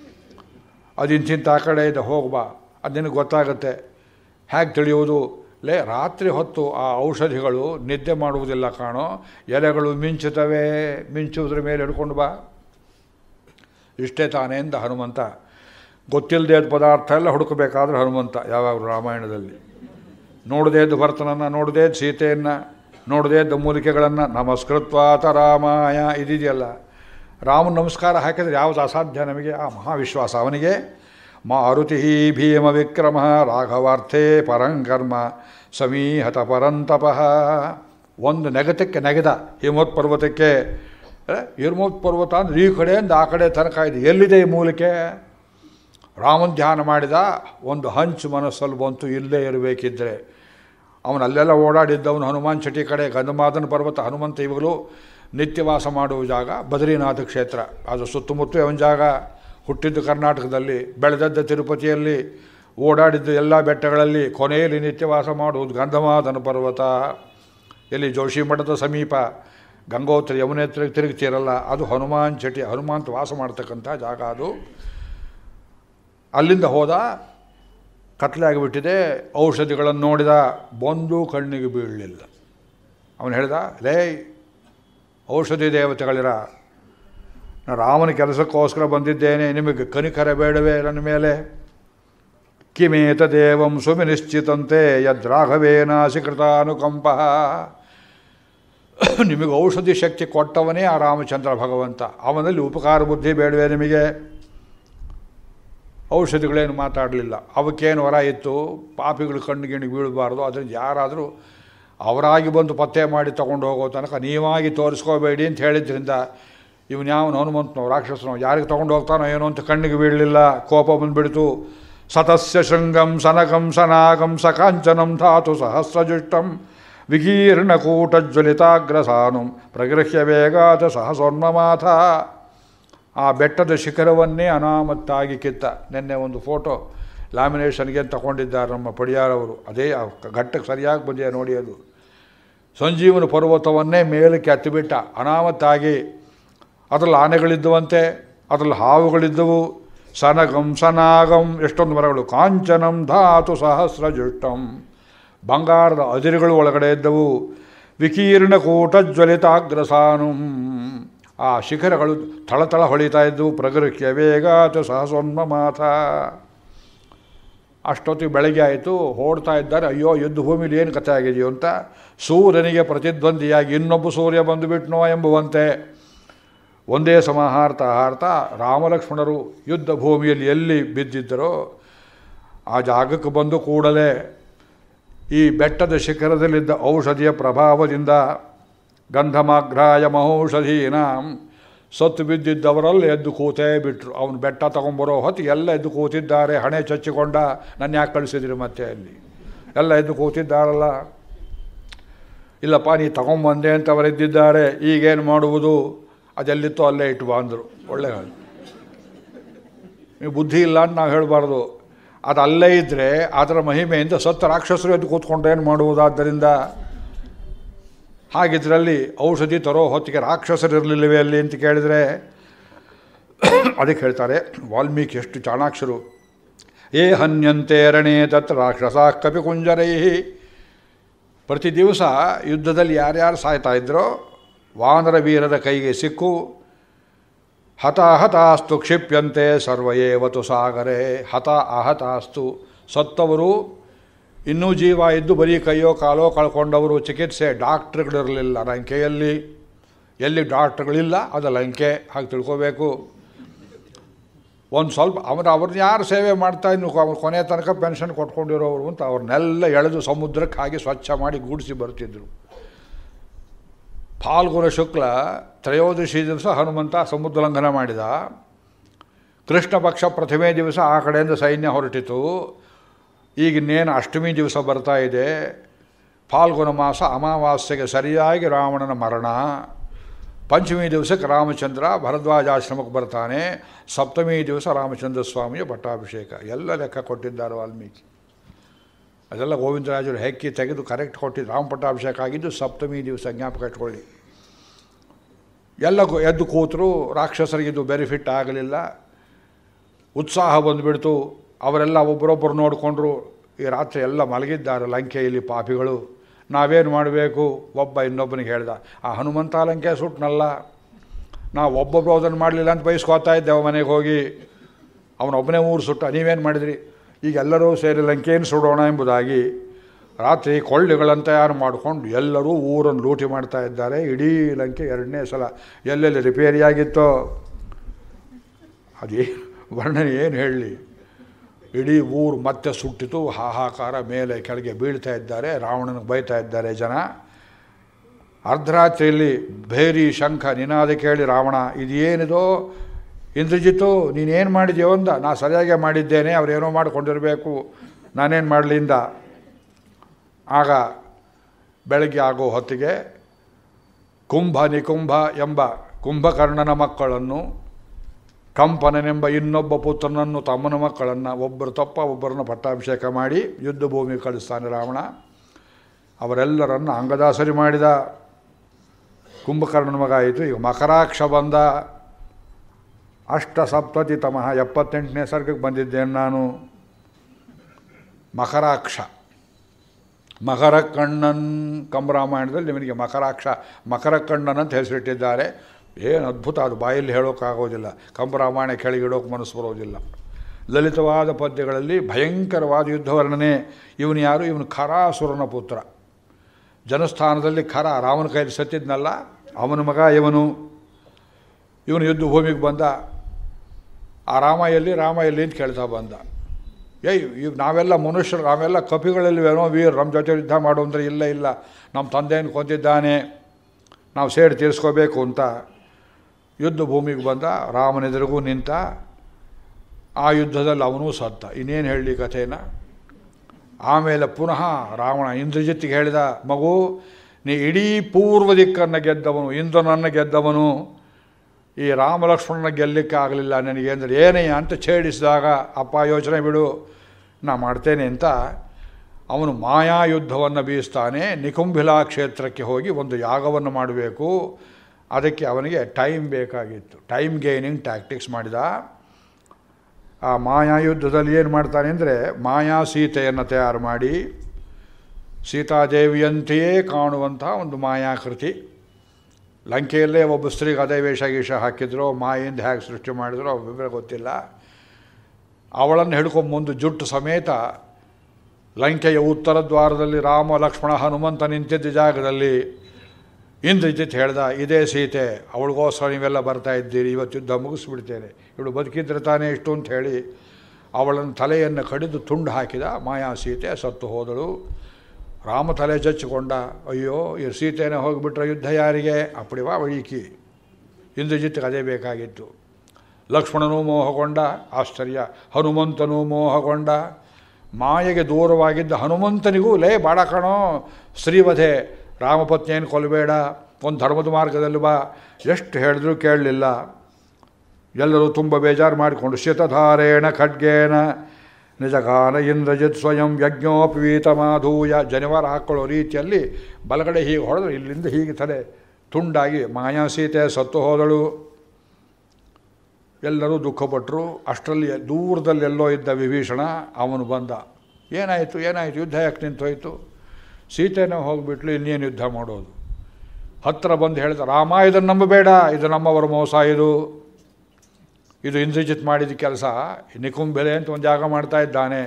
ಅದು ಇಂತಿಂಥ ಆ ಕಡೆ ಇದೆ, ಹೋಗ್ಬಾ, ಅದು ನಿನಗೆ ಗೊತ್ತಾಗುತ್ತೆ. ಹೇಗೆ ತಿಳಿಯುವುದು? ರಾತ್ರಿ ಹೊತ್ತು ಆ ಔಷಧಿಗಳು ನಿದ್ದೆ ಮಾಡುವುದಿಲ್ಲ ಕಾಣೋ, ಎಲೆಗಳು ಮಿಂಚುತ್ತವೆ, ಮಿಂಚುವುದ್ರ ಮೇಲೆ ಹಿಡ್ಕೊಂಡು ಬಾ. ಇಷ್ಟೇ ತಾನೇ ಅಂದ ಹನುಮಂತ. ಗೊತ್ತಿಲ್ಲದೆ ಪದಾರ್ಥ ಎಲ್ಲ ಹುಡುಕಬೇಕಾದ್ರೆ ಹನುಮಂತ ಯಾವಾಗಲೂ ರಾಮಾಯಣದಲ್ಲಿ. ನೋಡದೇ ಇದ್ದು ಭರತನನ್ನು, ನೋಡದೇ ಇದ್ದು ಸೀತೆಯನ್ನು, ನೋಡದೇ ಇದ್ದ ಮೂಲಿಕೆಗಳನ್ನು. ನಮಸ್ಕೃತ್ವಾತ ರಾಮಾಯ ಇದೆಯಲ್ಲ, ರಾಮನ ನಮಸ್ಕಾರ ಹಾಕಿದರೆ ಯಾವುದು ಅಸಾಧ್ಯ ನಮಗೆ. ಆ ಮಹಾವಿಶ್ವಾಸ ಅವನಿಗೆ. ಮಾರುತಿ ಭೀಮ ವಿಕ್ರಮ ರಾಘವಾರ್ಥೇ ಪರಂಕರ್ಮ ಸಮೀಹತ ಪರಂತಪಃ. ಒಂದು ನೆಗತಕ್ಕೆ ನೆಗೆದ ಹಿಮವತ್ ಪರ್ವತಕ್ಕೆ. ಹಿಮವತ್ ಪರ್ವತ ಅಂದರೆ ಈ ಕಡೆಯಿಂದ ಆ ಕಡೆ ತನಕ ಇದೆ. ಎಲ್ಲಿದೆ ಈ ಮೂಲಿಕೆ? ರಾಮನ ಧ್ಯಾನ ಮಾಡಿದ. ಒಂದು ಹಂಚು ಮನಸ್ಸಲ್ಲಿ ಬಂತು, ಇಲ್ಲೇ ಇರಬೇಕಿದ್ದರೆ. ಅವನಲ್ಲೆಲ್ಲ ಓಡಾಡಿದ್ದವನು ಹನುಮಾನ್ ಚಟಿ ಕಡೆ. ಗಂಧಮಾದನ ಪರ್ವತ ಹನುಮಂತ ಇವಾಗಲೂ ನಿತ್ಯವಾಸ ಮಾಡುವ ಜಾಗ ಬದ್ರಿನಾಥ ಕ್ಷೇತ್ರ. ಅದು ಸುತ್ತಮುತ್ತ ಅವನ ಜಾಗ. ಹುಟ್ಟಿದ್ದು ಕರ್ನಾಟಕದಲ್ಲಿ, ಬೆಳೆದದ್ದ ತಿರುಪತಿಯಲ್ಲಿ, ಓಡಾಡಿದ್ದು ಎಲ್ಲ ಬೆಟ್ಟಗಳಲ್ಲಿ, ಕೊನೆಯಲ್ಲಿ ನಿತ್ಯವಾಸ ಮಾಡುವುದು ಗಂಧಮಾದನ ಪರ್ವತ. ಎಲ್ಲಿ? ಜೋಶಿ ಮಠದ ಸಮೀಪ. ಗಂಗೋತ್ರಿ ಯಮುನೆ ತಿರುಗ್ತಿರಲ್ಲ, ಅದು ಹನುಮಾನ್ ಚಟಿ. ಹನುಮಂತ ವಾಸ ಮಾಡ್ತಕ್ಕಂಥ ಜಾಗ ಅದು. ಅಲ್ಲಿಂದ ಹೋದ. ಕತ್ಲೆ ಆಗಿಬಿಟ್ಟಿದೆ. ಔಷಧಿಗಳನ್ನು ನೋಡಿದ, ಬಂದು ಕಣ್ಣಿಗೆ ಬೀಳಲಿಲ್ಲ. ಅವನು ಹೇಳ್ದ, ಲೇ ಔಷಧಿ ದೇವತೆಗಳಿರ, ನಾನು ರಾಮನ ಕೆಲಸಕ್ಕೋಸ್ಕರ ಬಂದಿದ್ದೇನೆ, ನಿಮಗೆ ಕನಿಕರ ಬೇಡವೇ ನನ್ನ ಮೇಲೆ? ಕಿಮೇತ ದೇವಂ ಸುಮಿನಿಶ್ಚಿತಂತೆ ಯದ್ರಾಘವೇನಾಸಿ ಕೃತಾನುಕಂಪ. ನಿಮಗೆ ಔಷಧಿ ಶಕ್ತಿ ಕೊಟ್ಟವನೇ ಆ ರಾಮಚಂದ್ರ ಭಗವಂತ. ಅವನಲ್ಲಿ ಉಪಕಾರ ಬುದ್ಧಿ ಬೇಡವೇ ನಿಮಗೆ? ಔಷಧಿಗಳೇನು ಮಾತಾಡಲಿಲ್ಲ. ಅವಕ್ಕೇನು ವರ ಇತ್ತು? ಪಾಪಿಗಳು ಕಣ್ಣಿಗೆ ಬೀಳಬಾರ್ದು, ಅದರಿಂದ ಯಾರಾದರೂ ಅವರಾಗಿ ಬಂದು ಪತ್ತೆ ಮಾಡಿ ತಗೊಂಡು ಹೋಗೋ ತನಕ ನೀವಾಗಿ ತೋರಿಸ್ಕೋಬೇಡಿ ಅಂತ ಹೇಳಿದ್ರಿಂದ ಇವನ್ಯಾವನು ಹನುಮಂತನೋ ರಾಕ್ಷಸನೋ ಯಾರಿಗೆ ತೊಗೊಂಡು ಹೋಗ್ತಾನೋ ಏನೋ ಅಂತ ಕಣ್ಣಿಗೆ ಬೀಳಲಿಲ್ಲ. ಕೋಪ ಬಂದುಬಿಡ್ತು. ಸತಸ್ಯ ಶೃಂಗಂ ಸನಕಂ ಸನಾಗಂ ಸಕಾಂಚನಂ ಧಾತು ಸಹಸ್ರಜುಷ್ಟಂ ವಿಕೀರ್ಣಕೂಟಜ್ವಲಿತಾಗ್ರಸಾನುಂ ಪ್ರಗೃಹ್ಯ ವೇಗಾತ ಸಹಸೋನ್ಮಮಾಥ. ಆ ಬೆಟ್ಟದ ಶಿಖರವನ್ನೇ ಅನಾಮತ್ತಾಗಿ ಕಿತ್ತ. ನಿನ್ನೆ ಒಂದು ಫೋಟೋ ಲ್ಯಾಮಿನೇಷನ್ಗೆ ತಗೊಂಡಿದ್ದಾರೆ ನಮ್ಮ ಪಡಿಯಾರವರು. ಅದೇ ಆ ಘಟ್ಟಕ್ಕೆ ಸರಿಯಾಗಿ ಬಂದಿದೆ ನೋಡಿ. ಅದು ಸಂಜೀವನ ಪರ್ವತವನ್ನೇ ಮೇಲಕ್ಕೆ ಹತ್ತಿಬಿಟ್ಟ ಅನಾಮತ್ತಾಗಿ. ಅದರಲ್ಲಿ ಆನೆಗಳಿದ್ದವಂತೆ, ಅದರಲ್ಲಿ ಹಾವುಗಳಿದ್ದವು. ಸನಗಂ ಸನಾಗಂ, ಎಷ್ಟೊಂದು ಮರಗಳು. ಕಾಂಚನಂ ಧಾತು ಸಹಸ್ರಜುಷ್ಟಂ, ಬಂಗಾರದ ಅದಿರುಗಳು ಒಳಗಡೆ ಇದ್ದವು. ವಿಕೀರ್ಣಕೂಟಜ್ವಲಿತಾಗ್ರಸಾನುಂ, ಆ ಶಿಖರಗಳು ಥಳಥಳ ಹೊಳಿತಾ ಇದ್ದವು. ಪ್ರಗೃಹ್ಯ ವೇಗಾತ ಸಹಸೋನ್ಮಮಾಥ. ಅಷ್ಟೊತ್ತಿಗೆ ಬೆಳಗ್ಗೆ ಆಯಿತು. ಓಡ್ತಾ ಇದ್ದಾರೆ. ಅಯ್ಯೋ ಯುದ್ಧ ಭೂಮಿಲಿ ಏನು ಕಥೆ ಆಗಿದೆಯೋ ಅಂತ. ಸೂರ್ಯನಿಗೆ ಪ್ರತಿದ್ವಂದಿಯಾಗಿ ಇನ್ನೊಬ್ಬ ಸೂರ್ಯ ಬಂದುಬಿಟ್ನೋ ಎಂಬುವಂತೆ ಒಂದೇ ಸಮ ಹಾರ್ತಾ ರಾಮಲಕ್ಷ್ಮಣರು ಯುದ್ಧ ಭೂಮಿಯಲ್ಲಿ ಎಲ್ಲಿ ಬಿದ್ದಿದ್ದರೋ ಆ ಜಾಗಕ್ಕೆ ಬಂದು ಕೂಡಲೇ ಈ ಬೆಟ್ಟದ ಶಿಖರದಲ್ಲಿದ್ದ ಔಷಧಿಯ ಪ್ರಭಾವದಿಂದ ಗಂಧಮಾಘ್ರಾಯ ಮಹೌಷಧೀನಾಂ, ಸತ್ತು ಬಿದ್ದಿದ್ದವರಲ್ಲಿ ಎದ್ದು ಕೂತೇ ಬಿಟ್ರು. ಅವನು ಬೆಟ್ಟ ತಗೊಂಬರೋ ಹೊತ್ತಿಗೆ ಎಲ್ಲ ಎದ್ದು ಕೂತಿದ್ದಾರೆ. ಹಣೆ ಚಚ್ಚಿಕೊಂಡ, ನನ್ನ ಯಾಕೆ ಕಳಿಸಿದ್ರಿ ಮತ್ತೆ? ಅಲ್ಲಿ ಎಲ್ಲ ಎದ್ದು ಕೂತಿದ್ದಾರಲ್ಲ. ಇಲ್ಲಪ್ಪ ನೀ ತಗೊಂಬಂದೆ ಅಂತ ಅವರಿದ್ದಿದ್ದಾರೆ, ಈಗೇನು ಮಾಡುವುದು? ಅದೆಲ್ಲಿತ್ತೋ ಅಲ್ಲೇ ಇಟ್ಟು ಬಂದರು. ಒಳ್ಳೆ ನೀವು ಬುದ್ಧಿ ಇಲ್ಲ ಅಂತ ನಾವು ಹೇಳಬಾರ್ದು. ಅದು ಅಲ್ಲೇ ಇದ್ದರೆ ಅದರ ಮಹಿಮೆಯಿಂದ ಸತ್ತ ರಾಕ್ಷಸರು ಎದ್ದು ಕೂತ್ಕೊಂಡು ಏನು ಮಾಡುವುದಾದ್ದರಿಂದ ಹಾಗಿದ್ರಲ್ಲಿ ಔಷಧಿ ತರೋ ಹೊತ್ತಿಗೆ ರಾಕ್ಷಸರಿರಲಿಲ್ಲವೇ ಅಲ್ಲಿ ಅಂತ ಕೇಳಿದರೆ ಅದಕ್ಕೆ ಹೇಳ್ತಾರೆ ವಾಲ್ಮೀಕಿ ಎಷ್ಟು ಚಾಣಾಕ್ಷರು. ಏ ಹನ್ಯಂತೆ ರಣೇ ತತ್ರ ರಾಕ್ಷಸ ಕಪಿಕುಂಜರೈ. ಪ್ರತಿ ದಿವಸ ಯುದ್ಧದಲ್ಲಿ ಯಾರ್ಯಾರು ಸಾಯ್ತಾ ಇದ್ರೋ ವಾನರ ವೀರರ ಕೈಗೆ ಸಿಕ್ಕು ಹತಾಹತಾಸ್ತು ಕ್ಷಿಪ್ಯಂತೆ ಸರ್ವಯೇವತು ಸಾಗರೇ. ಹತ ಅಹತಾಸ್ತು ಸತ್ತವರು, ಇನ್ನೂ ಜೀವ ಇದ್ದು ಬರೀ ಕೈಯೋ ಕಾಲೋ ಕಳ್ಕೊಂಡವರು, ಚಿಕಿತ್ಸೆ ಡಾಕ್ಟ್ರುಗಳಿರಲಿಲ್ಲ ಲಂಕೆಯಲ್ಲಿ. ಎಲ್ಲಿ ಡಾಕ್ಟ್ರುಗಳಿಲ್ಲ ಅದು ಲಂಕೆ, ಹಾಗೆ ತಿಳ್ಕೋಬೇಕು. ಒಂದು ಸ್ವಲ್ಪ ಅವ್ರನ್ನ ಯಾರು ಸೇವೆ ಮಾಡ್ತಾ ಇನ್ನು ಕೊನೆ ತನಕ ಪೆನ್ಷನ್ ಕೊಟ್ಕೊಂಡಿರೋರು ಅಂತ ಅವ್ರನ್ನೆಲ್ಲ ಎಳೆದು ಸಮುದ್ರಕ್ಕೆ ಹಾಗೆ ಸ್ವಚ್ಛ ಮಾಡಿ ಗೂಡಿಸಿ ಬರ್ತಿದ್ರು. ಫಾಲ್ಗುಣ ಶುಕ್ಲ ತ್ರಯೋದಶಿ ದಿವಸ ಹನುಮಂತ ಸಮುದ್ರ ಲಂಘನ ಮಾಡಿದ. ಕೃಷ್ಣ ಪಕ್ಷ ಪ್ರಥಮೆ ದಿವಸ ಆ ಕಡೆಯಿಂದ ಸೈನ್ಯ ಹೊರಟಿತು. ಈಗಿನ್ನೇನು ಅಷ್ಟಮಿ ದಿವಸ ಬರ್ತಾ ಇದೆ. ಫಾಲ್ಗುಣ ಮಾಸ ಅಮಾವಾಸ್ಯೆಗೆ ಸರಿಯಾಗಿ ರಾವಣನ ಮರಣ. ಪಂಚಮಿ ದಿವಸಕ್ಕೆ ರಾಮಚಂದ್ರ ಭರದ್ವಾಜಾಶ್ರಮಕ್ಕೆ ಬರ್ತಾನೆ. ಸಪ್ತಮಿ ದಿವಸ ರಾಮಚಂದ್ರ ಸ್ವಾಮಿಯ ಪಟ್ಟಾಭಿಷೇಕ. ಎಲ್ಲ ಲೆಕ್ಕ ಕೊಟ್ಟಿದ್ದಾರೆ ವಾಲ್ಮೀಕಿ. ಅದೆಲ್ಲ ಗೋವಿಂದರಾಜರು ಹೆಕ್ಕಿ ತೆಗೆದು ಕರೆಕ್ಟ್ ಕೊಟ್ಟಿದ್ದು. ರಾಮ ಪಟ್ಟಾಭಿಷೇಕ ಆಗಿದ್ದು ಸಪ್ತಮಿ ದಿವಸ, ಜ್ಞಾಪಕ ಇಟ್ಕೊಳ್ಳಿ. ಎಲ್ಲ ಎದ್ದು ಕೂತರು. ರಾಕ್ಷಸರಿಗಿದು ಬೆನಿಫಿಟ್ ಆಗಲಿಲ್ಲ. ಉತ್ಸಾಹ ಬಂದುಬಿಡ್ತು. ಅವರೆಲ್ಲ ಒಬ್ಬರೊಬ್ಬರು ನೋಡಿಕೊಂಡ್ರು. ಈ ರಾತ್ರಿ ಎಲ್ಲ ಮಲಗಿದ್ದಾರೆ ಲಂಕೆಯಲ್ಲಿ ಪಾಪಿಗಳು. ನಾವೇನು ಮಾಡಬೇಕು? ಒಬ್ಬ ಇನ್ನೊಬ್ಬನಿಗೆ ಹೇಳ್ದ, ಆ ಹನುಮಂತ ಲಂಕೆ ಸುಟ್ನಲ್ಲ, ನಾವು ಒಬ್ಬೊಬ್ಬರು ಅದನ್ನು ಮಾಡಲಿಲ್ಲ ಅಂತ ಬಯಸ್ಕೋತಾ ಇದ್ದೇವೆ ಮನೆಗೆ ಹೋಗಿ. ಅವನೊಬ್ಬನೇ ಊರು ಸುಟ್ಟ, ನೀವೇನು ಮಾಡಿದ್ರಿ? ಈಗ ಎಲ್ಲರೂ ಸೇರಿ ಲಂಕೆಯನ್ನು ಸುಡೋಣ ಎಂಬುದಾಗಿ ರಾತ್ರಿ ಕೊಳ್ಳಿಗಳನ್ನು ತಯಾರು ಮಾಡಿಕೊಂಡು ಎಲ್ಲರೂ ಊರನ್ನು ಲೂಟಿ ಮಾಡ್ತಾ ಇದ್ದಾರೆ. ಇಡೀ ಲಂಕೆ ಎರಡನೇ ಸಲ ಎಲ್ಲೆಲ್ಲಿ ರಿಪೇರಿಯಾಗಿತ್ತೋ ಅದೇ ವರ್ಣನೆ ಏನು ಹೇಳಲಿ. ಇಡೀ ಊರು ಮತ್ತೆ ಸುಟ್ಟಿತು. ಹಾಹಾಕಾರ, ಮೇಲೆ ಕೆಳಗೆ ಬೀಳ್ತಾ ಇದ್ದಾರೆ. ರಾವಣನಿಗೆ ಬೈತಾ ಇದ್ದಾರೆ ಜನ. ಅರ್ಧರಾತ್ರಿಯಲ್ಲಿ ಭೇರಿ ಶಂಖ ನಿನಾದ ಕೇಳಿ ರಾವಣ, ಇದೇನಿದೋ ಇಂದ್ರಜಿತ್ತು, ನೀನೇನು ಮಾಡಿದ್ಯೋ ಅಂದ. ನಾ ಸರಿಯಾಗೇ ಮಾಡಿದ್ದೇನೆ, ಅವರೇನೋ ಮಾಡಿಕೊಂಡಿರಬೇಕು, ನಾನೇನು ಮಾಡಲಿಂದ. ಆಗ ಬೆಳಗ್ಗೆ ಆಗೋ ಹೊತ್ತಿಗೆ ಕುಂಭ ನಿಕುಂಭ ಎಂಬ ಕುಂಭಕರ್ಣನ ಮಕ್ಕಳನ್ನು, ಕಂಪನನೆಂಬ ಇನ್ನೊಬ್ಬ ಪುತ್ರನನ್ನು, ತಮ್ಮನ ಮಕ್ಕಳನ್ನು, ಒಬ್ಬರು ತಪ್ಪ ಒಬ್ಬರನ್ನು ಪಟ್ಟಾಭಿಷೇಕ ಮಾಡಿ ಯುದ್ಧ ಭೂಮಿಗೆ ಕಳಿಸ್ತಾನೆ ರಾವಣ. ಅವರೆಲ್ಲರನ್ನು ಅಂಗದಾಸರಿ ಮಾಡಿದ. ಕುಂಭಕರ್ಣನ ಮಗ ಆಯಿತು. ಈಗ ಮಕರಾಕ್ಷ ಬಂದ. ಅಷ್ಟಸಪ್ತತಿ ತಮಃ 78ನೇ ಸರ್ಗಕ್ಕೆ ಬಂದಿದ್ದೇನೆ ನಾನು. ಮಕರಾಕ್ಷ, ಮಕರ ಕಣ್ಣನ್. ಕಂಬರಾಮಾಯಣದಲ್ಲಿ ನಿಮಗೆ ಮಕರಾಕ್ಷ, ಮಕರ ಕಣ್ಣನ್ ಅಂತ ಹೆಸರಿಟ್ಟಿದ್ದಾರೆ. ಏನು ಅದ್ಭುತ, ಅದು ಬಾಯಲ್ಲಿ ಹೇಳೋಕ್ಕಾಗೋದಿಲ್ಲ. ಕಂಬರಾಮಾಯಣ ಕೆಳಗಿಡೋಕೆ ಮನಸ್ಸು ಬರೋದಿಲ್ಲ. ಲಲಿತವಾದ ಪದ್ಯಗಳಲ್ಲಿ ಭಯಂಕರವಾದ ಯುದ್ಧ ವರ್ಣನೆ. ಇವನು ಯಾರು? ಇವನು ಖರಾಸುರನ ಪುತ್ರ. ಜನಸ್ಥಾನದಲ್ಲಿ ಖರ ರಾಮನ ಕೈಯಲ್ಲಿ ಸತ್ತಿದ್ನಲ್ಲ, ಅವನ ಮಗ ಇವನು. ಇವನು ಯುದ್ಧ ಭೂಮಿಗೆ ಬಂದ. ಆ ರಾಮ ಎಲ್ಲಿ ಅಂತ ಕೇಳ್ತಾ ಬಂದ. ಈಗ ನಾವೆಲ್ಲ ಮನುಷ್ಯರು, ನಾವೆಲ್ಲ ಕಪಿಗಳಲ್ಲಿವೇನೋ ವೀರ್, ನಮ್ಮ ಜೊತೆ ಯುದ್ಧ ಮಾಡು ಅಂದರೆ ಇಲ್ಲ, ನಮ್ಮ ತಂದೆಯನ್ನು ಕೊಂದಿದ್ದಾನೆ, ನಾವು ಸೇಡು ತೀರಿಸ್ಕೋಬೇಕು ಅಂತ ಯುದ್ಧ ಭೂಮಿಗೆ ಬಂದ. ರಾಮನೆದುರಿಗೂ ನಿಂತ. ಆ ಯುದ್ಧದಲ್ಲಿ ಅವನೂ ಸತ್ತ. ಇನ್ನೇನು ಹೇಳಲಿ ಕಥೆನ. ಆಮೇಲೆ ಪುನಃ ರಾವಣ ಇಂದ್ರಜಿತ್ತಿಗೆ ಹೇಳಿದ, ಮಗು, ನೀ ಇಡೀ ಪೂರ್ವ ದಿಕ್ಕನ್ನು ಗೆದ್ದವನು, ಇಂದ್ರನನ್ನು ಗೆದ್ದವನು, ಈ ರಾಮಲಕ್ಷ್ಮಣನ ಗೆಲ್ಲಲಿಕ್ಕೆ ಆಗಲಿಲ್ಲ ನನಗೆ ಅಂದರೆ ಏನಯ್ಯ ಅಂತ ಛೇಡಿಸಿದಾಗ, ಅಪ್ಪ ಯೋಚನೆ ಬಿಡು, ನಾ ಮಾಡ್ತೇನೆ ಅಂತ ಅವನು ಮಾಯಾ ಯುದ್ಧವನ್ನು ಬೀಸ್ತಾನೆ. ನಿಕುಂಭಿಲಾ ಕ್ಷೇತ್ರಕ್ಕೆ ಹೋಗಿ ಒಂದು ಯಾಗವನ್ನು ಮಾಡಬೇಕು. ಅದಕ್ಕೆ ಅವನಿಗೆ ಟೈಮ್ ಬೇಕಾಗಿತ್ತು. ಟೈಮ್ ಗೇನಿಂಗ್ ಟ್ಯಾಕ್ಟಿಕ್ಸ್ ಮಾಡಿದ. ಆ ಮಾಯಾ ಯುದ್ಧದಲ್ಲಿ ಏನು ಮಾಡ್ತಾನೆ ಅಂದರೆ, ಮಾಯಾ ಸೀತೆಯನ್ನು ತಯಾರು ಮಾಡಿ ಸೀತಾದೇವಿಯಂತೆಯೇ ಕಾಣುವಂಥ ಒಂದು ಮಾಯಾಕೃತಿ. ಲಂಕೆಯಲ್ಲೇ ಒಬ್ಬ ಸ್ತ್ರೀಗೆ ಅದೇ ವೇಷ ಹಾಕಿದ್ರು, ಮಾಯಿಂದ ಹೇಗೆ ಸೃಷ್ಟಿ ಮಾಡಿದ್ರು ವಿವರ ಗೊತ್ತಿಲ್ಲ. ಅವಳನ್ನು ಹಿಡ್ಕೊಂಬಂದು ಜುಟ್ಟು ಸಮೇತ ಲಂಕೆಯ ಉತ್ತರ ದ್ವಾರದಲ್ಲಿ ರಾಮ ಲಕ್ಷ್ಮಣ ಹನುಮಂತ ನಿಂತಿದ್ದ ಜಾಗದಲ್ಲಿ ಇಂದ್ರಜಿತ್ ಹೇಳ್ದ, ಇದೇ ಸೀತೆ, ಅವಳಿಗೋಸ್ಕರ ನೀವೆಲ್ಲ ಬರ್ತಾ ಇದ್ದೀರಿ, ಇವತ್ತು ಯುದ್ಧ ಮುಗಿಸ್ಬಿಡ್ತೇನೆ, ಇವಳು ಬದುಕಿದ್ರೆ ತಾನೇ ಇಷ್ಟು ಅಂತ ಹೇಳಿ ಅವಳನ್ನು ತಲೆಯನ್ನು ಕಡಿದು ತುಂಡು ಹಾಕಿದ. ಮಾಯಾ ಸೀತೆ ಸತ್ತು ಹೋದಳು. ರಾಮ ತಲೆ ಚಚ್ಚಿಕೊಂಡ, ಅಯ್ಯೋ ಈ ಸೀತೆನೇ ಹೋಗಿಬಿಟ್ರೆ ಯುದ್ಧ ಯಾರಿಗೆ? ಅಪ್ಪಡಿವಾ ವಳಿಕಿ. ಇಂದ್ರಜಿತ್ಗೆ ಅದೇ ಬೇಕಾಗಿತ್ತು. ಲಕ್ಷ್ಮಣನೂ ಮೋಹಗೊಂಡ, ಆಶ್ಚರ್ಯ. ಹನುಮಂತನೂ ಮೋಹಗೊಂಡ. ಮಾಯೆಗೆ ದೂರವಾಗಿದ್ದ ಹನುಮಂತನಿಗೂ, ಲೇ ಬಾಡ ಕಣೋ, ಶ್ರೀವಧೆ, ರಾಮಪತ್ನಿಯನ್ನು ಕೊಲ್ಲಬೇಡ, ಒಂದು ಧರ್ಮದ ಮಾರ್ಗದಲ್ಲಿ ಬಾ, ಎಷ್ಟು ಹೇಳಿದ್ರೂ ಕೇಳಲಿಲ್ಲ. ಎಲ್ಲರೂ ತುಂಬ ಬೇಜಾರು ಮಾಡಿಕೊಂಡು, ಶಿತಧಾರೇಣ ಖಡ್ಗೇನ ನಿಜಗಾನ ಇಂದ್ರಜಿತ್ ಸ್ವಯಂ ಯಜ್ಞೋಪವೀತ ಮಾಧೂಯ ಜನಿವಾರ ಹಾಕ್ಕೊಳ್ಳೋ ರೀತಿಯಲ್ಲಿ ಬಲಗಡೆ ಹೀಗೆ ಹೊಡೆದು ಇಲ್ಲಿಂದ ಹೀಗೆ ತಲೆ ತುಂಡಾಗಿ ಮಾಯಾಸೀತೆ ಸತ್ತು ಹೋದಳು. ಎಲ್ಲರೂ ದುಃಖಪಟ್ಟರು. ಅಷ್ಟರಲ್ಲಿ ದೂರದಲ್ಲಿ ಎಲ್ಲೋ ಇದ್ದ ವಿಭೀಷಣ ಅವನು ಬಂದ. ಏನಾಯಿತು ಯುದ್ಧ ಯಾಕೆ ನಿಂತೋಯ್ತು? ಸೀತೆನೇ ಹೋಗಿಬಿಟ್ಲು, ಇನ್ನೇನು ಯುದ್ಧ ಮಾಡೋದು? ಹತ್ತಿರ ಬಂದು ಹೇಳಿದ, ರಾಮ ಇದನ್ನು ನಂಬಬೇಡ, ಇದು ನಮ್ಮವರ ಮೋಸ, ಇದು ಇಂದ್ರಜಿತ್ ಮಾಡಿದ ಕೆಲಸ. ನಿಕುಂಬೆಲೆ ಅಂತ ಒಂದು ಯಾಗ ಮಾಡ್ತಾ ಇದ್ದಾನೆ.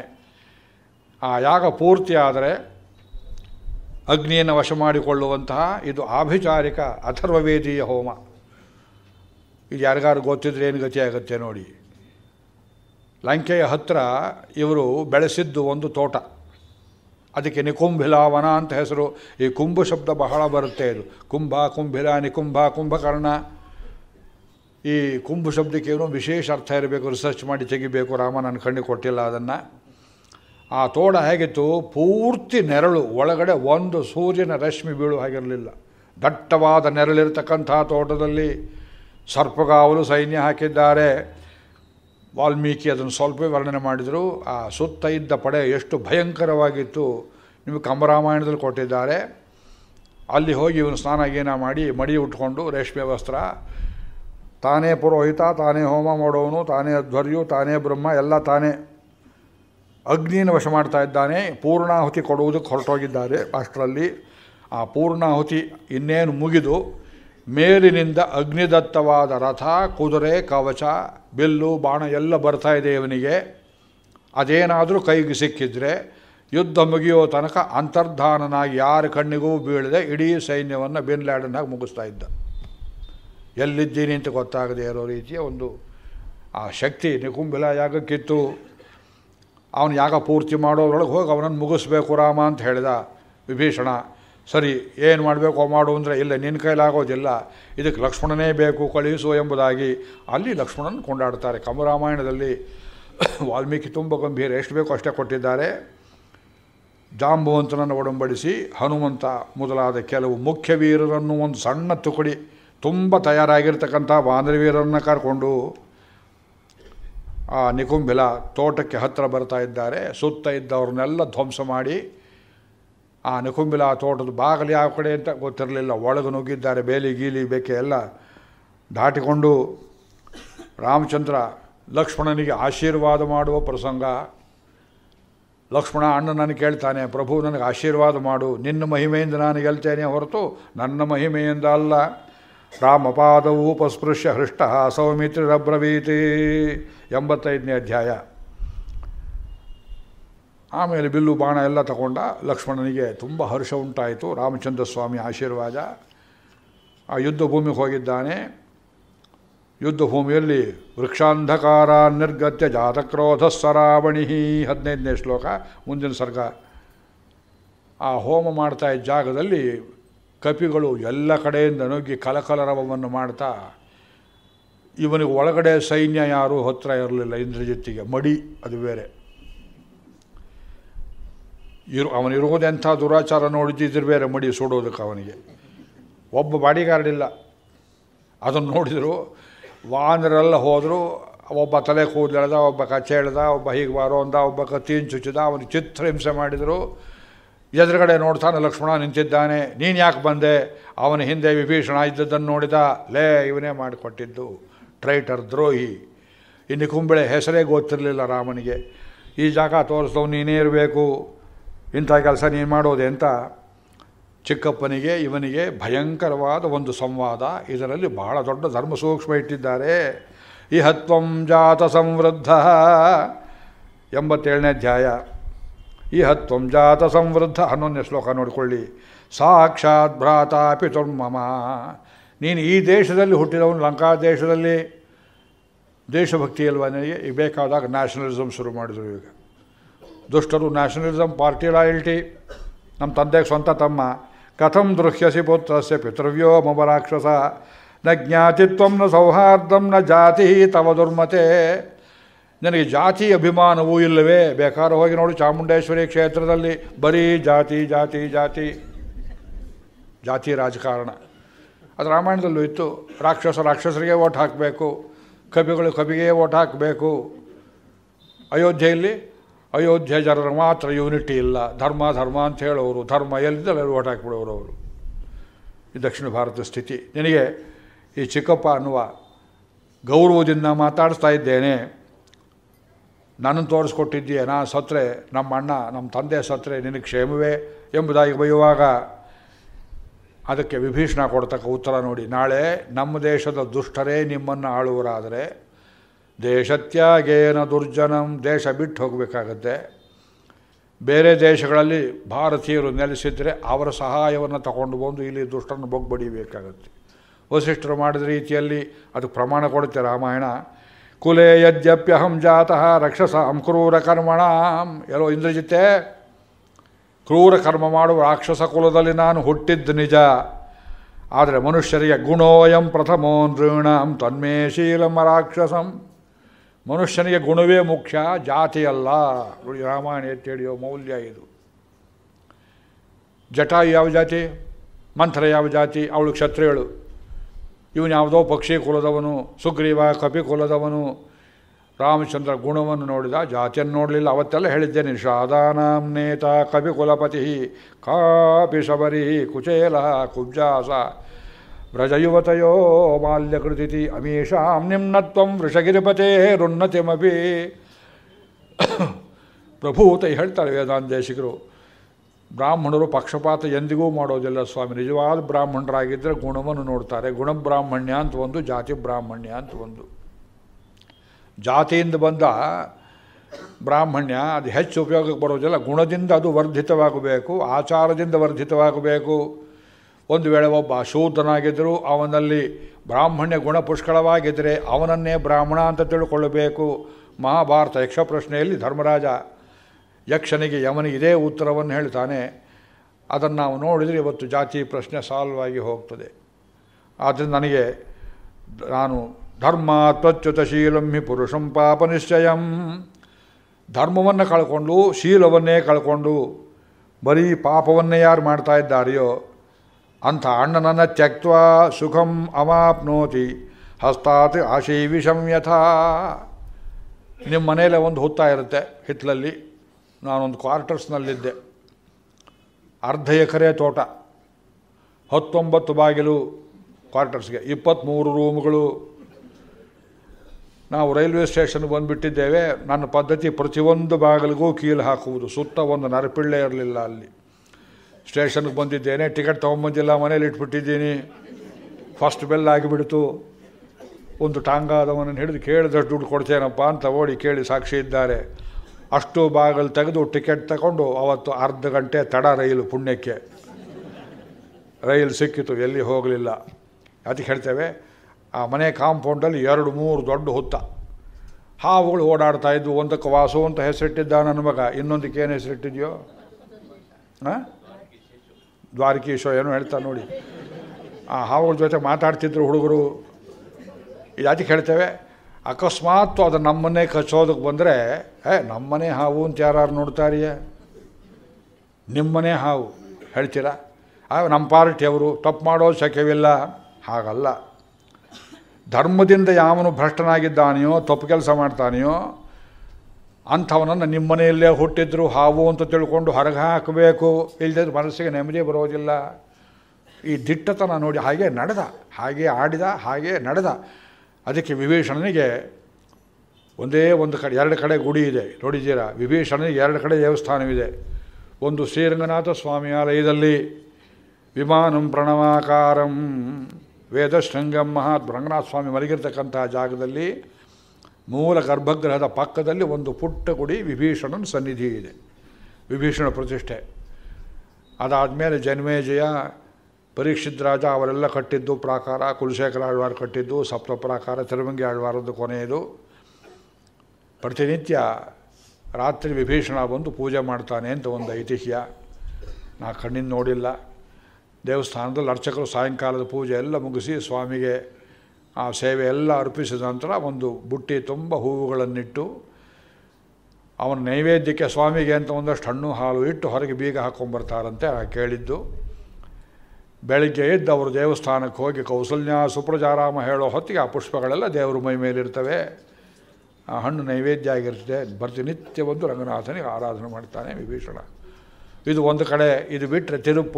ಆ ಯಾಗ ಪೂರ್ತಿ ಆದರೆ ಅಗ್ನಿಯನ್ನು ವಶ ಮಾಡಿಕೊಳ್ಳುವಂತಹ ಇದು ಆಭಿಚಾರಿಕ ಅಥರ್ವವೇದೀಯ ಹೋಮ. ಇದು ಯಾರಿಗಾರು ಗೊತ್ತಿದ್ರೆ ಏನು ಗತಿ ಆಗುತ್ತೆ ನೋಡಿ. ಲಂಕೆಯ ಹತ್ತಿರ ಇವರು ಬೆಳೆಸಿದ್ದು ಒಂದು ತೋಟ, ಅದಕ್ಕೆ ನಿಕುಂಭಿಲಾವನ ಅಂತ ಹೆಸರು. ಈ ಕುಂಭ ಶಬ್ದ ಬಹಳ ಬರುತ್ತೆ. ಇದು ಕುಂಭ, ಕುಂಭಿಲ, ನಿಕುಂಭ, ಕುಂಭಕರ್ಣ. ಈ ಕುಂಭ ಶಬ್ದಕ್ಕೆ ಏನೋ ವಿಶೇಷ ಅರ್ಥ ಇರಬೇಕು, ರಿಸರ್ಚ್ ಮಾಡಿ ತೆಗಿಬೇಕು. ರಾಮ ನನ್ನ ಕಣ್ಣಿಗೆ ಕೊಟ್ಟಿಲ್ಲ ಅದನ್ನು. ಆ ತೋಟ ಹೇಗಿತ್ತು? ಪೂರ್ತಿ ನೆರಳು, ಒಳಗಡೆ ಒಂದು ಸೂರ್ಯನ ರಶ್ಮಿ ಬೀಳು ಹಾಗಿರಲಿಲ್ಲ. ದಟ್ಟವಾದ ನೆರಳಿರ್ತಕ್ಕಂಥ ತೋಟದಲ್ಲಿ ಸರ್ಪಗಾವಲು ಸೈನ್ಯ ಹಾಕಿದ್ದಾರೆ. ವಾಲ್ಮೀಕಿ ಅದನ್ನು ಸ್ವಲ್ಪ ವರ್ಣನೆ ಮಾಡಿದರು. ಆ ಸುತ್ತ ಇದ್ದ ಪಡೆ ಎಷ್ಟು ಭಯಂಕರವಾಗಿತ್ತು ನಿಮಗೆ ಕಂಬರಾಮಾಯಣದಲ್ಲಿ ಕೊಟ್ಟಿದ್ದಾರೆ. ಅಲ್ಲಿ ಹೋಗಿ ಇವನು ಸ್ನಾನ ಗೀನ ಮಾಡಿ ಮಡಿ ಉಟ್ಕೊಂಡು ರೇಷ್ಮೆ ವಸ್ತ್ರ, ತಾನೇ ಪುರೋಹಿತ, ತಾನೇ ಹೋಮ ಮಾಡೋನು, ತಾನೇ ಧ್ವರ್ಯು, ತಾನೇ ಬ್ರಹ್ಮ, ಎಲ್ಲ ತಾನೇ ಅಗ್ನಿಯನ್ನು ವಶ ಮಾಡ್ತಾ ಇದ್ದಾನೆ. ಪೂರ್ಣಾಹುತಿ ಕೊಡುವುದಕ್ಕೆ ಹೊರಟೋಗಿದ್ದಾರೆ. ಅಷ್ಟರಲ್ಲಿ ಆ ಪೂರ್ಣಾಹುತಿ ಇನ್ನೇನು ಮುಗಿದು ಮೇಲಿನಿಂದ ಅಗ್ನಿದತ್ತವಾದ ರಥ, ಕುದುರೆ, ಕವಚ, ಬಿಲ್ಲು, ಬಾಣ ಎಲ್ಲ ಬರ್ತಾ ಇದೆ ಇವನಿಗೆ. ಅದೇನಾದರೂ ಕೈಗೆ ಸಿಕ್ಕಿದ್ರೆ ಯುದ್ಧ ಮುಗಿಯೋ ತನಕ ಅಂತರ್ಧಾನನಾಗಿ ಯಾರ ಕಣ್ಣಿಗೂ ಬೀಳದೆ ಇಡೀ ಸೈನ್ಯವನ್ನು ಬಿನ್ ಲ್ಯಾಡನ್ನಾಗಿ ಮುಗಿಸ್ತಾ ಇದ್ದ. ಎಲ್ಲಿದ್ದೀನಿ ಅಂತ ಗೊತ್ತಾಗದೆ ಇರೋ ರೀತಿಯ ಒಂದು ಆ ಶಕ್ತಿ ನಿಕುಂಭಿಲ ಯಾಗಕ್ಕಿತ್ತು. ಅವನು ಯಾಗ ಪೂರ್ತಿ ಮಾಡೋದ್ರೊಳಗೆ ಹೋಗಿ ಅವನನ್ನು ಮುಗಿಸ್ಬೇಕು ರಾಮ ಅಂತ ಹೇಳಿದ ವಿಭೀಷಣ. ಸರಿ, ಏನು ಮಾಡಬೇಕು ಮಾಡು ಅಂದರೆ, ಇಲ್ಲ ನಿನ್ನ ಕೈಲಾಗೋದಿಲ್ಲ, ಇದಕ್ಕೆ ಲಕ್ಷ್ಮಣನೇ ಬೇಕು ಕಳುಹಿಸು ಎಂಬುದಾಗಿ ಅಲ್ಲಿ ಲಕ್ಷ್ಮಣನ ಕೊಂಡಾಡ್ತಾರೆ. ಕಂಬರಾಮಾಯಣದಲ್ಲಿ ವಾಲ್ಮೀಕಿ ತುಂಬ ಗಂಭೀರ, ಎಷ್ಟು ಬೇಕೋ ಅಷ್ಟೇ ಕೊಟ್ಟಿದ್ದಾರೆ. ಜಾಂಬುವಂತನನ್ನು ಒಡಂಬಡಿಸಿ ಹನುಮಂತ ಮೊದಲಾದ ಕೆಲವು ಮುಖ್ಯ ವೀರರನ್ನು ಒಂದು ಸಣ್ಣ ತುಕಡಿ ತುಂಬ ತಯಾರಾಗಿರ್ತಕ್ಕಂಥ ವಾನರವೀರರನ್ನು ಕರ್ಕೊಂಡು ಆ ನಿಕುಂಭಿಲ ತೋಟಕ್ಕೆ ಹತ್ತಿರ ಬರ್ತಾ ಇದ್ದಾರೆ. ಸುತ್ತ ಇದ್ದವ್ರನ್ನೆಲ್ಲ ಧ್ವಂಸ ಮಾಡಿ, ಆ ನಿಕುಂಭಿಲ ತೋಟದ ಬಾಗಿಲು ಯಾವ ಕಡೆ ಅಂತ ಗೊತ್ತಿರಲಿಲ್ಲ, ಒಳಗೆ ನುಗ್ಗಿದ್ದಾರೆ. ಬೇಲಿ ಗೀಲಿ ಬೇಕೆ ಎಲ್ಲ ದಾಟಿಕೊಂಡು ರಾಮಚಂದ್ರ ಲಕ್ಷ್ಮಣನಿಗೆ ಆಶೀರ್ವಾದ ಮಾಡುವ ಪ್ರಸಂಗ. ಲಕ್ಷ್ಮಣ ಅಣ್ಣನನ್ನು ಕೇಳ್ತಾನೆ, ಪ್ರಭು ನನಗೆ ಆಶೀರ್ವಾದ ಮಾಡು, ನಿನ್ನ ಮಹಿಮೆಯಿಂದ ನಾನು ಗೆಲ್ತೇನೆ ಹೊರತು ನನ್ನ ಮಹಿಮೆಯಿಂದ ಅಲ್ಲ. ರಾಮಪಾದವು ಉಪಸ್ಪೃಶ್ಯ ಹೃಷ್ಟ ಸೌಮಿತ್ರಿರಬ್ರವೀತಿ 85ನೇ ಅಧ್ಯಾಯ. ಆಮೇಲೆ ಬಿಲ್ಲು ಬಾಣ ಎಲ್ಲ ತಗೊಂಡ. ಲಕ್ಷ್ಮಣನಿಗೆ ತುಂಬ ಹರ್ಷ ಉಂಟಾಯಿತು. ರಾಮಚಂದ್ರ ಸ್ವಾಮಿ ಆಶೀರ್ವಾದ. ಆ ಯುದ್ಧ ಭೂಮಿಗೆ ಹೋಗಿದ್ದಾನೆ. ಯುದ್ಧ ಭೂಮಿಯಲ್ಲಿ ವೃಕ್ಷಾಂಧಕಾರ ನಿರ್ಗತ್ಯ ಜಾತಕ್ರೋಧ ಸರಾವಣಿ 15ನೇ ಶ್ಲೋಕ, ಮುಂದಿನ ಸರ್ಗ. ಆ ಹೋಮ ಮಾಡ್ತಾ ಇದ್ದ ಜಾಗದಲ್ಲಿ ಕಪಿಗಳು ಎಲ್ಲ ಕಡೆಯಿಂದ ನುಗ್ಗಿ ಕಲಕಲರವವನ್ನು ಮಾಡ್ತಾ, ಇವನಿಗೆ ಒಳಗಡೆ ಸೈನ್ಯ ಯಾರೂ ಹತ್ತಿರ ಇರಲಿಲ್ಲ. ಇಂದ್ರಜಿತ್ತಿಗೆ ಮಡಿ ಅದು ಬೇರೆ. ಅವನಿರುವುದೆಂಥ ದುರಾಚಾರ ನೋಡಿದ್ದಿದ್ರೆ ಬೇರೆ, ಮಡಿ ಸುಡೋದಕ್ಕೆ ಅವನಿಗೆ ಒಬ್ಬ ಬಾಡಿಗಾರ್ಡ್ ಇಲ್ಲ. ಅದನ್ನು ನೋಡಿದರು. ವಾನರೆಲ್ಲ ಹೋದರು. ಒಬ್ಬ ತಲೆ ಕೂದಲೆಳ್ದ, ಒಬ್ಬ ಕಚ್ಚೆ ಎಳ್ದ, ಒಬ್ಬ ಹೀಗೆ ಬಾರೋ ಅಂದ, ಒಬ್ಬ ಕತ್ತೀನ್ ಚುಚ್ಚಿದ. ಅವನಿಗೆ ಚಿತ್ರಹಿಂಸೆ ಮಾಡಿದರು. ಎದುರುಗಡೆ ನೋಡ್ತಾನೆ ಲಕ್ಷ್ಮಣ ನಿಂತಿದ್ದಾನೆ. ನೀನು ಯಾಕೆ ಬಂದೆ? ಅವನ ಹಿಂದೆ ವಿಭೀಷಣ ಇದ್ದದ್ದನ್ನು ನೋಡಿದ. ಲೇ, ಇವನೇ ಮಾಡಿಕೊಟ್ಟಿದ್ದು, ಟ್ರೈಟರ್, ದ್ರೋಹಿ. ಇನ್ನು ಕುಂಬಳೆ ಹೆಸರೇ ಗೊತ್ತಿರಲಿಲ್ಲ ರಾಮನಿಗೆ. ಈ ಜಾಗ ತೋರಿಸ್ದವು ನೀನೇ ಇರಬೇಕು, ಇಂಥ ಕೆಲಸ ನೀನು ಮಾಡೋದೆ ಅಂತ ಚಿಕ್ಕಪ್ಪನಿಗೆ ಇವನಿಗೆ ಭಯಂಕರವಾದ ಒಂದು ಸಂವಾದ. ಇದರಲ್ಲಿ ಬಹಳ ದೊಡ್ಡ ಧರ್ಮ ಸೂಕ್ಷ್ಮ ಇಟ್ಟಿದ್ದಾರೆ. ಇಹತ್ವಂ ಜಾತ ಸಂವೃದ್ಧ 87ನೇ ಅಧ್ಯಾಯ. ಇಹತ್ವಂ ಜಾತ ಸಂವೃದ್ಧ 11ನೇ ಶ್ಲೋಕ ನೋಡಿಕೊಳ್ಳಿ. ಸಾಕ್ಷಾತ್ ಭ್ರಾತ ಪಿತುರ್ಮಮ. ನೀನು ಈ ದೇಶದಲ್ಲಿ ಹುಟ್ಟಿದವನು, ಲಂಕಾ ದೇಶದಲ್ಲಿ. ದೇಶಭಕ್ತಿ ಅಲ್ವಾ ನನಗೆ? ಈಗ ಬೇಕಾದಾಗ ನ್ಯಾಷನಲಿಸಮ್ ಶುರು ಮಾಡಿದರು. ಈಗ ದುಷ್ಟರು ನ್ಯಾಷನಲಿಸಮ್, ಪಾರ್ಟಿ ಲಾಯಲ್ಟಿ. ನಮ್ಮ ತಂದೆಗೆ ಸ್ವಂತ ತಮ್ಮ. ಕಥಂ ದೃಶ್ಯಸಿ ಪುತ್ರಸ್ಯ ಪಿತೃವ್ಯೋ ಮಮ ರಾಕ್ಷಸ ನ ಜ್ಞಾತಿತ್ವಂ ನ ಸೌಹಾರ್ದಂ ನ ಜಾತಿ ತವ ದುರ್ಮತೆ. ನನಗೆ ಜಾತಿ ಅಭಿಮಾನವೂ ಇಲ್ಲವೇ? ಬೇಕಾದ್ರೆ ಹೋಗಿ ನೋಡಿ ಚಾಮುಂಡೇಶ್ವರಿ ಕ್ಷೇತ್ರದಲ್ಲಿ ಬರೀ ಜಾತಿ ಜಾತಿ ಜಾತಿ ಜಾತಿ ರಾಜಕಾರಣ. ಅದು ರಾಮಾಯಣದಲ್ಲೂ ಇತ್ತು. ರಾಕ್ಷಸರಿಗೆ ಓಟ್ ಹಾಕಬೇಕು, ಕಪಿಗಳು ಕಪಿಗೆ ಓಟ್ ಹಾಕಬೇಕು. ಅಯೋಧ್ಯೆಯಲ್ಲಿ ಅಯೋಧ್ಯೆ ಜನರು ಮಾತ್ರ ಯೂನಿಟಿ ಇಲ್ಲ, ಧರ್ಮ ಧರ್ಮ ಅಂತ ಹೇಳೋರು, ಧರ್ಮ ಎಲ್ಲಿದ್ದಲ್ಲ ಓಟ್ ಹಾಕಿಬಿಡೋರು ಅವರು. ಈ ದಕ್ಷಿಣ ಭಾರತದ ಸ್ಥಿತಿ. ನಿನಗೆ ಈ ಚಿಕ್ಕಪ್ಪ ಅನ್ನುವ ಗೌರವದಿಂದ ಮಾತಾಡಿಸ್ತಾ ಇದ್ದೇನೆ. ನನ್ನನ್ನು ತೋರಿಸ್ಕೊಟ್ಟಿದ್ದೀಯ, ನಾ ಸತ್ತರೆ, ನಮ್ಮ ಅಣ್ಣ ನಮ್ಮ ತಂದೆ ಸತ್ತರೆ ನಿನಗೆ ಕ್ಷೇಮವೇ ಎಂಬುದಾಗಿ ಬೈಯುವಾಗ ಅದಕ್ಕೆ ವಿಭೀಷಣ ಕೊಡ್ತಕ್ಕ ಉತ್ತರ ನೋಡಿ. ನಾಳೆ ನಮ್ಮ ದೇಶದ ದುಷ್ಟರೇ ನಿಮ್ಮನ್ನು ಆಳುವರಾದರೆ ದೇಶತ್ಯಾಗೇನ ದುರ್ಜನಂ, ದೇಶ ಬಿಟ್ಟು ಹೋಗಬೇಕಾಗತ್ತೆ. ಬೇರೆ ದೇಶಗಳಲ್ಲಿ ಭಾರತೀಯರು ನೆಲೆಸಿದರೆ ಅವರ ಸಹಾಯವನ್ನು ತಗೊಂಡು ಬಂದು ಇಲ್ಲಿ ದುಷ್ಟರನ್ನು ಬೊಗ್ಬಡಿಬೇಕಾಗತ್ತೆ. ವಸಿಷ್ಠರು ಮಾಡಿದ ರೀತಿಯಲ್ಲಿ ಅದಕ್ಕೆ ಪ್ರಮಾಣ ಕೊಡುತ್ತೆ ರಾಮಾಯಣ. ಕುಲೇ ಯದ್ಯಪ್ಯಹಂ ಜಾತಃ ರಕ್ಷಸಾಂ ಕ್ರೂರ ಕರ್ಮಣ. ಎಲ್ಲೋ ಇಂದ್ರಜಿತೆ, ಕ್ರೂರ ಕರ್ಮ ಮಾಡುವ ರಾಕ್ಷಸ ಕುಲದಲ್ಲಿ ನಾನು ಹುಟ್ಟಿದ್ದು ನಿಜ. ಆದರೆ ಮನುಷ್ಯರಿಗೆ ಗುಣೋಯಂ ಪ್ರಥಮೋ ನೃಣಾಂ ತನ್ಮೇ ಶೀಲಂ ರಾಕ್ಷಸಂ. ಮನುಷ್ಯನಿಗೆ ಗುಣವೇ ಮುಖ್ಯ, ಜಾತಿಯಲ್ಲ. ನೋಡಿ ರಾಮಾಯಣ ಎತ್ತೇಳಿಯೋ ಮೌಲ್ಯ ಇದು. ಜಟಾಯು ಯಾವ ಜಾತಿ, ಮಂಥರ ಯಾವ ಜಾತಿ, ಅವಳು ಕ್ಷತ್ರಿಯಳು. ಇವನು ಯಾವುದೋ ಪಕ್ಷಿ ಕುಲದವನು, ಸುಗ್ರೀವ ಕಪಿ ಕುಲದವನು. ರಾಮಚಂದ್ರ ಗುಣವನ್ನು ನೋಡಿದ, ಜಾತಿಯನ್ನು ನೋಡಲಿಲ್ಲ. ಅವತ್ತೆಲ್ಲ ಹೇಳಿದ್ದೆ, ನಿಷಾದಾನಾಂ ನೇತ ಕಪಿ ಕುಲಪತಿ ಕಾಪಿ ಶಬರಿ ಕುಚೇಲ ಕುಬ್ಜಾಸ ವ್ರಜಯುವತಯೋ ಮಾಲ್ಯಕೃತಿ ಅಮೀಷಾಂ ನಿಮ್ನತ್ವಂ ವೃಷಗಿರಿಪತೇ ರುನ್ನತಿಮಪಿ. ಪ್ರಭೂತ ಹೇಳ್ತಾರೆ ವೇದಾಂತೇಶಿಕರು. ಬ್ರಾಹ್ಮಣರು ಪಕ್ಷಪಾತ ಎಂದಿಗೂ ಮಾಡೋದಿಲ್ಲ ಸ್ವಾಮಿ. ನಿಜವಾದ ಬ್ರಾಹ್ಮಣರಾಗಿದ್ದರೆ ಗುಣವನ್ನು ನೋಡ್ತಾರೆ. ಗುಣಬ್ರಾಹ್ಮಣ್ಯ ಅಂತ ಒಂದು, ಜಾತಿ ಬ್ರಾಹ್ಮಣ್ಯ ಅಂತ ಒಂದು. ಜಾತಿಯಿಂದ ಬಂದ ಬ್ರಾಹ್ಮಣ್ಯ ಅದು ಹೆಚ್ಚು ಉಪಯೋಗಕ್ಕೆ ಬರೋದಿಲ್ಲ. ಗುಣದಿಂದ ಅದು ವರ್ಧಿತವಾಗಬೇಕು, ಆಚಾರದಿಂದ ವರ್ಧಿತವಾಗಬೇಕು. ಒಂದು ವೇಳೆ ಒಬ್ಬ ಶೂದ್ರನಾಗಿದ್ದರೂ ಅವನಲ್ಲಿ ಬ್ರಾಹ್ಮಣ್ಯ ಗುಣ ಪುಷ್ಕಳವಾಗಿದ್ದರೆ ಅವನನ್ನೇ ಬ್ರಾಹ್ಮಣ ಅಂತ ತಿಳ್ಕೊಳ್ಳಬೇಕು. ಮಹಾಭಾರತ ಯಕ್ಷ ಪ್ರಶ್ನೆಯಲ್ಲಿ ಧರ್ಮರಾಜ ಯಕ್ಷನಿಗೆ ಯಮನಿಗೆ ಇದೇ ಉತ್ತರವನ್ನು ಹೇಳ್ತಾನೆ. ಅದನ್ನು ನಾವು ನೋಡಿದರೆ ಇವತ್ತು ಜಾತಿ ಪ್ರಶ್ನೆ ಸಾಲ್ವ್ ಆಗಿ ಹೋಗ್ತದೆ. ಆದ್ದರಿಂದ ನಾನು ಧರ್ಮಾತ್ಮಚ್ಯುತಶೀಲಂ ಹಿ ಪುರುಷಂ ಪಾಪ ನಿಶ್ಚಯಂ. ಧರ್ಮವನ್ನು ಕಳ್ಕೊಂಡು ಶೀಲವನ್ನೇ ಕಳ್ಕೊಂಡು ಬರೀ ಪಾಪವನ್ನೇ ಯಾರು ಮಾಡ್ತಾ ಇದ್ದಾರೆಯೋ ಅಂಥ ಅಣ್ಣನನ್ನು ತ್ಯಕ್ತ್ವ ಸುಖಂ ಅವಾಪ್ನೋತಿ ಹಸ್ತಾತ್ ಆಶೀವಿಷಂ ಯಥಾ. ನಿಮ್ಮ ಮನೆಯಲ್ಲೇ ಒಂದು ಹುತ್ತ ಇರುತ್ತೆ ಹಿತ್ತಲಲ್ಲಿ. ನಾನೊಂದು ಕ್ವಾರ್ಟರ್ಸ್ನಲ್ಲಿದ್ದೆ. 1/2 ಎಕರೆ ತೋಟ, 19 ಬಾಗಿಲು ಕ್ವಾರ್ಟರ್ಸ್ಗೆ, 23 ರೂಮ್ಗಳು. ನಾವು ರೈಲ್ವೆ ಸ್ಟೇಷನ್ಗೆ ಬಂದುಬಿಟ್ಟಿದ್ದೇವೆ. ನನ್ನ ಪದ್ಧತಿ ಪ್ರತಿಯೊಂದು ಬಾಗಿಲಿಗೂ ಕೀಲು ಹಾಕುವುದು. ಸುತ್ತ ಒಂದು ನರಪಿಳ್ಳೆ ಇರಲಿಲ್ಲ ಅಲ್ಲಿ. ಸ್ಟೇಷನ್ಗೆ ಬಂದಿದ್ದೇನೆ, ಟಿಕೆಟ್ ತೊಗೊಂಬಂದಿಲ್ಲ, ಮನೇಲಿ ಇಟ್ಬಿಟ್ಟಿದ್ದೀನಿ. ಫಸ್ಟ್ ಬೆಲ್ ಆಗಿಬಿಡ್ತು. ಒಂದು ಟಾಂಗಾದವನನ್ನು ಹಿಡಿದು ಕೇಳಿದಷ್ಟು ದುಡ್ಡು ಕೊಡ್ತೇನಪ್ಪ ಅಂತ ಓಡಿ ಕೇಳಿ ಸಾಕ್ಷಿ ಇದ್ದಾರೆ. ಅಷ್ಟು ಬಾಗಿಲು ತೆಗೆದು ಟಿಕೆಟ್ ತಗೊಂಡು ಅವತ್ತು 1/2 ಗಂಟೆ ತಡ ರೈಲು. ಪುಣ್ಯಕ್ಕೆ ರೈಲು ಸಿಕ್ಕಿತು, ಎಲ್ಲಿ ಹೋಗಲಿಲ್ಲ. ಅದಕ್ಕೆ ಹೇಳ್ತೇವೆ, ಆ ಮನೆ ಕಾಂಪೌಂಡಲ್ಲಿ 2-3 ದೊಡ್ಡ ಹುತ್ತ. ಹಾವುಗಳು ಓಡಾಡ್ತಾ ಇದ್ವು. ಒಂದಕ್ಕೆ ವಾಸು ಅಂತ ಹೆಸರಿಟ್ಟಿದ್ದ ನನ್ನ ಮಗ, ಇನ್ನೊಂದಕ್ಕೆ ಏನು ಹೆಸರಿಟ್ಟಿದೆಯೋ ದ್ವಾರಕೀಶೋ ಏನೋ ಹೇಳ್ತಾ ನೋಡಿ. ಆ ಹಾವುಗಳ ಜೊತೆ ಮಾತಾಡ್ತಿದ್ರು ಹುಡುಗರು. ಇದಕ್ಕೆ ಹೇಳ್ತೇವೆ, ಅಕಸ್ಮಾತ್ ಅದು ನಮ್ಮನ್ನೇ ಕಚ್ಚೋದಕ್ಕೆ ಬಂದರೆ ನಮ್ಮನೆ ಹಾವು ಅಂತ ಯಾರು ನೋಡ್ತಾರಿಯೇ? ನಿಮ್ಮನೆ ಹಾವು ಹೇಳ್ತೀರಾ? ನಮ್ಮ ಪಾರ್ಟಿಯವರು ತಪ್ಪು ಮಾಡೋದು ಶಕ್ಯವಿಲ್ಲ. ಹಾಗಲ್ಲ. ಧರ್ಮದಿಂದ ಯಾವನು ಭ್ರಷ್ಟನಾಗಿದ್ದಾನೆಯೋ, ತಪ್ಪು ಕೆಲಸ ಮಾಡ್ತಾನೆಯೋ ಅಂಥವನನ್ನು ನಿಮ್ಮನೆಯಲ್ಲೇ ಹುಟ್ಟಿದ್ರು ಹಾವು ಅಂತ ತಿಳ್ಕೊಂಡು ಹೊರಗೆ ಹಾಕಬೇಕು. ಇಲ್ಲದಿದ್ರೆ ಮನಸ್ಸಿಗೆ ನೆಮ್ಮದಿ ಬರೋದಿಲ್ಲ. ಈ ದಿಟ್ಟತನ ನೋಡಿ. ಹಾಗೆ ನಡೆದ, ಹಾಗೆ ಆಡಿದ, ಹಾಗೆ ನಡೆದ. ಅದಕ್ಕೆ ವಿಭೀಷಣನಿಗೆ ಒಂದೇ ಒಂದು ಕಡೆ 2 ಕಡೆ ಗುಡಿ ಇದೆ ನೋಡಿದ್ದೀರಾ? ವಿಭೀಷಣನಿಗೆ 2 ಕಡೆ ದೇವಸ್ಥಾನವಿದೆ. ಒಂದು ಶ್ರೀರಂಗನಾಥ ಸ್ವಾಮಿ ಆಲಯದಲ್ಲಿ ವಿಮಾನಂ ಪ್ರಣವಾಕಾರಂ ವೇದಶೃಂಗಂ ಮಹಾತ್ ರಂಗನಾಥ ಸ್ವಾಮಿ ಮಲಗಿರ್ತಕ್ಕಂಥ ಜಾಗದಲ್ಲಿ ಮೂಲ ಗರ್ಭಗೃಹದ ಪಕ್ಕದಲ್ಲಿ ಒಂದು ಪುಟ್ಟ ಗುಡಿ ವಿಭೀಷಣನ ಸನ್ನಿಧಿ ಇದೆ. ವಿಭೀಷಣ ಪ್ರತಿಷ್ಠೆ. ಅದಾದಮೇಲೆ ಜನ್ಮೇಜಯ, ಪರೀಕ್ಷಿತ್ ರಾಜ ಅವರೆಲ್ಲ ಕಟ್ಟಿದ್ದು ಪ್ರಾಕಾರ, ಕುಲಶೇಖರ ಆಳ್ವಾರ್ ಕಟ್ಟಿದ್ದು ಸಪ್ತ ಪ್ರಾಕಾರ, ತಿರುವಂಗಿ ಆಳ್ವಾರದ್ದು ಕೊನೆಯದು. ಪ್ರತಿನಿತ್ಯ ರಾತ್ರಿ ವಿಭೀಷಣ ಬಂದು ಪೂಜೆ ಮಾಡ್ತಾನೆ ಅಂತ ಒಂದು ಐತಿಹ್ಯ. ನಾ ಕಣ್ಣಿಂದ ನೋಡಿಲ್ಲ. ದೇವಸ್ಥಾನದಲ್ಲಿ ಅರ್ಚಕರು ಸಾಯಂಕಾಲದ ಪೂಜೆ ಎಲ್ಲ ಮುಗಿಸಿ ಸ್ವಾಮಿಗೆ ಆ ಸೇವೆ ಎಲ್ಲ ಅರ್ಪಿಸಿದ ನಂತರ ಒಂದು ಬುಟ್ಟಿ ತುಂಬ ಹೂವುಗಳನ್ನಿಟ್ಟು ಅವನ ನೈವೇದ್ಯಕ್ಕೆ ಸ್ವಾಮಿಗೆ ಅಂತ ಒಂದಷ್ಟು ಹಣ್ಣು ಹಾಲು ಇಟ್ಟು ಹೊರಗೆ ಬೀಗ ಹಾಕ್ಕೊಂಬರ್ತಾರಂತೆ. ಕೇಳಿದ್ದು ಬೆಳಿಗ್ಗೆ ಎದ್ದು ಅವರು ದೇವಸ್ಥಾನಕ್ಕೆ ಹೋಗಿ ಕೌಸಲ್ಯ ಸುಪ್ರಜಾರಾಮ ಹೇಳೋ ಹೊತ್ತಿಗೆ ಆ ಪುಷ್ಪಗಳೆಲ್ಲ ದೇವ್ರ ಮೈ ಮೇಲಿರ್ತವೆ. ಆ ಹಣ್ಣು ನೈವೇದ್ಯ ಆಗಿರ್ತದೆ. ಪ್ರತಿನಿತ್ಯ ಬಂದು ರಂಗನಾಥನಿಗೆ ಆರಾಧನೆ ಮಾಡ್ತಾನೆ ವಿಭೀಷಣ. ಇದು ಒಂದು ಕಡೆ. ಇದು ಬಿಟ್ಟರೆ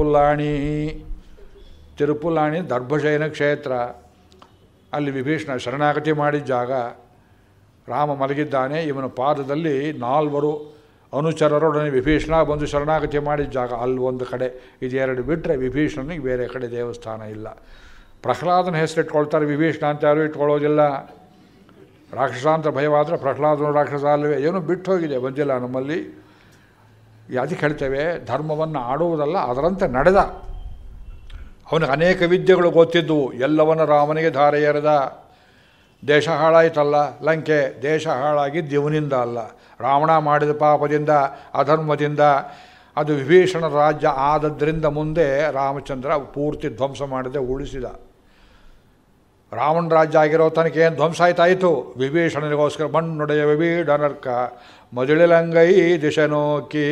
ತಿರುಪುಲ್ಲಾಣಿ ದರ್ಭಶಯನ ಕ್ಷೇತ್ರ. ಅಲ್ಲಿ ವಿಭೀಷಣ ಶರಣಾಗತಿ ಮಾಡಿದ ಜಾಗ. ರಾಮ ಮಲಗಿದ್ದಾನೆ, ಇವನ ಪಾದದಲ್ಲಿ 4 ಅನುಚರರೊಡನೆ ವಿಭೀಷಣ ಬಂದು ಶರಣಾಗತಿ ಮಾಡಿದ ಜಾಗ ಅಲ್ಲಿ ಒಂದು ಕಡೆ. ಇದು 2 ಬಿಟ್ಟರೆ ವಿಭೀಷಣನಿಗೆ ಬೇರೆ ಕಡೆ ದೇವಸ್ಥಾನ ಇಲ್ಲ. ಪ್ರಹ್ಲಾದನ ಹೆಸರಿಟ್ಕೊಳ್ತಾರೆ, ವಿಭೀಷಣ ಅಂತ ಯಾರೂ ಇಟ್ಕೊಳ್ಳೋದಿಲ್ಲ. ರಾಕ್ಷಸ ಅಂತ ಭಯವಾದರೆ ಪ್ರಹ್ಲಾದನು ರಾಕ್ಷಸ ಅಲ್ಲವೇ? ಏನೂ ಬಿಟ್ಟು ಹೋಗಿದೆ, ಬಂದಿಲ್ಲ ನಮ್ಮಲ್ಲಿ. ಅದಕ್ಕೆ ಹೇಳ್ತೇವೆ, ಧರ್ಮವನ್ನು ಆಡುವುದಲ್ಲ, ಅದರಂತೆ ನಡೆದ. ಅವನಿಗೆ ಅನೇಕ ವಿದ್ಯೆಗಳು ಗೊತ್ತಿದ್ದವು, ಎಲ್ಲವನ್ನ ರಾಮನಿಗೆ ಧಾರೆ ಎರೆದ. ದೇಶ ಹಾಳಾಯಿತಲ್ಲ ಲಂಕೆ, ದೇಶ ಹಾಳಾಗಿದ್ದು ಇವನಿಂದ ಅಲ್ಲ, ರಾವಣ ಮಾಡಿದ ಪಾಪದಿಂದ, ಅಧರ್ಮದಿಂದ. ಅದು ವಿಭೀಷಣ ರಾಜ್ಯ ಆದದ್ರಿಂದ ಮುಂದೆ ರಾಮಚಂದ್ರ ಪೂರ್ತಿ ಧ್ವಂಸ ಮಾಡದೆ ಉಳಿಸಿದ. ರಾವಣ ರಾಜ್ಯ ಆಗಿರೋ ತನಕ ಏನು ಧ್ವಂಸ ಆಯ್ತಾಯಿತು. ವಿಭೀಷಣನಿಗೋಸ್ಕರ ಮಣ್ಣೊಡೆಯ ವಿಭೀಡನರ್ಕ ಮದುಳಿಲಂಗೈ ದಿಶೆ ನೋಕಿ.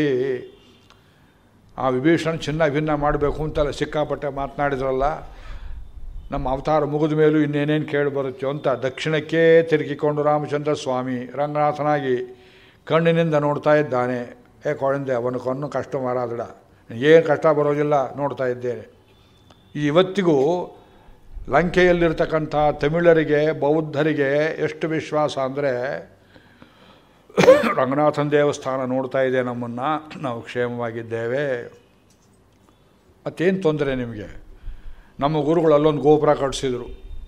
ಆ ವಿಭೀಷಣ ಚಿನ್ನ ಭಿನ್ನ ಮಾಡಬೇಕು ಅಂತೆಲ್ಲ ಸಿಕ್ಕಾಪಟ್ಟೆ ಮಾತನಾಡಿದ್ರಲ್ಲ. ನಮ್ಮ ಅವತಾರ ಮುಗಿದ ಮೇಲೂ ಇನ್ನೇನೇನು ಕೇಳಿ ಬರುತ್ತೋ ಅಂತ ದಕ್ಷಿಣಕ್ಕೆ ತಿರುಗಿಕೊಂಡು ರಾಮಚಂದ್ರ ಸ್ವಾಮಿ ರಂಗನಾಥನಾಗಿ ಕಣ್ಣಿನಿಂದ ನೋಡ್ತಾ ಇದ್ದಾನೆ. ಕೊಳಂದೆ ಅವನ ಕಣ್ಣು ಕಷ್ಟ ಮಾರಾದಡ, ಏನು ಕಷ್ಟ ಬರೋದಿಲ್ಲ, ನೋಡ್ತಾ ಇದ್ದೇನೆ. ಇವತ್ತಿಗೂ ಲಂಕೆಯಲ್ಲಿರ್ತಕ್ಕಂಥ ತಮಿಳರಿಗೆ, ಬೌದ್ಧರಿಗೆ ಎಷ್ಟು ವಿಶ್ವಾಸ ಅಂದರೆ ರಂಗನಾಥನ ದೇವಸ್ಥಾನ ನೋಡ್ತಾ ಇದೆ ನಮ್ಮನ್ನು, ನಾವು ಕ್ಷೇಮವಾಗಿದ್ದೇವೆ, ಮತ್ತೇನು ತೊಂದರೆ ನಿಮಗೆ? ನಮ್ಮ ಗುರುಗಳು ಅಲ್ಲೊಂದು ಗೋಪುರ ಕಟ್ಟಿಸಿದರು.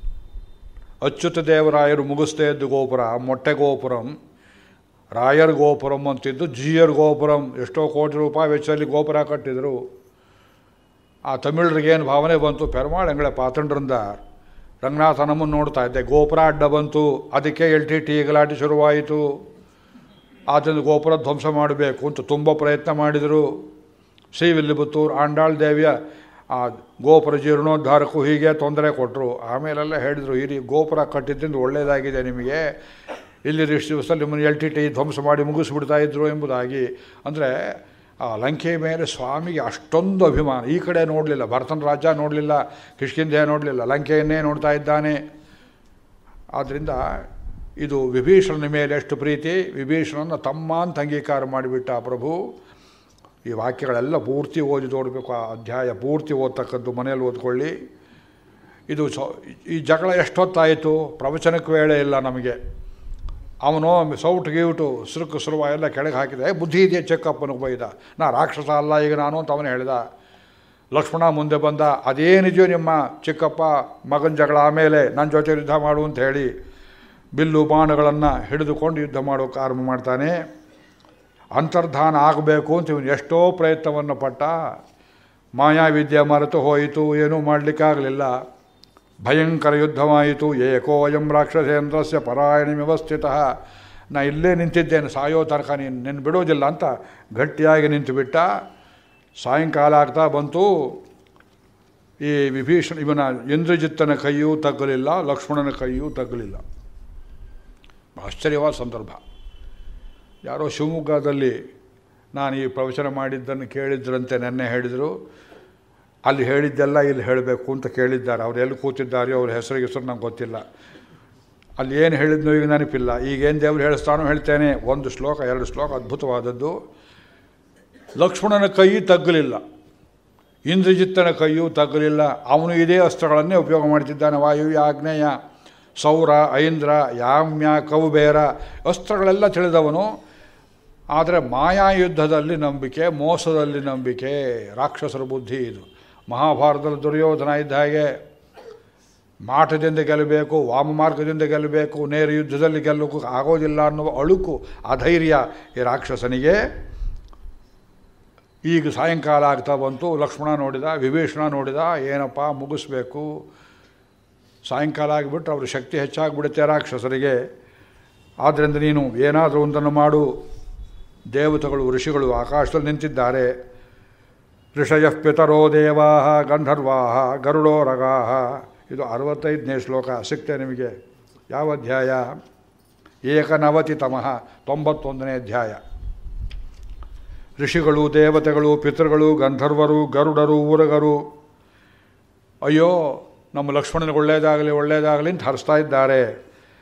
ಅಚ್ಯುತ ದೇವರಾಯರು ಮುಗಿಸ್ತಾ ಇದ್ದು ಗೋಪುರ ಮೊಟ್ಟೆ ಗೋಪುರಂ, ರಾಯರ್ ಗೋಪುರಂ ಅಂತಿದ್ದು ಜಿಯರ್ ಗೋಪುರಂ. ಎಷ್ಟೋ ಕೋಟಿ ರೂಪಾಯಿ ವೆಚ್ಚದಲ್ಲಿ ಗೋಪುರ ಕಟ್ಟಿದರು. ಆ ತಮಿಳರಿಗೇನು ಭಾವನೆ ಬಂತು, ಪೆರ್ಮಾಳ್ ಎಂಗಳ ಪಾತಂಡ್ರಿಂದ ರಂಗನಾಥ ನಮ್ಮನ್ನು ನೋಡ್ತಾ ಇದ್ದೆ, ಗೋಪುರ ಅಡ್ಡ ಬಂತು, ಅದಕ್ಕೆ LTT ಗಲಾಟೆ ಶುರುವಾಯಿತು. ಆದ್ದರಿಂದ ಗೋಪುರ ಧ್ವಂಸ ಮಾಡಬೇಕು ಅಂತ ತುಂಬ ಪ್ರಯತ್ನ ಮಾಡಿದರು. ಶ್ರೀವಿಲ್ಲಿಪುತ್ತೂರು ಆಂಡಾಳ್ ದೇವಿಯ ಆ ಗೋಪುರ ಜೀರ್ಣೋದ್ಧಾರಕ್ಕೂ ಹೀಗೆ ತೊಂದರೆ ಕೊಟ್ಟರು. ಆಮೇಲೆಲ್ಲ ಹೇಳಿದರು, ಈ ಗೋಪುರ ಕಟ್ಟಿದ್ದರಿಂದ ಒಳ್ಳೆಯದಾಗಿದೆ ನಿಮಗೆ, ಇಲ್ಲಿ ಇಷ್ಟು ದಿವಸದಲ್ಲಿ ನಿಮ್ಮನ್ನು LTT ಧ್ವಂಸ ಮಾಡಿ ಮುಗಿಸ್ಬಿಡ್ತಾ ಇದ್ರು ಎಂಬುದಾಗಿ. ಅಂದರೆ ಆ ಲಂಕೆ ಮೇಲೆ ಸ್ವಾಮಿಗೆ ಅಷ್ಟೊಂದು ಅಭಿಮಾನ. ಈ ಕಡೆ ನೋಡಲಿಲ್ಲ, ಭರತನ ರಾಜ್ಯ ನೋಡಲಿಲ್ಲ, ಕಿಷ್ಕಿಂಧೆ ನೋಡಲಿಲ್ಲ, ಲಂಕೆಯನ್ನೇ ನೋಡ್ತಾ ಇದ್ದಾನೆ. ಆದ್ದರಿಂದ ಇದು ವಿಭೀಷಣನ ಮೇಲೆ ಎಷ್ಟು ಪ್ರೀತಿ. ವಿಭೀಷಣನ ತಮ್ಮ ಅಂತ ಅಂಗೀಕಾರ ಮಾಡಿಬಿಟ್ಟ ಪ್ರಭು. ಈ ವಾಕ್ಯಗಳೆಲ್ಲ ಪೂರ್ತಿ ಓದಿ ನೋಡಬೇಕು. ಆ ಅಧ್ಯಾಯ ಪೂರ್ತಿ ಓದ್ತಕ್ಕದ್ದು ಮನೆಯಲ್ಲಿ ಓದ್ಕೊಳ್ಳಿ. ಇದು ಈ ಜಗಳ ಎಷ್ಟೊತ್ತಾಯಿತು, ಪ್ರವಚನಕ್ಕೆ ವೇಳೆ ಇಲ್ಲ ನಮಗೆ. ಅವನು ಸೌಟು ಗೀಟು ಸುರುವ ಎಲ್ಲ ಕೆಳಗೆ ಹಾಕಿದೆ. ಬುದ್ಧಿ ಇದೆಯಾ ಚೆಕ್ಕಪ್ಪನಿಗೆ ಬೈದ, ನಾ ರಾಕ್ಷಸ ಅಲ್ಲ ಈಗ ನಾನು ಅಂತ ಅವನು ಹೇಳಿದ. ಲಕ್ಷ್ಮಣ ಮುಂದೆ ಬಂದ, ಅದೇನಿದೆಯೋ ನಿಮ್ಮ ಚಿಕ್ಕಪ್ಪ ಮಗನ ಜಗಳ, ಆಮೇಲೆ ನನ್ನ ಜೊತೆ ಯುದ್ಧ ಮಾಡು ಅಂತ ಹೇಳಿ ಬಿಲ್ಲು ಬಾಣಗಳನ್ನು ಹಿಡಿದುಕೊಂಡು ಯುದ್ಧ ಮಾಡೋಕ್ಕೆ ಆರಂಭ ಮಾಡ್ತಾನೆ. ಅಂತರ್ಧಾನ ಆಗಬೇಕು ಅಂತ ಇವನು ಎಷ್ಟೋ ಪ್ರಯತ್ನವನ್ನು ಪಟ್ಟ. ಮಾಯಾವಿದ್ಯೆ ಮರೆತು ಹೋಯಿತು, ಏನೂ ಮಾಡಲಿಕ್ಕಾಗಲಿಲ್ಲ. ಭಯಂಕರ ಯುದ್ಧವಾಯಿತು. ಏಕೋಯಂ ರಾಕ್ಷಸೇಂದ್ರಸ್ಯ ಪರಾಯಣ ವ್ಯವಸ್ಥಿತ. ನಾ ಇಲ್ಲೇ ನಿಂತಿದ್ದೇನೆ, ಸಾಯೋ ತನಕ ನಿನ್ನ ಬಿಡೋದಿಲ್ಲ ಅಂತ ಗಟ್ಟಿಯಾಗಿ ನಿಂತುಬಿಟ್ಟ. ಸಾಯಂಕಾಲ ಆಗ್ತಾ ಬಂತು. ಈ ವಿಭೀಷಣ ಇವನ ಇಂದ್ರಜಿತ್ತನ ಕೈಯೂ ತಗ್ಗಲಿಲ್ಲ, ಲಕ್ಷ್ಮಣನ ಕೈಯೂ ತಗ್ಗಲಿಲ್ಲ. ಆಶ್ಚರ್ಯವಾದ ಸಂದರ್ಭ. ಯಾರೋ ಶಿವಮೊಗ್ಗದಲ್ಲಿ ನಾನು ಈ ಪ್ರವಚನ ಮಾಡಿದ್ದನ್ನು ಕೇಳಿದ್ರಂತೆ, ನೆನ್ನೆ ಹೇಳಿದರು. ಅಲ್ಲಿ ಹೇಳಿದ್ದೆಲ್ಲ ಇಲ್ಲಿ ಹೇಳಬೇಕು ಅಂತ ಕೇಳಿದ್ದಾರೆ. ಅವ್ರು ಎಲ್ಲಿ ಕೂತಿದ್ದಾರೆ, ಅವ್ರ ಹೆಸರು ನಂಗೆ ಗೊತ್ತಿಲ್ಲ. ಅಲ್ಲಿ ಏನು ಹೇಳಿದ್ನೋ ಈಗ ನೆನಪಿಲ್ಲ. ಈಗೇನು ದೇವರು ಹೇಳಿಸ್ತಾನೋ ಹೇಳ್ತೇನೆ. 1 ಶ್ಲೋಕ 2 ಶ್ಲೋಕ ಅದ್ಭುತವಾದದ್ದು. ಲಕ್ಷ್ಮಣನ ಕೈ ತಗ್ಗಲಿಲ್ಲ, ಇಂದ್ರಜಿತ್ತನ ಕೈಯೂ ತಗ್ಗಲಿಲ್ಲ. ಅವನು ಇದೇ ಅಸ್ತ್ರಗಳನ್ನೇ ಉಪಯೋಗ ಮಾಡ್ತಿದ್ದಾನೆ. ವಾಯುವ್ಯ, ಆಗ್ನೇಯ, ಸೌರ, ಐಂದ್ರ, ಯಾಮ್ಯ, ಕೌಬೇರ ಅಸ್ತ್ರಗಳೆಲ್ಲ ತಿಳಿದವನು. ಆದರೆ ಮಾಯಾಯುದ್ಧದಲ್ಲಿ ನಂಬಿಕೆ, ಮೋಸದಲ್ಲಿ ನಂಬಿಕೆ, ರಾಕ್ಷಸರ ಬುದ್ಧಿ ಇದು. ಮಹಾಭಾರತದಲ್ಲಿ ದುರ್ಯೋಧನ ಇದ್ದ ಹಾಗೆ ಮಾಟದಿಂದ ಗೆಲ್ಲಬೇಕು, ವಾಮಮಾರ್ಗದಿಂದ ಗೆಲ್ಲಬೇಕು, ನೇರ ಯುದ್ಧದಲ್ಲಿ ಗೆಲ್ಲಬೇಕು ಆಗೋದಿಲ್ಲ ಅನ್ನುವ ಅಳುಕು, ಅಧೈರ್ಯ ಈ ರಾಕ್ಷಸನಿಗೆ. ಈಗ ಸಾಯಂಕಾಲ ಆಗ್ತಾ ಬಂತು. ಲಕ್ಷ್ಮಣ ನೋಡಿದ, ವಿಭೀಷಣ ನೋಡಿದ, ಏನಪ್ಪ ಮುಗಿಸ್ಬೇಕು. ಸಾಯಂಕಾಲ ಆಗಿಬಿಟ್ರೆ ಅವ್ರ ಶಕ್ತಿ ಹೆಚ್ಚಾಗಿಬಿಡುತ್ತೆ ರಾಕ್ಷಸರಿಗೆ. ಆದ್ದರಿಂದ ನೀನು ಏನಾದರೂ ಒಂದನ್ನು ಮಾಡು. ದೇವತೆಗಳು, ಋಷಿಗಳು ಆಕಾಶದಲ್ಲಿ ನಿಂತಿದ್ದಾರೆ. ಋಷಯಃ ಪಿತರೋ ದೇವಾಃ ಗಂಧರ್ವಾಃ ಗರುಡೋರಗಾಃ. ಇದು 65ನೇ ಶ್ಲೋಕ. ಸಿಗ್ತೇ ನಿಮಗೆ. ಯಾವ ಅಧ್ಯಾಯ? 91 91ನೇ ಅಧ್ಯಾಯ. ಋಷಿಗಳು, ದೇವತೆಗಳು, ಪಿತೃಗಳು, ಗಂಧರ್ವರು, ಗರುಡರು, ಊರಗರು ಅಯ್ಯೋ ನಮ್ಮ ಲಕ್ಷ್ಮಣನಿಗೆ ಒಳ್ಳೆಯದಾಗಲಿ ಒಳ್ಳೆಯದಾಗಲಿ ಅಂತ ಹರಿಸ್ತಾ ಇದ್ದಾರೆ.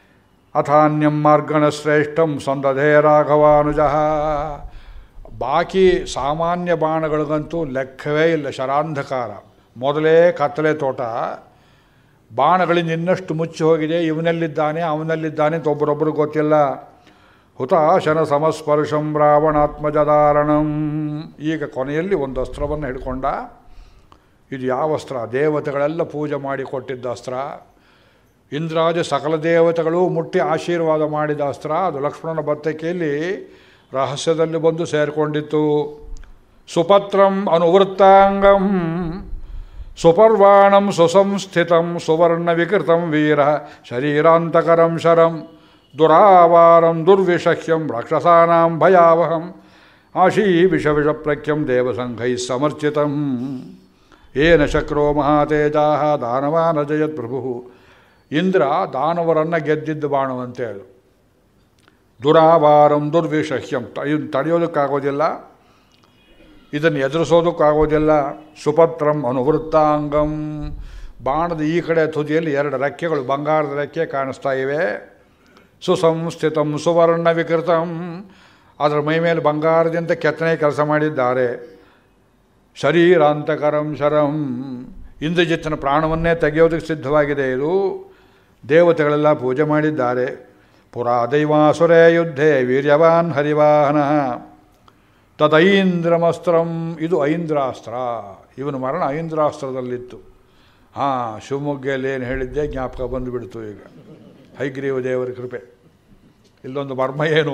ಅಥಾನ್ಯಂ ಮಾರ್ಗಣ ಶ್ರೇಷ್ಠಂ ಸಂದಧೇ ರಾಘವಾನುಜ. ಬಾಕಿ ಸಾಮಾನ್ಯ ಬಾಣಗಳಿಗಂತೂ ಲೆಕ್ಕವೇ ಇಲ್ಲ. ಶರಾಂಧಕಾರ ಮೊದಲೇ ಕತ್ತಲೆ ತೋಟ. ಬಾಣಗಳಿಂದ ಇನ್ನಷ್ಟು ಮುಚ್ಚಿ ಹೋಗಿದೆ. ಇವನಲ್ಲಿದ್ದಾನೆ ಅವನಲ್ಲಿದ್ದಾನೆ ಅಂತ ಒಬ್ಬರೊಬ್ಬರು ಗೊತ್ತಿಲ್ಲ. ಹುತಾಶನ ಸಮಸ್ಪರ್ಶಂ ರಾವಣಾತ್ಮಜಧಾರಣಂ. ಈಗ ಕೊನೆಯಲ್ಲಿ ಒಂದು ಅಸ್ತ್ರವನ್ನು ಹಿಡ್ಕೊಂಡ. ಇದು ಯಾವ ಅಸ್ತ್ರ? ದೇವತೆಗಳೆಲ್ಲ ಪೂಜೆ ಮಾಡಿ ಕೊಟ್ಟಿದ್ದ ಅಸ್ತ್ರ. ಇಂದ್ರಾದಿ ಸಕಲ ದೇವತೆಗಳು ಮುಟ್ಟಿ ಆಶೀರ್ವಾದ ಮಾಡಿದ ಅಸ್ತ್ರ. ಅದು ಲಕ್ಷ್ಮಣನ ಬತ್ತಕೆಯಲ್ಲಿ ರಹಸ್ಯದಲ್ಲಿ ಬಂದು ಸೇರಿಕೊಂಡಿತ್ತು. ಸುಪತ್ರಂ ಅನುವೃತ್ತಾಂಗಂ ಸುಪರ್ವಾಣಂ ಸುಸಂಸ್ಥಿತಂ ಸುವರ್ಣ ವಿಕೃತಂ ವೀರ ಶರೀರಾಂತಕರಂ ಶರಂ ದುರಾವಾರಂ ದುರ್ವಿಷಹ್ಯಂ ರಾಕ್ಷಸಾನಾಂ ಭಯಾವಹಂ ಆಶೀ ವಿಷವಿಷಪ್ರಖ್ಯಂ ದೇವಸಂಘೈ ಸಮರ್ಚಿತಂ ಏನ ಶಕ್ರೋ ಮಹಾತೇಜಾಹ ದಾನವಾನ ಜಯತ್ ಪ್ರಭು. ಇಂದ್ರ ದಾನವರನ್ನು ಗೆದ್ದಿದ್ದ ಬಾಣವಂತೆ ಅದು. ದುರಾವಾರಂ ದುರ್ವಿಷಹ್ಯಂ, ಇದನ್ನು ತಡೆಯೋದಕ್ಕಾಗೋದಿಲ್ಲ, ಇದನ್ನು ಎದುರಿಸೋದಕ್ಕಾಗೋದಿಲ್ಲ. ಸುಪತ್ರಂ ಅನುವೃತ್ತಾಂಗಂ, ಬಾಣದ ಈ ಕಡೆ ತುದಿಯಲ್ಲಿ 2 ರೆಕ್ಕೆಗಳು, ಬಂಗಾರದ ರೆಕ್ಕೆ ಕಾಣಿಸ್ತಾ ಇವೆ. ಸುಸಂಸ್ಥಿತಂ ಸುವರ್ಣ ವಿಕೃತಂ, ಅದರ ಮೈ ಮೇಲೆ ಬಂಗಾರದಿಂದ ಕೆತ್ತನೆ ಕೆಲಸ ಮಾಡಿದ್ದಾರೆ. ಶರೀರಾಂತಕರಂ ಶರಂ, ಇಂದ್ರಜಿತ್ತನ ಪ್ರಾಣವನ್ನೇ ತೆಗೆಯೋದಕ್ಕೆ ಸಿದ್ಧವಾಗಿದೆ ಇದು. ದೇವತೆಗಳೆಲ್ಲ ಪೂಜೆ ಮಾಡಿದ್ದಾರೆ. ಪುರಾ ದೈವಾಸುರೇ ಯುದ್ಧೇ ವೀರ್ಯವಾನ್ ಹರಿವಾಹನ ತದೈಂದ್ರಮಸ್ತ್ರಂ, ಇದು ಐಂದ್ರಾಸ್ತ್ರ. ಇವನ ಮರಣ ಐಂದ್ರಾಸ್ತ್ರದಲ್ಲಿತ್ತು. ಶಿವಮೊಗ್ಗದಲ್ಲಿ ಏನು ಹೇಳಿದ್ದೆ ಜ್ಞಾಪಕ ಬಂದುಬಿಡ್ತು ಈಗ. ಹೈಗ್ರೀವ ದೇವರ ಕೃಪೆ. ಇಲ್ಲೊಂದು ಮರ್ಮ ಏನು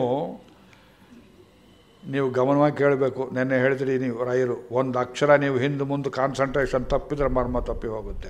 ನೀವು ಗಮನವಾಗಿ ಕೇಳಬೇಕು. ನೆನ್ನೆ ಹೇಳಿದ್ರಿ ನೀವು ರಾಯರು, ಒಂದು ಅಕ್ಷರ ನೀವು ಹಿಂದೆ ಮುಂದೆ ಕಾನ್ಸಂಟ್ರೇಷನ್ ತಪ್ಪಿದ್ರೆ ಮರ್ಮ ತಪ್ಪಿ ಹೋಗುತ್ತೆ.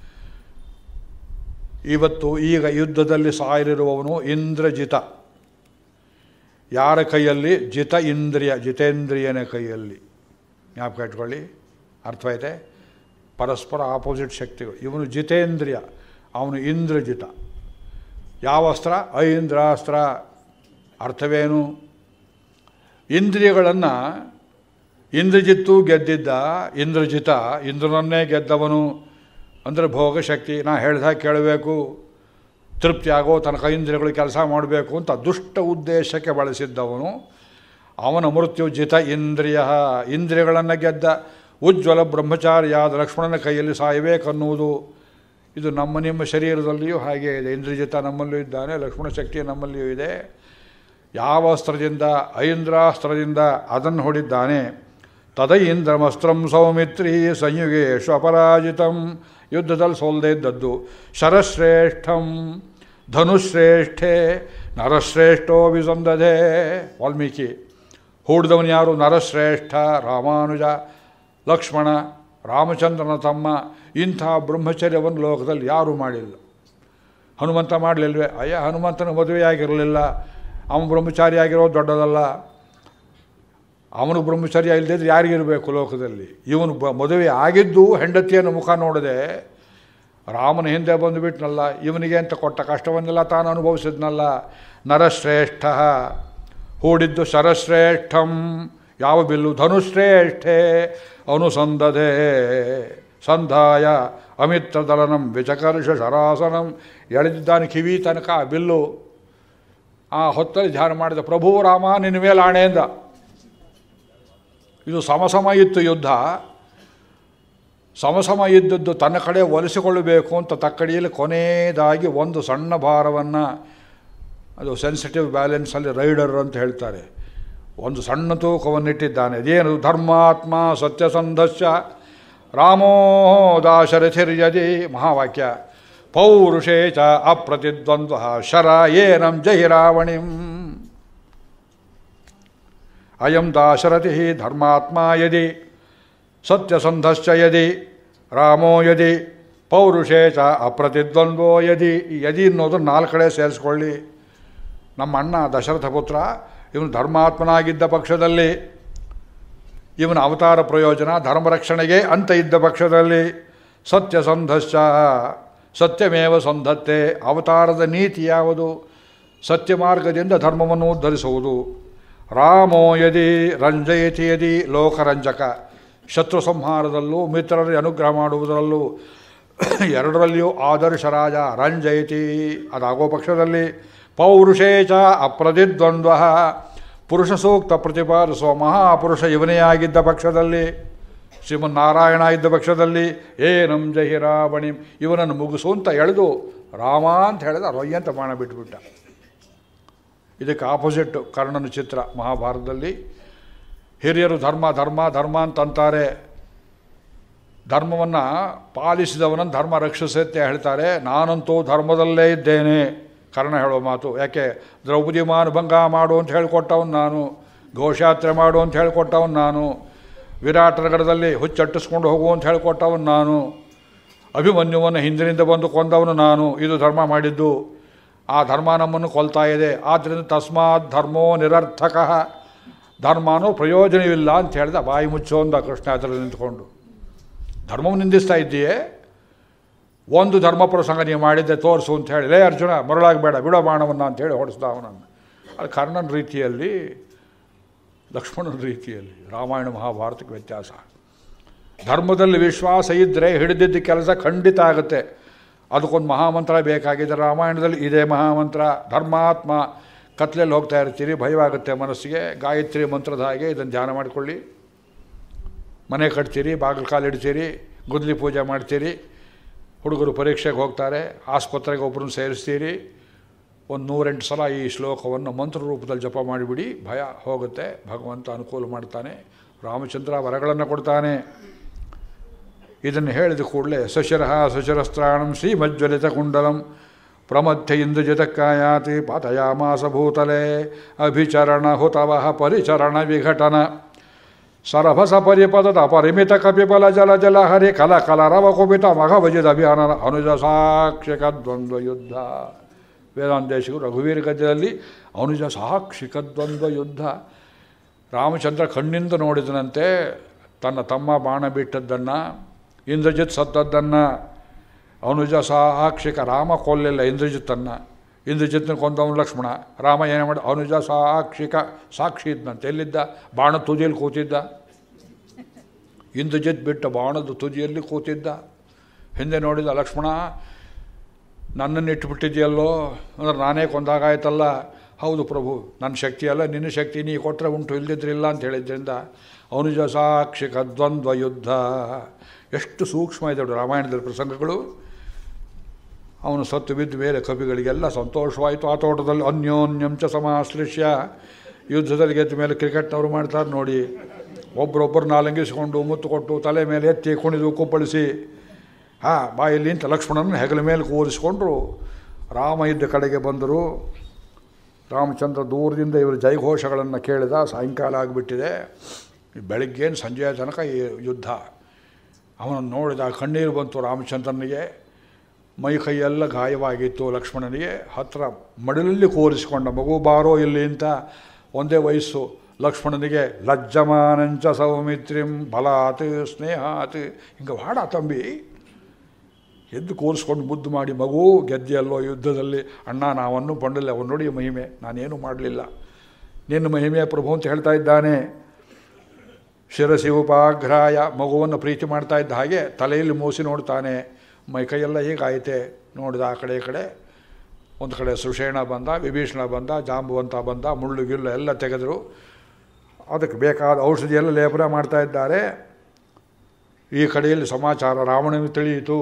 ಇವತ್ತು ಈಗ ಯುದ್ಧದಲ್ಲಿ ಸಾಯಲಿರುವವನು ಇಂದ್ರಜಿತ. ಯಾರ ಕೈಯಲ್ಲಿ? ಜಿತ ಇಂದ್ರಿಯ, ಜಿತೇಂದ್ರಿಯನ ಕೈಯಲ್ಲಿ. ಜ್ಞಾಪಕ ಇಟ್ಕೊಳ್ಳಿ, ಅರ್ಥವಾಯಿತೆ? ಪರಸ್ಪರ ಆಪೋಸಿಟ್ ಶಕ್ತಿಗಳು. ಇವನು ಜಿತೇಂದ್ರಿಯ, ಅವನು ಇಂದ್ರಜಿತ. ಯಾವ ಅಸ್ತ್ರ? ಐಂದ್ರಾಸ್ತ್ರ. ಅರ್ಥವೇನು? ಇಂದ್ರಿಯಗಳನ್ನು ಇಂದ್ರಜಿತ್ತು ಗೆದ್ದಿದ್ದ. ಇಂದ್ರಜಿತ ಇಂದ್ರನನ್ನೇ ಗೆದ್ದವನು. ಅಂದರೆ ಭೋಗಶಕ್ತಿ, ನಾ ಹೇಳ್ದಾಗ ಕೇಳಬೇಕು, ತೃಪ್ತಿ ಆಗೋ ತನಕ ಇಂದ್ರಿಯಗಳು ಕೆಲಸ ಮಾಡಬೇಕು ಅಂತ ದುಷ್ಟ ಉದ್ದೇಶಕ್ಕೆ ಬಳಸಿದ್ದವನು. ಅವನ ಮೃತ್ಯು ಜಿತ ಇಂದ್ರಿಯ, ಇಂದ್ರಿಯಗಳನ್ನು ಗೆದ್ದ ಉಜ್ವಲ ಬ್ರಹ್ಮಚಾರಿಯಾದ ಲಕ್ಷ್ಮಣನ ಕೈಯಲ್ಲಿ ಸಾಯಬೇಕನ್ನುವುದು. ಇದು ನಿಮ್ಮ ಶರೀರದಲ್ಲಿಯೂ ಹಾಗೇ ಇದೆ. ಇಂದ್ರಜಿತ ನಮ್ಮಲ್ಲೂ ಇದ್ದಾನೆ, ಲಕ್ಷ್ಮಣ ಶಕ್ತಿ ನಮ್ಮಲ್ಲಿಯೂ ಇದೆ. ಯಾವ ಅಸ್ತ್ರದಿಂದ? ಐಂದ್ರಾಸ್ತ್ರದಿಂದ ಅದನ್ನು ಹೊಡಿದ್ದಾನೆ. ತದೈಂದ್ರಮಸ್ತ್ರಂ ಸೌಮಿತ್ರಿ ಸಂಯುಗೇಶು ಅಪರಾಜಿತಂ, ಯುದ್ಧದಲ್ಲಿ ಸೋಲ್ದೇ ಇದ್ದದ್ದು. ಶರಶ್ರೇಷ್ಠಂ ಧನುಶ್ರೇಷ್ಠೆ ನರಶ್ರೇಷ್ಠೋ ವಿಸಂದಧೆ. ವಾಲ್ಮೀಕಿ ಹೂಡಿದವನು ಯಾರು? ನರಶ್ರೇಷ್ಠ ರಾಮಾನುಜ, ಲಕ್ಷ್ಮಣ, ರಾಮಚಂದ್ರನ ತಮ್ಮ. ಇಂಥ ಬ್ರಹ್ಮಚರ್ಯವನ್ನು ಲೋಕದಲ್ಲಿ ಯಾರೂ ಮಾಡಿಲ್ಲ. ಹನುಮಂತ ಮಾಡಲಿಲ್ವೇ? ಹನುಮಂತನ ಮದುವೆಯಾಗಿರಲಿಲ್ಲ. ಅವನು ಬ್ರಹ್ಮಚಾರಿ ಆಗಿರೋದು ದೊಡ್ಡದಲ್ಲ. ಅವನು ಬ್ರಹ್ಮಚರ್ಯ ಇಲ್ಲದಿದ್ರೆ ಯಾರಿಗಿರಬೇಕು ಲೋಕದಲ್ಲಿ? ಇವನು ಮದುವೆ ಆಗಿದ್ದು ಹೆಂಡತಿಯನ್ನು ಮುಖ ನೋಡದೆ ರಾಮನ ಹಿಂದೆ ಬಂದುಬಿಟ್ನಲ್ಲ. ಇವನಿಗೆ ಅಂತ ಕೊಟ್ಟ ಕಷ್ಟವನ್ನೆಲ್ಲ ತಾನು ಅನುಭವಿಸಿದ್ನಲ್ಲ. ನರಶ್ರೇಷ್ಠ ಹೂಡಿದ್ದು ಶರಶ್ರೇಷ್ಠಂ. ಯಾವ ಬಿಲ್ಲು? ಧನುಶ್ರೇಷ್ಠೆ ಅನುಸಂಧದೆ ಸಂಧಾಯ ಅಮಿತ್ರದಲನಂ ವಿಚಕರ್ಷ ಶರಾಸನಂ. ಎಳೆದಿದ್ದಾನೆ ಕಿವಿ ತನಕ ಆ ಬಿಲ್ಲು. ಆ ಹೊತ್ತಲ್ಲಿ ಧ್ಯಾನ ಮಾಡಿದ ಪ್ರಭು ರಾಮ ನಿನ್ನ ಮೇಲೆ ಆಣೆಯಿಂದ. ಇದು ಸಮಸಮ ಇತ್ತು ಯುದ್ಧ. ಸಮಸಮ ಇದ್ದದ್ದು ತನ್ನ ಕಡೆ ಒಲಿಸಿಕೊಳ್ಳಬೇಕು ಅಂತ ತಕ್ಕಡಿಯಲ್ಲಿ ಕೊನೆಯದಾಗಿ ಒಂದು ಸಣ್ಣ ಭಾರವನ್ನು, ಅದು ಸೆನ್ಸಿಟಿವ್ ಬ್ಯಾಲೆನ್ಸಲ್ಲಿ ರೈಡರ್ ಅಂತ ಹೇಳ್ತಾರೆ, ಒಂದು ಸಣ್ಣ ತೂಕವನ್ನಿಟ್ಟಿದ್ದಾನೆ. ಇದೇನು? ಧರ್ಮಾತ್ಮ ಸತ್ಯಸಂಧಸ್ಯ ರಾಮೋ ದಾಶರಥಿರ್ಯದಿ. ಮಹಾವಾಕ್ಯ. ಪೌರುಷೇ ಚ ಅಪ್ರತಿದ್ವಂದ್ವ ಶರ ಏನಂ ಜಹಿ ರಾವಣಿಂ. ಅಯಂ ದಾಶರಥಿ ಧರ್ಮಾತ್ಮ ಯದಿ ಸತ್ಯಸಂಧಶ್ಚ ಯದಿ ರಾಮೋ ಯದಿ ಪೌರುಷೇ ಚ ಅಪ್ರತಿದ್ವಂದ್ವೋ ಯದಿ. ಯದಿ ಅನ್ನೋದು 4 ಕಡೆ ಸೇರಿಸ್ಕೊಳ್ಳಿ. ನಮ್ಮ ಅಣ್ಣ ದಶರಥ ಪುತ್ರ, ಇವನು ಧರ್ಮಾತ್ಮನಾಗಿದ್ದ ಪಕ್ಷದಲ್ಲಿ, ಇವನ ಅವತಾರ ಪ್ರಯೋಜನ ಧರ್ಮರಕ್ಷಣೆಗೆ ಅಂತ ಇದ್ದ ಪಕ್ಷದಲ್ಲಿ, ಸತ್ಯಸಂಧಶ್ಚ ಸತ್ಯಮೇವ ಸಂಧತ್ತೆ. ಅವತಾರದ ನೀತಿ ಯಾವುದು? ಸತ್ಯ ಮಾರ್ಗದಿಂದ ಧರ್ಮವನ್ನು ಉದ್ಧರಿಸುವುದು. ರಾಮೋ ಯದಿ ರಂಜಯತಿ ಯದಿ ಲೋಕರಂಜಕ. ಶತ್ರು ಸಂಹಾರದಲ್ಲೂ ಮಿತ್ರರಿಗೆ ಅನುಗ್ರಹ ಮಾಡುವುದರಲ್ಲೂ ಎರಡರಲ್ಲಿಯೂ ಆದರ್ಶರಾಜ ರಂಜಯತಿ. ಅದಾಗೋ ಪಕ್ಷದಲ್ಲಿ ಪೌರುಷೇ ಚ ಅಪ್ರತಿದ್ವಂದ್ವ, ಪುರುಷ ಸೂಕ್ತ ಪ್ರತಿಪಾದಿಸುವ ಮಹಾಪುರುಷ ಇವನೇ ಆಗಿದ್ದ ಪಕ್ಷದಲ್ಲಿ, ಶ್ರೀಮನ್ನಾರಾಯಣ ಇದ್ದ ಪಕ್ಷದಲ್ಲಿ ಏನಂ ಜಹಿರಾವಣಿ, ಇವನನ್ನು ಮುಗಿಸು ಅಂತ ಎಳೆದು ರಾಮ ಅಂತ ಹೇಳಿದ, ರೊಯ್ಯ ಅಂತ ಬಾಣ ಬಿಟ್ಬಿಟ್ಟ. ಇದಕ್ಕೆ ಆಪೋಸಿಟ್ಟು ಕರ್ಣನ ಚಿತ್ರ ಮಹಾಭಾರತದಲ್ಲಿ. ಹಿರಿಯರು ಧರ್ಮ ಧರ್ಮ ಧರ್ಮ ಅಂತಂತಾರೆ. ಧರ್ಮವನ್ನು ಪಾಲಿಸಿದವನನ್ನು ಧರ್ಮ ರಕ್ಷಿಸುತ್ತೆ ಹೇಳ್ತಾರೆ. ನಾನಂತೂ ಧರ್ಮದಲ್ಲೇ ಇದ್ದೇನೆ, ಕರ್ಣ ಹೇಳೋ ಮಾತು. ಯಾಕೆ? ದ್ರೌಪದಿ ಮಾನಭಂಗ ಮಾಡು ಅಂತ ಹೇಳಿಕೊಟ್ಟವನು ನಾನು, ಘೋಷಯಾತ್ರೆ ಮಾಡು ಅಂತ ಹೇಳಿಕೊಟ್ಟವನು ನಾನು, ವಿರಾಟನಗರದಲ್ಲಿ ಹುಚ್ಚಟ್ಟಿಸ್ಕೊಂಡು ಹೋಗು ಅಂತ ಹೇಳಿಕೊಟ್ಟವನು ನಾನು, ಅಭಿಮನ್ಯುವನ್ನು ಹಿಂದಿನಿಂದ ಬಂದು ಕೊಂದವನು ನಾನು. ಇದು ಧರ್ಮ ಮಾಡಿದ್ದು. ಆ ಧರ್ಮ ನಮ್ಮನ್ನು ಕೊಲ್ತಾ ಇದೆ. ಆದ್ದರಿಂದ ತಸ್ಮಾತ್ ಧರ್ಮೋ ನಿರರ್ಥಕ, ಧರ್ಮನೂ ಪ್ರಯೋಜನವಿಲ್ಲ ಅಂತ ಹೇಳಿದ. ಬಾಯಿ ಮುಚ್ಚೋಂದ ಕೃಷ್ಣ ಅದರಲ್ಲಿ ನಿಂತ್ಕೊಂಡು. ಧರ್ಮವನ್ನು ನಿಂದಿಸ್ತಾ ಇದ್ದೀಯೇ, ಒಂದು ಧರ್ಮ ಪ್ರಸಂಗ ನೀವು ಮಾಡಿದ್ದೆ ತೋರಿಸು ಅಂತ ಹೇಳಿ, ಲೇ ಅರ್ಜುನ ಮರಳಾಗಬೇಡ ಬಿಡೋ ಬಾಣವನ್ನು ಅಂತೇಳಿ ಹೊಡೆಸ್ದ ಅವನನ್ನು. ಅದು ಕರ್ಣನ ರೀತಿಯಲ್ಲಿ, ಲಕ್ಷ್ಮಣನ ರೀತಿಯಲ್ಲಿ. ರಾಮಾಯಣ ಮಹಾಭಾರತಕ್ಕೆ ವ್ಯತ್ಯಾಸ. ಧರ್ಮದಲ್ಲಿ ವಿಶ್ವಾಸ ಇದ್ದರೆ ಹಿಡಿದಿದ್ದ ಕೆಲಸ ಖಂಡಿತ ಆಗುತ್ತೆ. ಅದಕ್ಕೊಂದು ಮಹಾಮಂತ್ರ ಬೇಕಾಗಿದೆ. ರಾಮಾಯಣದಲ್ಲಿ ಇದೇ ಮಹಾಮಂತ್ರ. ಧರ್ಮಾತ್ಮ. ಕತ್ಲೆಯಲ್ಲಿ ಹೋಗ್ತಾ ಇರ್ತೀರಿ, ಭಯವಾಗುತ್ತೆ ಮನಸ್ಸಿಗೆ. ಗಾಯತ್ರಿ ಮಂತ್ರದ ಹಾಗೆ ಇದನ್ನು ಧ್ಯಾನ ಮಾಡಿಕೊಳ್ಳಿ. ಮನೆ ಕಟ್ತೀರಿ, ಬಾಗಿಲು ಕಾಲಿಡ್ತೀರಿ, ಗುದ್ಲಿ ಪೂಜೆ ಮಾಡ್ತೀರಿ, ಹುಡುಗರು ಪರೀಕ್ಷೆಗೆ ಹೋಗ್ತಾರೆ, ಆಸ್ಪತ್ರೆಗೆ ಒಬ್ಬರನ್ನು ಸೇರಿಸ್ತೀರಿ. ಒಂದು 108 ಸಲ ಈ ಶ್ಲೋಕವನ್ನು ಮಂತ್ರ ರೂಪದಲ್ಲಿ ಜಪ ಮಾಡಿಬಿಡಿ, ಭಯ ಹೋಗುತ್ತೆ. ಭಗವಂತ ಅನುಕೂಲ ಮಾಡ್ತಾನೆ. ರಾಮಚಂದ್ರ ವರಗಳನ್ನು ಕೊಡ್ತಾನೆ. ಇದನ್ನು ಹೇಳಿದ ಕೂಡಲೇ ಸಶಿರಃ ಸಶಿರಸ್ತ್ರಾಣಂ ಶ್ರೀಮಜ್ವಲಿತ ಕುಂಡಲಂ ಪ್ರಮಥ್ಯ ಇಂದ್ರಜಿತಕ್ಕಾಯಾತಿ ಪಾತಯಾಮಾಸ ಭೂತಲೆ ಅಭಿಚರಣ ಹುತವಃ ಪರಿಚರಣ ವಿಘಟನ ಸರಭಸ ಪರಿಪದದ ಪರಿಮಿತ ಕಪಿಬಲ ಜಲ ಜಲ ಹರಿ ಕಲ ಕಲ ರವ ಕುಪಿತ ಮಘಭಜಿದ ಅಭಿಯಾನ ಅನುಜ ಸಾಕ್ಷಿಕ ದ್ವಂದ್ವ ಯುದ್ಧ. ವೇದಾಂತೇಶಿಗಳು ರಘುವೀರ ಗದ್ಯದಲ್ಲಿ ಅನುಜ ಸಾಕ್ಷಿಕ ದ್ವಂದ್ವ ಯುದ್ಧ. ರಾಮಚಂದ್ರ ಕಣ್ಣಿಂದ ನೋಡಿದನಂತೆ ತನ್ನ ತಮ್ಮ ಬಾಣ ಬಿಟ್ಟದ್ದನ್ನು, ಇಂದ್ರಜಿತ್ ಸತ್ತದ್ದನ್ನು. ಅನುಜ ಸಾಕ್ಷಿಕ, ರಾಮ ಕೊಲ್ಲಿಲ್ಲ ಇಂದ್ರಜಿತ್ತನ್ನು. ಇಂದ್ರಜಿತ್ನ ಕೊಂದವನು ಲಕ್ಷ್ಮಣ. ರಾಮ ಏನು ಮಾಡಿ? ಅನುಜ ಸಾಕ್ಷಿಕ, ಸಾಕ್ಷಿ ಇದ್ದಂತೆ. ಎಲ್ಲಿದ್ದ? ಬಾಣದ ತುದಿಯಲ್ಲಿ ಕೂತಿದ್ದ. ಇಂದ್ರಜಿತ್ ಬಿಟ್ಟ ಬಾಣದ ತುದಿಯಲ್ಲಿ ಕೂತಿದ್ದ. ಹಿಂದೆ ನೋಡಿದ ಲಕ್ಷ್ಮಣ, ನನ್ನನ್ನು ಇಟ್ಟುಬಿಟ್ಟಿದೆಯಲ್ಲೋ ಅಂದ್ರೆ ನಾನೇ ಕೊಂದಾಗಾಯ್ತಲ್ಲ. ಹೌದು ಪ್ರಭು, ನನ್ನ ಶಕ್ತಿ ಅಲ್ಲ ನಿನ್ನ ಶಕ್ತಿ, ನೀ ಕೊಟ್ಟರೆ ಉಂಟು, ಇಲ್ಲದಿದ್ರಿಲ್ಲ ಅಂತ ಹೇಳಿದ್ರಿಂದ ಅನುಜ ಸಾಕ್ಷಿಕ ದ್ವಂದ್ವ ಯುದ್ಧ. ಎಷ್ಟು ಸೂಕ್ಷ್ಮ ಇದೆ ರಾಮಾಯಣದಲ್ಲಿ ಪ್ರಸಂಗಗಳು. ಅವನು ಸತ್ತು ಬಿದ್ದ ಮೇಲೆ ಕವಿಗಳಿಗೆಲ್ಲ ಸಂತೋಷವಾಯಿತು. ಆ ತೋಟದಲ್ಲಿ ಅನ್ಯೋನ್ಯಂಚ ಸಮಾಶ್ಲಿಷ್ಯ. ಯುದ್ಧದಲ್ಲಿ ಗೆದ್ದ ಮೇಲೆ ಕ್ರಿಕೆಟ್ನವರು ಮಾಡ್ತಾರೆ ನೋಡಿ, ಒಬ್ಬರೊಬ್ಬರು ನಾಲಂಗಿಸಿಕೊಂಡು ಮುತ್ತು ಕೊಟ್ಟು ತಲೆ ಮೇಲೆ ಎತ್ತಿ ಕುಣಿದು ಕುಪ್ಪಳಿಸಿ ಬಾಯಲ್ಲಿ ಅಂತ ಲಕ್ಷ್ಮಣನ ಹೆಗಲ ಮೇಲೆ ಕೂರಿಸಿಕೊಂಡ್ರು. ರಾಮ ಇದ್ದ ಕಡೆಗೆ ಬಂದರು. ರಾಮಚಂದ್ರ ದೂರದಿಂದ ಇವರು ಜೈಘೋಷಗಳನ್ನು ಕೇಳಿದ. ಸಾಯಂಕಾಲ ಆಗಿಬಿಟ್ಟಿದೆ. ಬೆಳಗ್ಗೇನು ಸಂಜೆಯ ತನಕ ಈ ಯುದ್ಧ. ಅವನನ್ನು ನೋಡಿದ, ಕಣ್ಣೀರು ಬಂತು ರಾಮಚಂದ್ರನಿಗೆ. ಮೈ ಕೈಯೆಲ್ಲ ಗಾಯವಾಗಿತ್ತು ಲಕ್ಷ್ಮಣನಿಗೆ. ಹತ್ತಿರ ಮಡಿಲಲ್ಲಿ ಕೂರಿಸಿಕೊಂಡ. ಮಗು ಬಾರೋ ಇಲ್ಲಿ ಅಂತ. ಒಂದೇ ವಯಸ್ಸು ಲಕ್ಷ್ಮಣನಿಗೆ. ಲಜ್ಜಮಾನಂಚ ಸೌಮಿತ್ರಿಂ ಬಲಾತ್ ಸ್ನೇಹಾತ್. ಹಿಂಗೆ ವಾಡ ತಂಬಿ ಎದ್ದು ಕೂರಿಸ್ಕೊಂಡು ಮುದ್ದು ಮಾಡಿ, ಮಗು ಗೆದ್ದೆಯಲ್ಲೋ ಯುದ್ಧದಲ್ಲಿ. ಅಣ್ಣ ನಾವನ್ನು ಬಂಡಲ್ಲ, ಅವನು ನೋಡಿ ಮಹಿಮೆ, ನಾನೇನು ಮಾಡಲಿಲ್ಲ, ನಿನ್ನ ಮಹಿಮೆ ಪ್ರಭು ಅಂತ ಹೇಳ್ತಾ ಇದ್ದಾನೆ. ಶಿರಸಿ ಉಪಾಘ್ರಾಯ, ಮಗುವನ್ನು ಪ್ರೀತಿ ಮಾಡ್ತಾ ಇದ್ದ ಹಾಗೆ ತಲೆಯಲ್ಲಿ ಮೂಸಿ ನೋಡ್ತಾನೆ. ಮೈಕೈಯೆಲ್ಲ ಹೀಗಾಯಿತೆ. ನೋಡಿದ ಆ ಕಡೆ ಈ ಕಡೆ. ಒಂದು ಕಡೆ ಸುಷೇಣ ಬಂದ, ವಿಭೀಷಣ ಬಂದ, ಜಾಂಬುವಂತ ಬಂದ, ಮುಳ್ಳು ಗಿಲ್ಲು ಎಲ್ಲ ತೆಗೆದರು. ಅದಕ್ಕೆ ಬೇಕಾದ ಔಷಧಿಯೆಲ್ಲ ಲೇಪನ ಮಾಡ್ತಾ ಇದ್ದಾರೆ. ಈ ಕಡೆಯಲ್ಲಿ ಸಮಾಚಾರ ರಾವಣನಿಗೆ ತಿಳಿಯಿತು.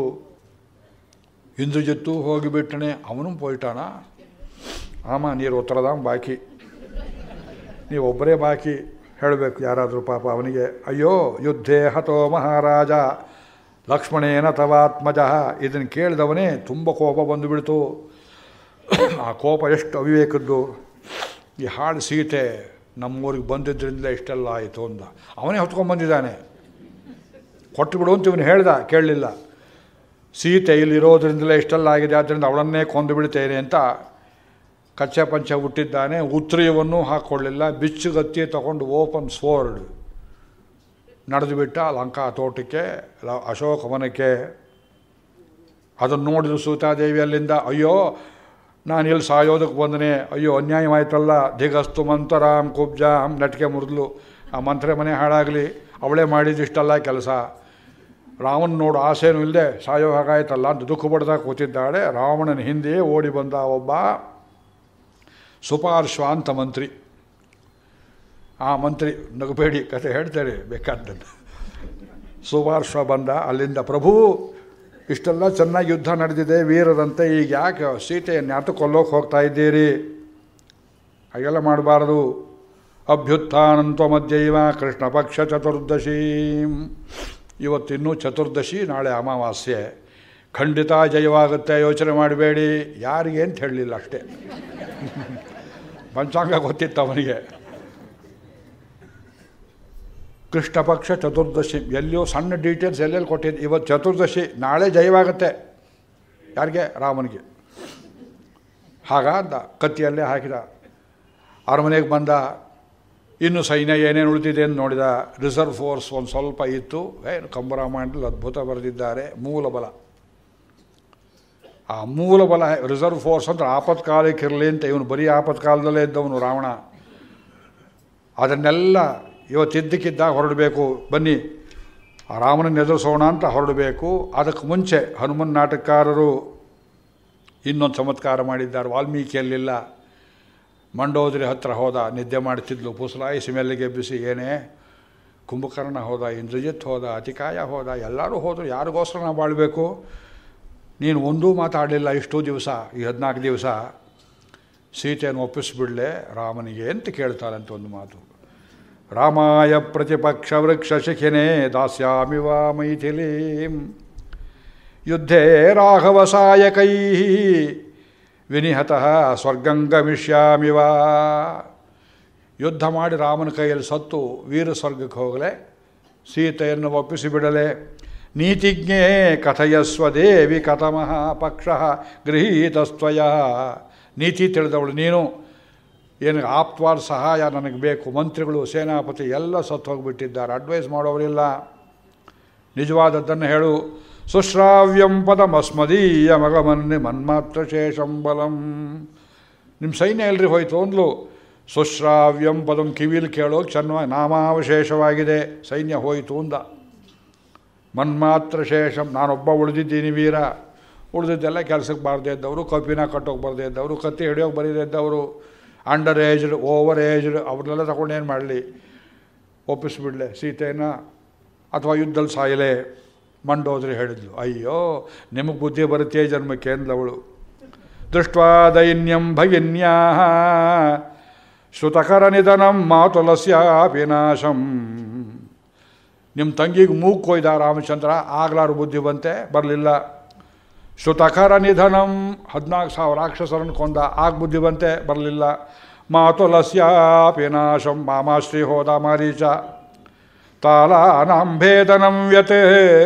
ಇಂದ್ರಜಿತ್ತು ಹೋಗಿಬಿಟ್ಟನೆ, ಅವನು ಪೋಯ್ಟಾನ. ಆಮ ನೀರು ಉತ್ತರದಾಮ ಬಾಕಿ, ನೀವೊಬ್ಬರೇ ಬಾಕಿ ಹೇಳಬೇಕು ಯಾರಾದರೂ. ಪಾಪ ಅವನಿಗೆ ಅಯ್ಯೋ ಯುದ್ಧೇ ಹತೋ ಮಹಾರಾಜ ಲಕ್ಷ್ಮಣೇನ ತವಾತ್ಮಜ. ಇದನ್ನು ಕೇಳಿದವನೇ ತುಂಬ ಕೋಪ ಬಂದುಬಿಡ್ತು. ಆ ಕೋಪ ಎಷ್ಟು ಅವಿವೇಕದ್ದು. ಈ ಹಾಳು ಸೀತೆ ನಮ್ಮೂರಿಗೆ ಬಂದಿದ್ದರಿಂದ ಇಷ್ಟೆಲ್ಲ ಆಯಿತು ಅಂದ. ಅವನೇ ಹೊತ್ಕೊಂಡ್ಬಂದಿದ್ದಾನೆ. ಕೊಟ್ಟು ಬಿಡು ಅಂತ ಇವನು ಹೇಳ್ದ, ಕೇಳಲಿಲ್ಲ. ಸೀತೆ ಇಲ್ಲಿರೋದ್ರಿಂದಲೇ ಇಷ್ಟೆಲ್ಲ ಆಗಿದೆ, ಆದ್ದರಿಂದ ಅವಳನ್ನೇ ಕೊಂದು ಬಿಡ್ತೇನೆ ಅಂತ ಕಚ್ಚೆ ಪಂಚೆ ಹುಟ್ಟಿದ್ದಾನೆ. ಉತ್ತರೀಯವನ್ನು ಹಾಕ್ಕೊಳ್ಳಿಲ್ಲ. ಬಿಚ್ಚುಗತ್ತಿ ತಗೊಂಡು ಓಪನ್ ಸ್ವೋರ್ಡ್ ನಡೆದು ಬಿಟ್ಟ ಲಂಕಾ ತೋಟಕ್ಕೆ, ಅಶೋಕವನಕ್ಕೆ. ಅದನ್ನು ನೋಡಿದ ಸೀತಾದೇವಿ ಅಲ್ಲಿಂದ, ಅಯ್ಯೋ ನಾನು ಇಲ್ಲಿ ಸಾಯೋದಕ್ಕೆ ಬಂದನೆ, ಅಯ್ಯೋ ಅನ್ಯಾಯವಾಯ್ತಲ್ಲ. ದಿಗಸ್ತು ಮಂತರಾಮ್ ಕುಬ್ಜಾಮ್, ನಟಿಕೆ ಮುರಿದ್ಲು. ಆ ಮಂತ್ರೆ ಮನೆ ಹಾಳಾಗಲಿ, ಅವಳೇ ಮಾಡಿದಿಷ್ಟಲ್ಲ ಕೆಲಸ. ರಾಮನ ನೋಡು ಆಸೆನೂ ಇಲ್ಲದೆ ಸಾಯೋ ಹಾಗಾಯ್ತಲ್ಲ ಅಂತ ದುಃಖ ಪಡ್ದಾಗ ಕೂತಿದ್ದಾಳೆ. ರಾವಣನ ಹಿಂದೆಯೇ ಓಡಿ ಬಂದ ಒಬ್ಬ. ಸುಪಾರ್ಶ್ವ ಅಂತ ಮಂತ್ರಿ. ಆ ಮಂತ್ರಿ ನಗಬೇಡಿ, ಕತೆ ಹೇಳ್ತಾರೆ ಬೇಕಾದ್ದನ್ನು. ಸುಪಾರ್ಶ್ವ ಬಂದ ಅಲ್ಲಿಂದ, ಪ್ರಭು ಇಷ್ಟೆಲ್ಲ ಚೆನ್ನಾಗಿ ಯುದ್ಧ ನಡೆದಿದೆ ವೀರರಂತೆ, ಈಗ ಯಾಕೆ ಸೀತೆಯನ್ನು ಯಾತು ಕೊಲ್ಲೋಕೆ ಹೋಗ್ತಾ ಇದ್ದೀರಿ? ಹಾಗೆಲ್ಲ ಮಾಡಬಾರದು. ಅಭ್ಯುತ್ಥಾನಂತ್ವ ಮಧ್ಯೈವ ಕೃಷ್ಣ ಪಕ್ಷ ಚತುರ್ದಶಿ. ಇವತ್ತಿನ್ನೂ ಚತುರ್ದಶಿ, ನಾಳೆ ಅಮಾವಾಸ್ಯೆ. ಖಂಡಿತ ಜಯವಾಗುತ್ತೆ, ಯೋಚನೆ ಮಾಡಬೇಡಿ. ಯಾರಿಗೆ ಅಂತ ಹೇಳಲಿಲ್ಲ ಅಷ್ಟೇ. ಪಂಚಾಂಗ ಗೊತ್ತಿತ್ತು ಅವನಿಗೆ. ಕೃಷ್ಣ ಪಕ್ಷ ಚತುರ್ದಶಿ, ಎಲ್ಲಿಯೋ ಸಣ್ಣ ಡೀಟೇಲ್ಸ್ ಎಲ್ಲೆಲ್ಲಿ ಕೊಟ್ಟಿದ್ದು. ಇವತ್ತು ಚತುರ್ದಶಿ, ನಾಳೆ ಜಯವಾಗುತ್ತೆ. ಯಾರಿಗೆ? ರಾಮನಿಗೆ. ಹಾಗಾದ ಕತ್ತಿಯಲ್ಲೇ ಹಾಕಿದ. ಅರಮನೆಗೆ ಬಂದ. ಇನ್ನು ಸೈನ್ಯ ಏನೇನು ಉಳಿದಿದೆ ಅಂತ ನೋಡಿದ. ರಿಸರ್ವ್ ಫೋರ್ಸ್ ಒಂದು ಸ್ವಲ್ಪ ಇತ್ತು. ಏನು ಕಂಬರಾಮಾಯಣದಲ್ಲಿ ಅದ್ಭುತ ಬರೆದಿದ್ದಾರೆ. ಮೂಲಬಲ, ಆ ಮೂಲಬಲ ರಿಸರ್ವ್ ಫೋರ್ಸ್ ಅಂದರೆ ಆಪತ್ಕಾಲಕ್ಕೆ ಇರಲಿ ಅಂತ. ಇವನು ಬರೀ ಆಪತ್ಕಾಲದಲ್ಲೇ ಇದ್ದವನು ರಾವಣ. ಅದನ್ನೆಲ್ಲ ಇವತ್ತಿದ್ದಕ್ಕಿದ್ದಾಗ ಹೊರಡಬೇಕು, ಬನ್ನಿ ಆ ರಾಮನನ್ನು ಎದುರಿಸೋಣ ಅಂತ ಹೊರಡಬೇಕು. ಅದಕ್ಕೆ ಮುಂಚೆ ಹನುಮನ್ ನಾಟಕಕಾರರು ಇನ್ನೊಂದು ಚಮತ್ಕಾರ ಮಾಡಿದ್ದಾರೆ. ವಾಲ್ಮೀಕಿಯಲ್ಲಿಲ್ಲ. ಮಂಡೋದರಿ ಹತ್ರ ಹೋದ, ನಿದ್ದೆ ಮಾಡ್ತಿದ್ಲು. ಪುಸಲಾಯಿಸಿ ಮೆಲ್ಲಿಗೆ ಎಬ್ಬಿಸಿ, ಏನೇ ಕುಂಭಕರ್ಣ ಹೋದ, ಇಂದ್ರಜಿತ್ ಹೋದ, ಅತಿಕಾಯ ಹೋದ, ಎಲ್ಲರೂ ಹೋದರು. ಯಾರಿಗೋಸ್ಕರ ನಾವು ಬಾಳಬೇಕು? ನೀನು ಒಂದೂ ಮಾತಾಡಲಿಲ್ಲ ಇಷ್ಟೂ ದಿವಸ, ಈ 14 ದಿವಸ. ಸೀತೆಯನ್ನು ಒಪ್ಪಿಸ್ಬಿಡ್ಲೆ ರಾಮನಿಗೆ ಅಂತ ಕೇಳ್ತಾರಂತೆ ಒಂದು ಮಾತು. ರಾಮಾಯ ಪ್ರತಿಪಕ್ಷ ವೃಕ್ಷ ಶಿಖಿನೇ ದಾಸ್ಯಾಮಿ ವಾ ಮೈಥಿಲೀಂ ಯುದ್ಧೇ ರಾಘವ ಸಾಯಕೈ ವಿನಿಹತಃ ಸ್ವರ್ಗಂ ಗಮಿಷ್ಯಾಮಿ ವಾ. ಯುದ್ಧ ಮಾಡಿ ರಾಮನ ಕೈಯಲ್ಲಿ ಸತ್ತು ವೀರ ಸ್ವರ್ಗಕ್ಕೆ ಹೋಗಲೆ, ಸೀತೆಯನ್ನು ಒಪ್ಪಿಸಿಬಿಡಲೆ. ನೀತಿಜ್ಞೇ ಕಥಯಸ್ವ ದೇವಿ ಕಥಮಃ ಪಕ್ಷ ಗೃಹೀತಸ್ತ್ವಯ. ನೀತಿ ತಿಳಿದವಳು ನೀನು. ಏನು ಆಪ್ತವಾದ ಸಹಾಯ ನನಗೆ ಬೇಕು. ಮಂತ್ರಿಗಳು, ಸೇನಾಪತಿ ಎಲ್ಲ ಸತ್ತು ಹೋಗಿಬಿಟ್ಟಿದ್ದಾರೆ, ಅಡ್ವೈಸ್ ಮಾಡೋವರಿಲ್ಲ. ನಿಜವಾದದ್ದನ್ನು ಹೇಳು. ಸುಶ್ರಾವ್ಯಂ ಪದಮಸ್ಮದೀಯ ಮಗಮನ್ನಿ ಮನ್ಮಾತ್ರ ಶೇಷಂ ಬಲಂ. ನಿಮ್ಮ ಸೈನ್ಯ ಎಲ್ರಿ ಹೋಯ್ತು ಅಂದ್ಲು. ಸುಶ್ರಾವ್ಯಂ ಪದಂ, ಕಿವಿಲಿ ಕೇಳೋಕೆ ಚೆನ್ನಾಗಿ ನಾಮಾವಶೇಷವಾಗಿದೆ. ಸೈನ್ಯ ಹೋಯಿತು ಅಂದ. ಮನ್ಮಾತ್ರ ಶೇಷಂ, ನಾನೊಬ್ಬ ಉಳಿದಿದ್ದೀನಿ ವೀರ. ಉಳಿದಿದ್ದೆಲ್ಲ ಕೆಲಸಕ್ಕೆ ಬಾರದೇ ಇದ್ದವರು, ಕಪಿನ ಕಟ್ಟೋಕೆ ಬರದೇ ಇದ್ದವರು, ಕತ್ತಿ ಹಿಡಿಯೋಕೆ ಬರದೇ ಇದ್ದವರು, ಅಂಡರ್ ಏಜ್ಡ್, ಓವರ್ ಏಜ್ಡ್, ಅವ್ರನ್ನೆಲ್ಲ ತಗೊಂಡು ಏನು ಮಾಡಲಿ? ಒಪ್ಪಿಸ್ಬಿಡ್ಲೆ ಸೀತೆಯನ್ನು, ಅಥವಾ ಯುದ್ಧದಲ್ಲಿ ಸಾಯಲೆ. ಮಂಡೋದ್ರಿ ಹೇಳಿದ್ಲು, ಅಯ್ಯೋ ನಿಮಗೆ ಬುದ್ಧಿ ಬರುತ್ತೆ ಜನ್ಮಕ್ಕೆ ಅಂದವಳು. ದೃಷ್ಟ್ವಾ ದೈನ್ಯಂ ಭಗಿನ್ಯಾ ಶ್ರುತಕರ ನಿಧನಂ ಮಾತುಲಸ್ಯಾಪಿ ನಾಶಂ. ನಿಮ್ಮ ತಂಗಿಗೆ ಮೂಗು ಕೊಯ್ದ ರಾಮಚಂದ್ರ, ಆಗ್ಲಾರು ಬುದ್ಧಿ ಬಂತೆ, ಬರಲಿಲ್ಲ. ಶ್ರುತಕರ ನಿಧನಂ, 14,000 ರಾಕ್ಷಸರನ್ನು ಕೊಂದ, ಆಗ ಬುದ್ಧಿ ಬಂತೆ, ಬರಲಿಲ್ಲ. ಮಾತುಲಸ್ಯಾಪಿ ನಾಶಂ, ಮಾಮಾಶ್ರೀ ಹೋದ ಮಾರೀಚ. ತಾಲಾನಾಂಭೇದನಂ ವ್ಯತೆ,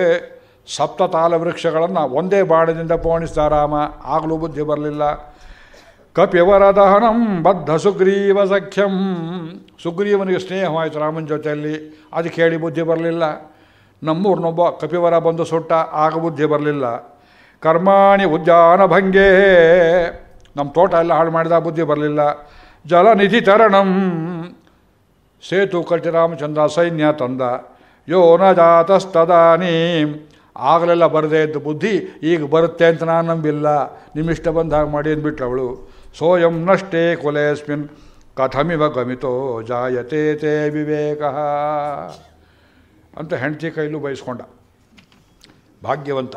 7 ತಾಲ ವೃಕ್ಷಗಳನ್ನು ಒಂದೇ ಬಾಣದಿಂದ ಪೋಣಿಸಿದ ರಾಮ, ಆಗಲೂ ಬುದ್ಧಿ ಬರಲಿಲ್ಲ. ಕಪಿವರ ದಹನಂ ಬದ್ಧ ಸುಗ್ರೀವ ಸಖ್ಯಂ, ಸುಗ್ರೀವನಿಗೆ ಸ್ನೇಹವಾಯಿತು ರಾಮನ ಜೊತೆಯಲ್ಲಿ, ಅದಕ್ಕೆ ಹೇಳಿ ಬುದ್ಧಿ ಬರಲಿಲ್ಲ. ನಮ್ಮೂರಿನೊಬ್ಬ ಕಪಿವರ ಬಂದು ಸುಟ್ಟ, ಆಗ ಬುದ್ಧಿ ಬರಲಿಲ್ಲ. ಕರ್ಮಾಣಿ ಉದ್ಯಾನ ಭಂಗೇ, ನಮ್ಮ ತೋಟ ಎಲ್ಲ ಹಾಳು ಮಾಡಿದ, ಬುದ್ಧಿ ಬರಲಿಲ್ಲ. ಜಲನಿಧಿ ತರಣಂ, ಸೇತು ಕಟ್ಟಿ ರಾಮಚಂದ್ರ ಸೈನ್ಯ ತಂದ. ಯೋ ನ ಜಾತಸ್ತದಾನೀಂ, ಆಗಲೆಲ್ಲ ಬರದೇ ಇದ್ದು ಬುದ್ಧಿ ಈಗ ಬರುತ್ತೆ ಅಂತ ನಾನು ನಂಬಿಲ್ಲ, ನಿಮ್ಮಿಷ್ಟ ಬಂದ ಹಾಗೆ ಮಾಡಿ ಅಂದ್ಬಿಟ್ಲು ಅವಳು. ಸೋಯಂ ನಷ್ಟೇ ಕುಲೇಸ್ಮಿನ್ ಕಥಮಿವ ಗಮಿತೋ ಜಾಯತೆ ತೇ ವಿವೇಕ ಅಂತ ಹೆಂಡತಿ ಕೈಲೂ ಬಯಸ್ಕೊಂಡ. ಭಾಗ್ಯವಂತ.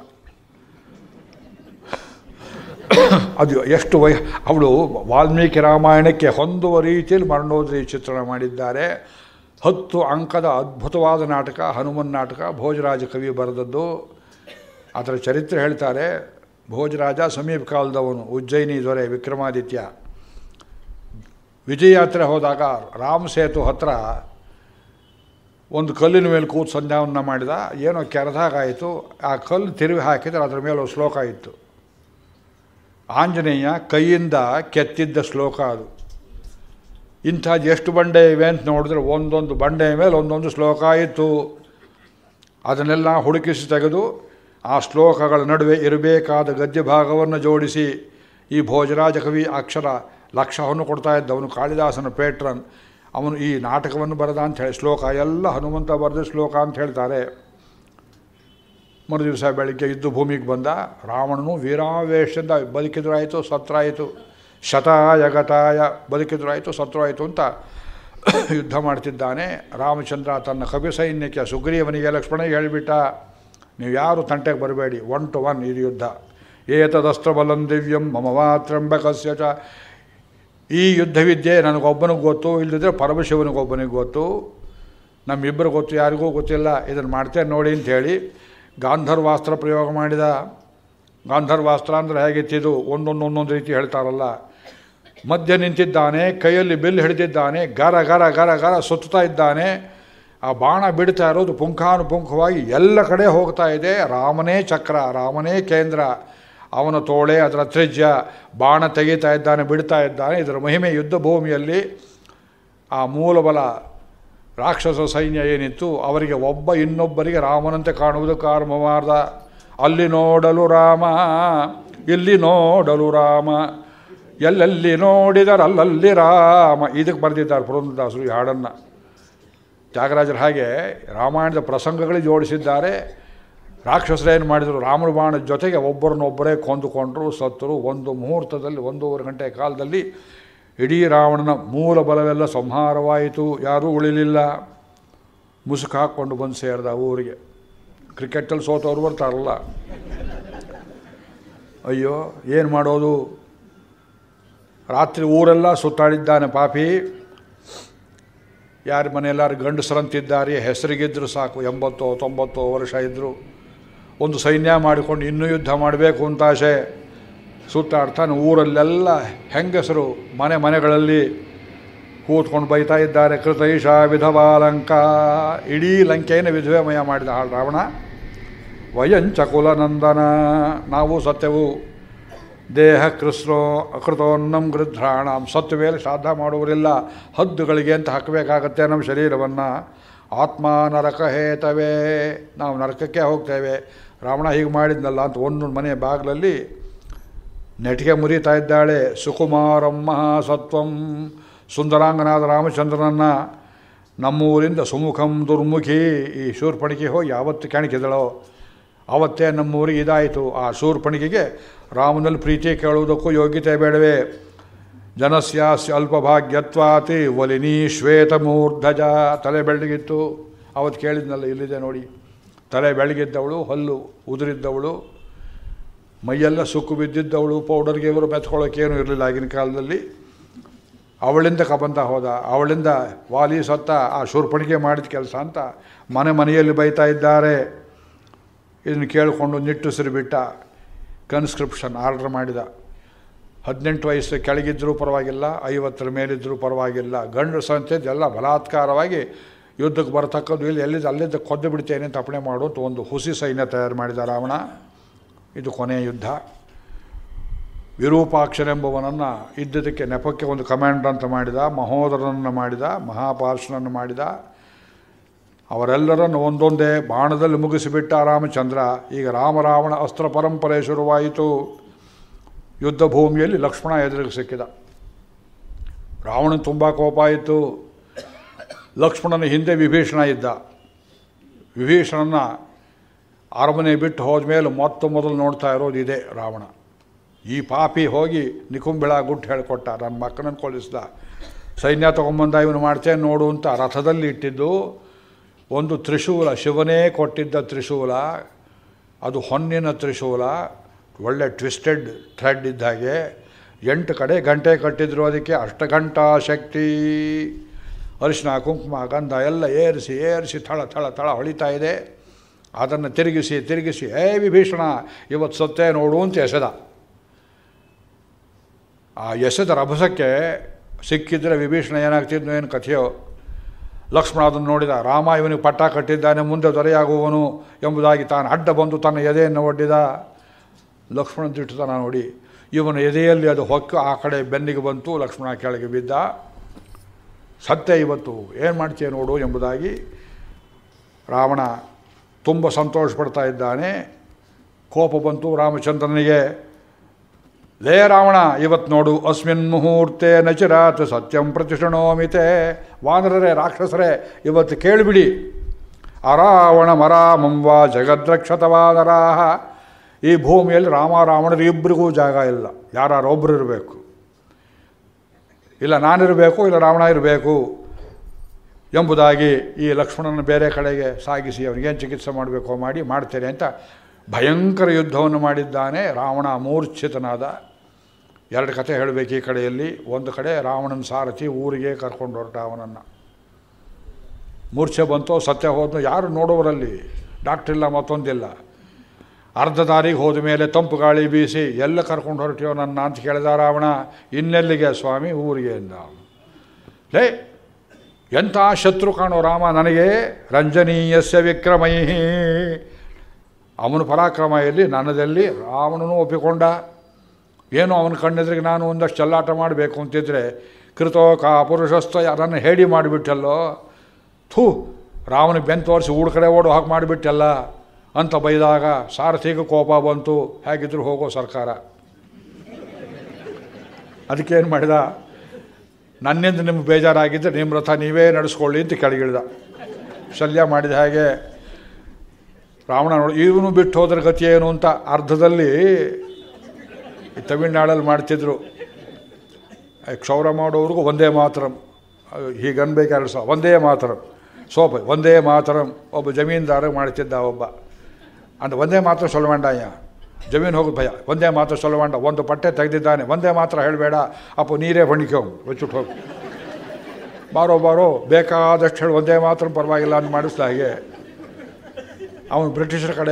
ಅದು ಎಷ್ಟು ಅವಳು ವಾಲ್ಮೀಕಿ ರಾಮಾಯಣಕ್ಕೆ ಹೊಂದುವ ರೀತಿಯಲ್ಲಿ ಮಂಡೋದರಿ ಚಿತ್ರಣ ಮಾಡಿದ್ದಾರೆ. 10 ಅಂಕದ ಅದ್ಭುತವಾದ ನಾಟಕ, ಹನುಮನ್ ನಾಟಕ. ಭೋಜರಾಜ ಕವಿ ಬರೆದದ್ದು. ಅದರ ಚರಿತ್ರೆ ಹೇಳ್ತಾರೆ. ಭೋಜರಾಜ ಸಮೀಪ ಕಾಲದವನು, ಉಜ್ಜಯಿನಿ ದೊರೆ ವಿಕ್ರಮಾದಿತ್ಯ. ವಿಜಯಯಾತ್ರೆ ಹೋದಾಗ ರಾಮ ಸೇತು ಹತ್ರ ಒಂದು ಕಲ್ಲಿನ ಮೇಲೆ ಕೂತು ಸಂಧ್ಯಾವನ್ನ ಮಾಡಿದ. ಏನೋ ಕೆರೆದಾಗಾಯಿತು. ಆ ಕಲ್ಲು ತಿರುವಿ ಹಾಕಿದರೆ ಅದರ ಮೇಲೆ ಒಂದು ಶ್ಲೋಕ ಇತ್ತು. ಆಂಜನೇಯ ಕೈಯಿಂದ ಕೆತ್ತಿದ್ದ ಶ್ಲೋಕ ಅದು. ಇಂಥದ್ದು ಎಷ್ಟು ಬಂಡೆ ಇವೆ ಅಂತ ನೋಡಿದ್ರೆ ಒಂದೊಂದು ಬಂಡೆಯ ಮೇಲೆ ಒಂದೊಂದು ಶ್ಲೋಕ ಇತ್ತು. ಅದನ್ನೆಲ್ಲ ಹುಡುಕಿಸಿ ತೆಗೆದು ಆ ಶ್ಲೋಕಗಳ ನಡುವೆ ಇರಬೇಕಾದ ಗದ್ಯ ಭಾಗವನ್ನು ಜೋಡಿಸಿ ಈ ಭೋಜರಾಜ ಕವಿ ಅಕ್ಷರ ಲಕ್ಷವನ್ನು ಕೊಡ್ತಾ ಇದ್ದ. ಅವನು ಕಾಳಿದಾಸನ ಪೇಟ್ರನ್. ಅವನು ಈ ನಾಟಕವನ್ನು ಬರೆದ ಅಂತ ಹೇಳಿ ಶ್ಲೋಕ ಎಲ್ಲ ಹನುಮಂತ ಬರೆದ ಶ್ಲೋಕ ಅಂತ ಹೇಳ್ತಾರೆ. ಮರು ದಿವಸ ಬೆಳಗ್ಗೆ ಇದ್ದು ಭೂಮಿಗೆ ಬಂದ. ರಾವಣನು ವೀರಾವೇಶದಿಂದ ಬದುಕಿದ್ರಾಯಿತು, ಸತ್ರಾಯಿತು. ಶತಾಯ ಗತಾಯ, ಬದುಕಿದ್ರು ಆಯಿತು ಸತ್ರು ಆಯಿತು ಅಂತ ಯುದ್ಧ ಮಾಡ್ತಿದ್ದಾನೆ. ರಾಮಚಂದ್ರ ತನ್ನ ಕವಿ ಸೈನ್ಯಕ್ಕೆ ಸುಗ್ರೀವನಿಗೆ ಲಕ್ಷ್ಮಣನಿಗೆ ಹೇಳಿಬಿಟ್ಟ, ನೀವು ಯಾರು ತಂಟೆಗೆ ಬರಬೇಡಿ, 1 to 1 ಇದು ಯುದ್ಧ. ಏತದಸ್ತ್ರಬಲಂ ದಿವ್ಯಂ ಮಮವಾತ್ರಂಬಕಸ್ಯ ಚ. ಈ ಯುದ್ಧವಿದ್ಯೆ ನನಗೊಬ್ಬನಿಗೆ ಗೊತ್ತು, ಇಲ್ಲದಿದ್ದರೆ ಪರಮಶಿವನಿಗೊಬ್ಬನಿಗೆ ಗೊತ್ತು, ನಮ್ಮಿಬ್ಬರು ಗೊತ್ತು, ಯಾರಿಗೂ ಗೊತ್ತಿಲ್ಲ, ಇದನ್ನು ಮಾಡ್ತೇನೆ ನೋಡಿ ಅಂಥೇಳಿ ಗಾಂಧರ್ವಾಸ್ತ್ರ ಪ್ರಯೋಗ ಮಾಡಿದ. ಗಾಂಧರ್ವಾಸ್ತ್ರ ಅಂದರೆ ಹೇಗಿತ್ತಿದು, ಒಂದೊಂದು ರೀತಿ ಹೇಳ್ತಾರಲ್ಲ. ಮಧ್ಯ ನಿಂತಿದ್ದಾನೆ, ಕೈಯಲ್ಲಿ ಬಿಲ್ ಹಿಡಿದಿದ್ದಾನೆ, ಗರ ಗರ ಗರ ಗರ ಸುತ್ತಾ ಇದ್ದಾನೆ. ಆ ಬಾಣ ಬಿಡ್ತಾ ಇರೋದು ಪುಂಖಾನುಪುಂಖವಾಗಿ ಎಲ್ಲ ಕಡೆ ಹೋಗ್ತಾ ಇದೆ. ರಾಮನೇ ಚಕ್ರ, ರಾಮನೇ ಕೇಂದ್ರ, ಅವನ ತೋಳೆ ಅದರ ತ್ರಿಜ್ಯ. ಬಾಣ ತೆಗಿತಾ ಇದ್ದಾನೆ, ಬಿಡ್ತಾ ಇದ್ದಾನೆ. ಇದರ ಮಹಿಮೆ ಯುದ್ಧ ಭೂಮಿಯಲ್ಲಿ ಆ ಮೂಲಬಲ ರಾಕ್ಷಸ ಸೈನ್ಯ ಏನಿತ್ತು ಅವರಿಗೆ ಒಬ್ಬ ಇನ್ನೊಬ್ಬರಿಗೆ ರಾಮನಂತೆ ಕಾಣುವುದಕ್ಕೆ ಆರಂಭ ಮಾಡ್ದ. ಅಲ್ಲಿ ನೋಡಲು ರಾಮ, ಇಲ್ಲಿ ನೋಡಲು ರಾಮ, ಎಲ್ಲೆಲ್ಲಿ ನೋಡಿದರಲ್ಲಲ್ಲಿ ರಾಮ. ಇದಕ್ಕೆ ಬರೆದಿದ್ದಾರೆ ಪುರಂದರದಾಸರು ಈ ಹಾಡನ್ನು. ತ್ಯಾಗರಾಜರು ಹಾಗೆ ರಾಮಾಯಣದ ಪ್ರಸಂಗಗಳಿಗೆ ಜೋಡಿಸಿದ್ದಾರೆ. ರಾಕ್ಷಸರೇನು ಮಾಡಿದರು, ರಾಮನ ಬಾಣದ ಜೊತೆಗೆ ಒಬ್ಬರನ್ನೊಬ್ಬರೇ ಕೊಂದುಕೊಂಡರು, ಸತ್ತರು. ಒಂದು ಮುಹೂರ್ತದಲ್ಲಿ 1.5 ಗಂಟೆ ಕಾಲದಲ್ಲಿ ಇಡೀ ರಾವಣನ ಮೂಲ ಬಲವೆಲ್ಲ ಸಂಹಾರವಾಯಿತು. ಯಾರೂ ಉಳಿಲಿಲ್ಲ. ಮುಸುಕು ಹಾಕ್ಕೊಂಡು ಬಂದು ಸೇರಿದ ಊರಿಗೆ. ಕ್ರಿಕೆಟಲ್ಲಿ ಸೋತವ್ರು ಬರ್ತಾರಲ್ಲ, ಅಯ್ಯೋ ಏನು ಮಾಡೋದು. ರಾತ್ರಿ ಊರೆಲ್ಲ ಸುತ್ತಾಡಿದ್ದಾನೆ ಪಾಪಿ. ಯಾರ ಮನೆಯೆಲ್ಲರೂ ಗಂಡಸರಂತಿದ್ದಾರೆ, ಹೆಸರಿಗಿದ್ರು ಸಾಕು, 80-90 ವರ್ಷ ಇದ್ದರು. ಒಂದು ಸೈನ್ಯ ಮಾಡಿಕೊಂಡು ಇನ್ನೂ ಯುದ್ಧ ಮಾಡಬೇಕು ಅಂತ ಆಸೆ. ಸುತ್ತಾಡ್ತಾನೆ. ಊರಲ್ಲೆಲ್ಲ ಹೆಂಗಸರು ಮನೆಗಳಲ್ಲಿ ಕೂತ್ಕೊಂಡು ಬೈತಾ ಇದ್ದಾರೆ. ಕೃತೈಷ ವಿಧವಾ ಲಂಕಾ, ಇಡೀ ಲಂಕೆಯನ್ನು ವಿಧವೆಮಯ ಮಾಡಿದ ಹಾಳು ರಾವಣ. ವಯಂಚ ಕುಲನಂದನ, ನಾವು ಸತ್ಯವು. ದೇಹ ಕೃಷ್ಣೋ ಅಕೃತೋನ್ನಂ ಗೃಧ್ರಾಣಂ, ಸತ್ತು ಮೇಲೆ ಶ್ರಾದ್ದ ಮಾಡುವರಿಲ್ಲ, ಹದ್ದುಗಳಿಗೆ ಅಂತ ಹಾಕಬೇಕಾಗತ್ತೆ ನಮ್ಮ ಶರೀರವನ್ನು. ಆತ್ಮ ನರಕ ಹೇತವೇ, ನಾವು ನರಕಕ್ಕೆ ಹೋಗ್ತೇವೆ. ರಾವಣ ಹೀಗೆ ಮಾಡಿದ್ನಲ್ಲ ಅಂತ ಒಂದು ಮನೆಯ ಬಾಗಿಲಲ್ಲಿ ನೆಟಿಗೆ ಮುರಿತಾ ಇದ್ದಾಳೆ. ಸುಕುಮಾರಂ ಮಹಾಸತ್ವಂ, ಸುಂದರಾಂಗನಾದ ರಾಮಚಂದ್ರನನ್ನು ನಮ್ಮೂರಿಂದ ಸುಮುಖಂ ದುರ್ಮುಖಿ. ಈ ಶೂರ್ಪಣಿಕೆ ಹೋಗಿ ಯಾವತ್ತು ಕೆಣಕಿದಳೋ ಆವತ್ತೇ ನಮ್ಮೂರಿಗೆ ಇದಾಯಿತು. ಆ ಶೂರ್ಪಣಿಕೆಗೆ ರಾಮನಲ್ಲಿ ಪ್ರೀತಿ ಕೇಳುವುದಕ್ಕೂ ಯೋಗ್ಯತೆ ಬೇಡವೇ. ಜನಸ್ಯಾಸ್ಯ ಅಲ್ಪಭಾಗ್ಯತ್ವಾತಿ ವಲಿನಿ ಶ್ವೇತಮೂರ್ಧಜ, ತಲೆ ಬೆಳ್ಳಗಿತ್ತು. ಅವತ್ತು ಕೇಳಿದ್ನಲ್ಲ, ಇಲ್ಲಿದೆ ನೋಡಿ, ತಲೆ ಬೆಳಗಿದ್ದವಳು, ಹಲ್ಲು ಉದುರಿದ್ದವಳು, ಮೈಯೆಲ್ಲ ಸುಕ್ಕು ಬಿದ್ದಿದ್ದವಳು, ಪೌಡರ್ಗೆ ಇವರು ಮೆತ್ಕೊಳ್ಳೋಕ್ಕೇನೂ ಇರಲಿಲ್ಲ ಆಗಿನ ಕಾಲದಲ್ಲಿ. ಅವಳಿಂದ ಕಬಂತ ಹೋದ. ಅವಳಿಂದ ವಾಲಿ ಸತ್ತ. ಆ ಶೂರ್ಪಣಿಕೆ ಮಾಡಿದ ಕೆಲಸ ಅಂತ ಮನೆಯಲ್ಲಿ ಬೈತಾ ಇದ್ದಾರೆ. ಇದನ್ನು ಕೇಳಿಕೊಂಡು ನಿಟ್ಟುಸಿರು ಬಿಟ್ಟ. ಕನ್ಸ್ಕ್ರಿಪ್ಷನ್ ಆರ್ಡರ್ ಮಾಡಿದ. 18 ವಯಸ್ಸು ಕೆಳಗಿದ್ದರೂ ಪರವಾಗಿಲ್ಲ, 50 ಮೇಲಿದ್ದರೂ ಪರವಾಗಿಲ್ಲ, ಗಂಡು ಸಂತೆದೆಲ್ಲ ಬಲಾತ್ಕಾರವಾಗಿ ಯುದ್ಧಕ್ಕೆ ಬರತಕ್ಕದ್ದು, ಇಲ್ಲಿ ಅಲ್ಲಿದ್ದ ಕೊದ್ದು ಬಿಡ್ತೇನೆ ಅಂತ ಅಪ್ಪಣೆ ಮಾಡುವಂಥ ಒಂದು ಹುಸಿ ಸೈನ್ಯ ತಯಾರು ಮಾಡಿದ ರಾವಣ. ಇದು ಕೊನೆಯ ಯುದ್ಧ. ವಿರೂಪಾಕ್ಷನೆಂಬುವನನ್ನು ಇದ್ದದಕ್ಕೆ ನೆಪಕ್ಕೆ ಒಂದು ಕಮಾಂಡರ್ ಅಂತ ಮಾಡಿದ, ಮಹೋದರನನ್ನು ಮಾಡಿದ, ಮಹಾಪಾರ್ಶ್ವನನ್ನು ಮಾಡಿದ. ಅವರೆಲ್ಲರನ್ನು ಒಂದೊಂದೇ ಬಾಣದಲ್ಲಿ ಮುಗಿಸಿಬಿಟ್ಟ ರಾಮಚಂದ್ರ. ಈಗ ರಾಮರಾವಣ ಅಸ್ತ್ರ ಪರಂಪರೆ ಶುರುವಾಯಿತು. ಯುದ್ಧ ಭೂಮಿಯಲ್ಲಿ ಲಕ್ಷ್ಮಣ ಎದುರಿಗೆ ಸಿಕ್ಕಿದ. ರಾವಣನ ತುಂಬ ಕೋಪ ಆಯಿತು. ಲಕ್ಷ್ಮಣನ ಹಿಂದೆ ವಿಭೀಷಣ ಇದ್ದ. ವಿಭೀಷಣನ ಅರಮನೆ ಬಿಟ್ಟು ಹೋದ್ಮೇಲೆ ಮೊದಲು ನೋಡ್ತಾ ಇರೋದು ಇದೇ ರಾವಣ. ಈ ಪಾಪಿ ಹೋಗಿ ನಿಕುಂಬಿಳ ಗುಟ್ಟು ಹೇಳಿಕೊಟ್ಟ, ನನ್ನ ಮಕ್ಕಳನ್ನು ಕೊಲಿಸ್ದ, ಸೈನ್ಯ ತೊಗೊಂಬಂದ, ಇವನು ಮಾಡ್ತೇನೆ ನೋಡು ಅಂತ ರಥದಲ್ಲಿ ಇಟ್ಟಿದ್ದು ಒಂದು ತ್ರಿಶೂಲ, ಶಿವನೇ ಕೊಟ್ಟಿದ್ದ ತ್ರಿಶೂಲ. ಅದು ಹೊನ್ನಿನ ತ್ರಿಶೂಲ, ಒಳ್ಳೆ ಟ್ವಿಸ್ಟೆಡ್ ಥ್ರೆಡ್ ಇದ್ದ ಹಾಗೆ. 8 ಕಡೆ ಗಂಟೆ ಕಟ್ಟಿದ್ರು ಅದಕ್ಕೆ. ಅಷ್ಟಘಂಟಾ ಶಕ್ತಿ. ಅರಿಶಿನ ಕುಂಕುಮ ಗಂಧ ಎಲ್ಲ ಏರಿಸಿ ಥಳ ಹೊಳಿತಾ ಇದೆ. ಅದನ್ನು ತಿರುಗಿಸಿ ವಿಭೀಷಣ ಇವತ್ತು ಸತ್ತೇ ನೋಡು ಅಂತ ಎಸೆದ. ಆ ಎಸೆದ ರಭಸಕ್ಕೆ ಸಿಕ್ಕಿದ್ರೆ ವಿಭೀಷಣ ಏನಾಗ್ತಿದ್ನೋ ಏನು ಕಥೆಯೋ. ಲಕ್ಷ್ಮಣ ಅದನ್ನು ನೋಡಿದ. ರಾಮ ಇವನಿಗೆ ಪಟ್ಟ ಕಟ್ಟಿದ್ದಾನೆ, ಮುಂದೆ ದೊರೆಯಾಗುವನು ಎಂಬುದಾಗಿ ತಾನು ಅಡ್ಡ ಬಂದು ತನ್ನ ಎದೆಯನ್ನು ಒಡ್ಡಿದ. ಲಕ್ಷ್ಮಣ ದಿಟ್ಟತನ ನೋಡಿ, ಇವನ ಎದೆಯಲ್ಲಿ ಅದು ಹೊಕ್ಕು ಆ ಕಡೆ ಬೆನ್ನಿಗೆ ಬಂತು. ಲಕ್ಷ್ಮಣ ಕೆಳಗೆ ಬಿದ್ದ. ಸತ್ಯ ಇವತ್ತು, ಏನು ಮಾಡ್ತೀಯ ನೋಡು ಎಂಬುದಾಗಿ ರಾವಣ ತುಂಬ ಸಂತೋಷ ಪಡ್ತಾ ಇದ್ದಾನೆ. ಕೋಪ ಬಂತು ರಾಮಚಂದ್ರನಿಗೆ. ಲೇ ರಾವಣ, ಇವತ್ತು ನೋಡು, ಅಸ್ಮಿನ್ ಮುಹೂರ್ತೆ ನಚಿರಾತ್ ಸತ್ಯಂ ಪ್ರತಿಷಣೋಮಿತೆ. ವಾನರರೇ, ರಾಕ್ಷಸರೇ, ಇವತ್ತು ಕೇಳಿಬಿಡಿ. ಅರಾವಣ ಮರಾಮಂ ವಾ ಜಗದ್ರಕ್ಷತವಾನರಾಹ. ಈ ಭೂಮಿಯಲ್ಲಿ ರಾಮ ರಾವಣರು ಇಬ್ಬರಿಗೂ ಜಾಗ ಇಲ್ಲ, ಯಾರೊಬ್ಬರು ಇರಬೇಕು. ಇಲ್ಲ ನಾನಿರಬೇಕು ಇಲ್ಲ ರಾವಣ ಇರಬೇಕು ಎಂಬುದಾಗಿ ಈ ಲಕ್ಷ್ಮಣನ ಬೇರೆ ಕಡೆಗೆ ಸಾಗಿಸಿ ಅವನಿಗೇನು ಚಿಕಿತ್ಸೆ ಮಾಡಬೇಕೋ ಮಾಡ್ತೇನೆ ಅಂತ ಭಯಂಕರ ಯುದ್ಧವನ್ನು ಮಾಡಿದ್ದಾನೆ. ರಾವಣ ಮೂರ್ಛಿತನಾದ. ಎರಡು ಕಥೆ ಹೇಳಬೇಕು ಈ ಕಡೆಯಲ್ಲಿ. ಒಂದು ಕಡೆ ರಾವಣನ ಸಾರಥಿ ಊರಿಗೆ ಕರ್ಕೊಂಡು ಹೊರಟ ಅವನನ್ನು. ಮೂರ್ಛೆ ಬಂತು, ಸತ್ಯ ಹೋದ್ನು, ಯಾರು ನೋಡೋರಲ್ಲಿ, ಡಾಕ್ಟ್ರಿಲ್ಲ ಮತ್ತೊಂದಿಲ್ಲ. ಅರ್ಧ ದಾರಿಗೆ ಹೋದ ಮೇಲೆ ತಂಪು ಗಾಳಿ ಬೀಸಿ ಎಲ್ಲ ಕರ್ಕೊಂಡು ಹೊರಟಿಯೋ ನನ್ನ ಅಂತ ಕೇಳಿದ ರಾವಣ. ಇನ್ನೆಲ್ಲಿಗೆ ಸ್ವಾಮಿ? ಊರಿಗೆ ಎಂದ. ಲೇ, ಎಂಥ ಶತ್ರು ಕಾಣೋ ರಾಮ ನನಗೆ. ರಂಜನೀಯಸ್ಯ ವಿಕ್ರಮೈ, ಅವನ ಪರಾಕ್ರಮ ಎಲ್ಲಿ ನನ್ನದಲ್ಲಿ. ರಾವಣನೂ ಒಪ್ಪಿಕೊಂಡ. ಏನೋ ಅವನ ಕಣ್ಣೆದ್ರಿಗೆ ನಾನು ಒಂದಷ್ಟು ಚೆಲ್ಲಾಟ ಮಾಡಬೇಕು ಅಂತಿದ್ರೆ ಕೃತೋ ಕಾ ಪುರುಷಸ್ಥ ಯಾರನ್ನು ಹೇಳಿ ಮಾಡಿಬಿಟ್ಟಲ್ಲೋ. ಥೂ, ರಾವನಿಗೆ ಬೆನ್ನು ತೋರಿಸಿ ಊಡ ಕಡೆ ಓಡೋ ಹಾಗೆ ಮಾಡಿಬಿಟ್ಟಲ್ಲ ಅಂತ ಬೈದಾಗ ಸಾರಥಿಗೆ ಕೋಪ ಬಂತು. ಹೇಗಿದ್ರು ಹೋಗೋ ಸರ್ಕಾರ. ಅದಕ್ಕೇನು ಮಾಡಿದ, ನನ್ನಿಂದ ನಿಮ್ಗೆ ಬೇಜಾರಾಗಿದ್ದರೆ ನಿಮ್ಮ ರಥ ನೀವೇ ನಡೆಸ್ಕೊಳ್ಳಿ ಅಂತ ಕೆಳಗಿಳಿದ. ಶಲ್ಯ ಮಾಡಿದ ಹಾಗೆ ರಾವಣ ನೋಡಿ ಇವನು ಬಿಟ್ಟು ಹೋದ್ರ ಗತಿ ಏನು ಅಂತ ಅರ್ಧದಲ್ಲಿ ತಮಿಳ್ನಾಡಲ್ಲಿ ಮಾಡ್ತಿದ್ರು. ಕ್ಷೌರ ಮಾಡೋವ್ರಿಗೂ ಒಂದೇ ಮಾತರಂ, ಹೀಗನ್ಬೇಕು 2 ಸಾವಿರ ಒಂದೇ ಮಾತರಂ, ಸೋಪ ಒಂದೇ ಮಾತರಂ. ಒಬ್ಬ ಜಮೀನ್ದಾರ ಮಾಡ್ತಿದ್ದ ಒಬ್ಬ. ಅಂದರೆ ಒಂದೇ ಮಾತ್ರ ಸೊಲವಂಡಯ್ಯ, ಜಮೀನು ಹೋಗೋದು ಭಯ. ಒಂದೇ ಮಾತ್ರ ಸೊಲವಂಡ, ಒಂದು ಪಟ್ಟೆ ತೆಗೆದಿದ್ದಾನೆ, ಒಂದೇ ಮಾತ್ರ ಹೇಳಬೇಡ ಅಪ್ಪ, ನೀರೇ ಹೊಣಿಕೋ ಬಚ್ಚಿಟ್ಟು ಹೋಗಿ ಬಾರೋ ಬೇಕಾದಷ್ಟು ಹೇಳಿ ಒಂದೇ ಮಾತ್ರ ಪರವಾಗಿಲ್ಲ ಅಂತ ಮಾಡಿಸ್ದ. ಹಾಗೆ ಅವನು ಬ್ರಿಟಿಷರ ಕಡೆ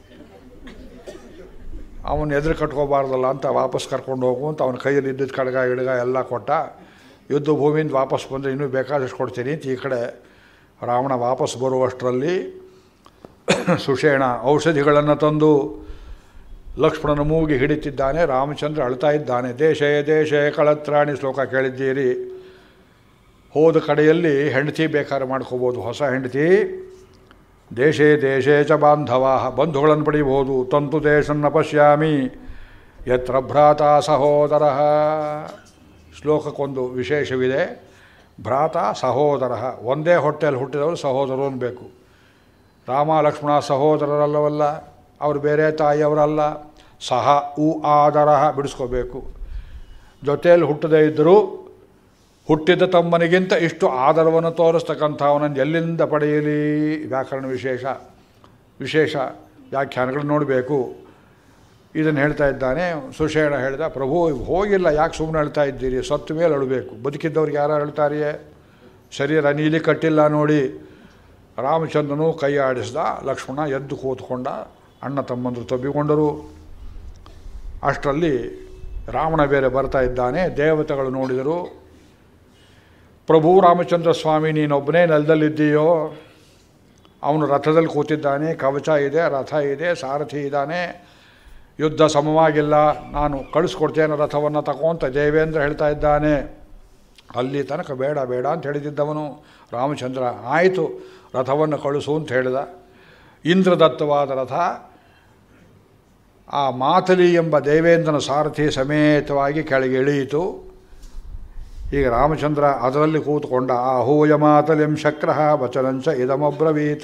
ಅವನು ಎದುರು ಕಟ್ಕೋಬಾರ್ದಲ್ಲ ಅಂತ ವಾಪಸ್ ಕರ್ಕೊಂಡು ಹೋಗು ಅಂತ ಅವನ ಕೈಯಲ್ಲಿ ಇದ್ದಿದ್ದು ಕಡಗ ಗಿಡಗ ಎಲ್ಲ ಕೊಟ್ಟ. ಯುದ್ಧ ಭೂಮಿಯಿಂದ ವಾಪಸ್ ಬಂದರೆ ಇನ್ನೂ ಬೇಕಾದಷ್ಟು ಕೊಡ್ತೀನಿ ಅಂತ ಈ ಕಡೆ ರಾವಣ ವಾಪಸ್ ಬರುವಷ್ಟರಲ್ಲಿ ಸುಷೇಣ ಔಷಧಿಗಳನ್ನು ತಂದು ಲಕ್ಷ್ಮಣನ ಮೂಗಿ ಹಿಡಿತಿದ್ದಾನೆ. ರಾಮಚಂದ್ರ ಅಳ್ತಾ ಇದ್ದಾನೆ. ದೇಶೇ ದೇಶೇ ಕಳತ್ರಾಣಿ ಶ್ಲೋಕ ಕೇಳಿದ್ದೀರಿ. ಹೋದ ಕಡೆಯಲ್ಲಿ ಹೆಂಡತಿ ಬೇಕಾದ್ರೆ ಮಾಡ್ಕೋಬೋದು, ಹೊಸ ಹೆಂಡತಿ. ದೇಶೇ ದೇಶೇ ಚ ಬಾಂಧವಾ, ಬಂಧುಗಳನ್ನು ಪಡೆಯಬಹುದು. ತಂತು ದೇಶನ್ನ ಪಶ್ಯಾಮಿ ಯತ್ರ ಭ್ರಾತ ಸಹೋದರ. ಶ್ಲೋಕಕ್ಕೊಂದು ವಿಶೇಷವಿದೆ. ಭ್ರಾತ ಸಹೋದರ, ಒಂದೇ ಹೊಟ್ಟೆಯಲ್ಲಿ ಹುಟ್ಟಿದವರು ಸಹೋದರರು ಅನ್ಬೇಕು. ರಾಮ ಲಕ್ಷ್ಮಣ ಸಹೋದರರಲ್ಲವಲ್ಲ, ಅವರು ಬೇರೆ ತಾಯಿಯವರಲ್ಲ. ಸಹ ಉ ಆದರ ಬಿಡಿಸ್ಕೋಬೇಕು. ಜೊತೆಯಲ್ಲಿ ಹುಟ್ಟದೇ ಇದ್ದರೂ ಹುಟ್ಟಿದ ತಮ್ಮನಿಗಿಂತ ಇಷ್ಟು ಆದರವನ್ನು ತೋರಿಸ್ತಕ್ಕಂಥವನನ್ನು ಎಲ್ಲಿಂದ ಪಡೆಯಲಿ? ವ್ಯಾಕರಣ ವಿಶೇಷ ವ್ಯಾಖ್ಯಾನಗಳು ನೋಡಬೇಕು. ಇದನ್ನು ಹೇಳ್ತಾ ಇದ್ದಾನೆ. ಸುಷೇಣ ಹೇಳಿದ, ಪ್ರಭು ಹೋಗಿಲ್ಲ, ಯಾಕೆ ಸುಮ್ಮನೆ ಹೇಳ್ತಾ ಇದ್ದೀರಿ? ಸತ್ತು ಮೇಲೆ ಅಳಬೇಕು. ಬದುಕಿದ್ದವ್ರಿಗೆ ಯಾರು ಹೇಳ್ತಾರಿಯೇ? ಶರೀರ ನೀಲಿ ಕಟ್ಟಿಲ್ಲ ನೋಡಿ. ರಾಮಚಂದ್ರನು ಕೈ ಆಡಿಸ್ದ. ಲಕ್ಷ್ಮಣ ಎದ್ದು ಕೂತ್ಕೊಂಡ. ಅಣ್ಣ ತಮ್ಮಂದರು ತಬ್ಬಿಕೊಂಡರು. ಅಷ್ಟರಲ್ಲಿ ರಾವಣ ಬೇರೆ ಬರ್ತಾ ಇದ್ದಾನೆ. ದೇವತೆಗಳು ನೋಡಿದರು. ಪ್ರಭು ರಾಮಚಂದ್ರ ಸ್ವಾಮಿ, ನೀನೊಬ್ಬನೇ ನೆಲದಲ್ಲಿದ್ದೀಯೋ? ಅವನು ರಥದಲ್ಲಿ ಕೂತಿದ್ದಾನೆ, ಕವಚ ಇದೆ, ರಥ ಇದೆ, ಸಾರಥಿ ಇದ್ದಾನೆ. ಯುದ್ಧ ಸಮವಾಗಿಲ್ಲ, ನಾನು ಕಳಿಸ್ಕೊಡ್ತೇನೆ ರಥವನ್ನು ತಗೊಂತ ದೇವೇಂದ್ರ ಹೇಳ್ತಾ ಇದ್ದಾನೆ. ಅಲ್ಲಿ ತನಕ ಬೇಡ ಅಂತ ಹೇಳಿದ್ದವನು ರಾಮಚಂದ್ರ. ಆಯಿತು, ರಥವನ್ನು ಕಳಿಸು ಅಂತ ಹೇಳಿದ. ಇಂದ್ರದತ್ತವಾದ ರಥ ಆ ಮಾತಲಿ ಎಂಬ ದೇವೇಂದ್ರನ ಸಾರಥಿ ಸಮೇತವಾಗಿ ಕೆಳಗೆ ಇಳಿಯಿತು. ಈಗ ರಾಮಚಂದ್ರ ಅದರಲ್ಲಿ ಕೂತ್ಕೊಂಡ. ಆಹೂಯ ಮಾತಲಿಂ ಶಕ್ರ ವಚನಂಚ ಇದಮಬ್ರವೀತ್.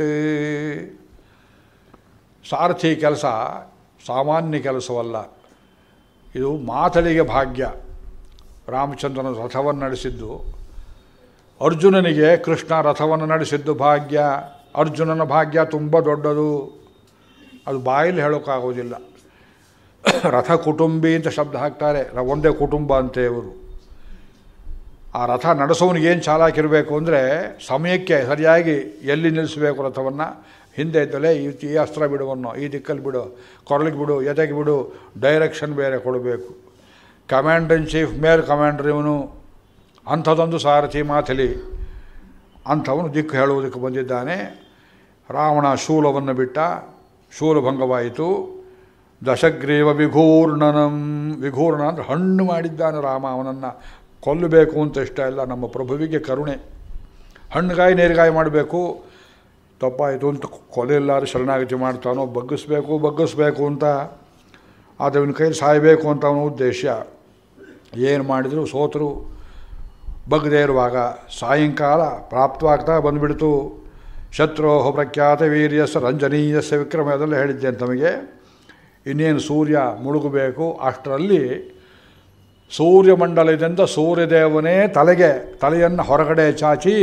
ಸಾರಥಿ ಕೆಲಸ ಸಾಮಾನ್ಯ ಕೆಲಸವಲ್ಲ, ಇದು ಮಾತಲಿಗೆ ಭಾಗ್ಯ. ರಾಮಚಂದ್ರನ ರಥವನ್ನು ನಡೆಸಿದ್ದು, ಅರ್ಜುನನಿಗೆ ಕೃಷ್ಣ ರಥವನ್ನು ನಡೆಸಿದ್ದು ಭಾಗ್ಯ. ಅರ್ಜುನನ ಭಾಗ್ಯ ತುಂಬ ದೊಡ್ಡದು, ಅದು ಬಾಯಲ್ಲಿ ಹೇಳೋಕ್ಕಾಗೋದಿಲ್ಲ. ರಥ ಕುಟುಂಬಿ ಅಂತ ಶಬ್ದ ಹಾಕ್ತಾರೆ, ಒಂದೇ ಕುಟುಂಬ ಅಂತೆ ಇವರು. ಆ ರಥ ನಡೆಸೋನಿಗೇನು ಚಾಲಾಕಿರಬೇಕು ಅಂದರೆ ಸಮಯಕ್ಕೆ ಸರಿಯಾಗಿ ಎಲ್ಲಿ ನಿಲ್ಲಿಸಬೇಕು ರಥವನ್ನು. ಹಿಂದೆ ಇದ್ದಲೇ ಈ ಅಸ್ತ್ರ ಬಿಡುವನ್ನು, ಈ ದಿಕ್ಕಲ್ಲಿ ಬಿಡು, ಕೊರಳಿಗೆ ಬಿಡು, ಎದೆಗೆ ಬಿಡು, ಡೈರೆಕ್ಷನ್ ಬೇರೆ ಕೊಡಬೇಕು. ಕಮಾಂಡರ್ ಇನ್ ಚೀಫ್ ಮೇಲ್ ಕಮಾಂಡರ್ ಇವನು. ಅಂಥದ್ದೊಂದು ಸಾರಥಿ ಮಾತಲಿ. ಅಂಥವನು ದಿಕ್ಕು ಹೇಳುವುದಕ್ಕೆ ಬಂದಿದ್ದಾನೆ. ರಾವಣ ಶೂಲವನ್ನು ಬಿಟ್ಟ. ಶೂಲಭಂಗವಾಯಿತು. ದಶಗ್ರೀವ ವಿಘೂರ್ಣನಂ. ವಿಘೂರ್ಣ ಅಂದರೆ ಹಣ್ಣು ಮಾಡಿದ್ದಾನೆ ರಾಮ. ಅವನನ್ನು ಕೊಲ್ಲಬೇಕು ಅಂತ ಇಷ್ಟ ಇಲ್ಲ. ನಮ್ಮ ಪ್ರಭುವಿಗೆ ಕರುಣೆ. ಹಣ್ಣುಗಾಯಿ ನೀರುಗಾಯಿ ಮಾಡಬೇಕು. ತಪ್ಪಾಯಿತು ಅಂತ ಕೊಲೆಯಿಲ್ಲಾರು ಶರಣಾಗತಿ ಮಾಡ್ತಾನೋ. ಬಗ್ಗಿಸ್ಬೇಕು ಅಂತ, ಆದರೆ ಅವನ ಕೈಲಿ ಸಾಯಬೇಕು ಅಂತ ಅವನ ಉದ್ದೇಶ. ಏನು ಮಾಡಿದ್ರು ಸೋತರು. ಬಗ್ಗದೇ ಇರುವಾಗ ಸಾಯಂಕಾಲ ಪ್ರಾಪ್ತವಾಗ್ತಾ ಬಂದುಬಿಡ್ತು. ಶತ್ರೋಹ ಪ್ರಖ್ಯಾತ ವೀರ್ಯಸ್ಸ ರಂಜನೀಯಸ್ಸ ವಿಕ್ರಮ, ಅದೆಲ್ಲ ಹೇಳಿದ್ದೆ ತಮಗೆ. ಇನ್ನೇನು ಸೂರ್ಯ ಮುಳುಗಬೇಕು. ಅಷ್ಟರಲ್ಲಿ ಸೂರ್ಯಮಂಡಲದಿಂದ ಸೂರ್ಯದೇವನೇ ತಲೆಯನ್ನು ಹೊರಗಡೆ ಚಾಚಿ,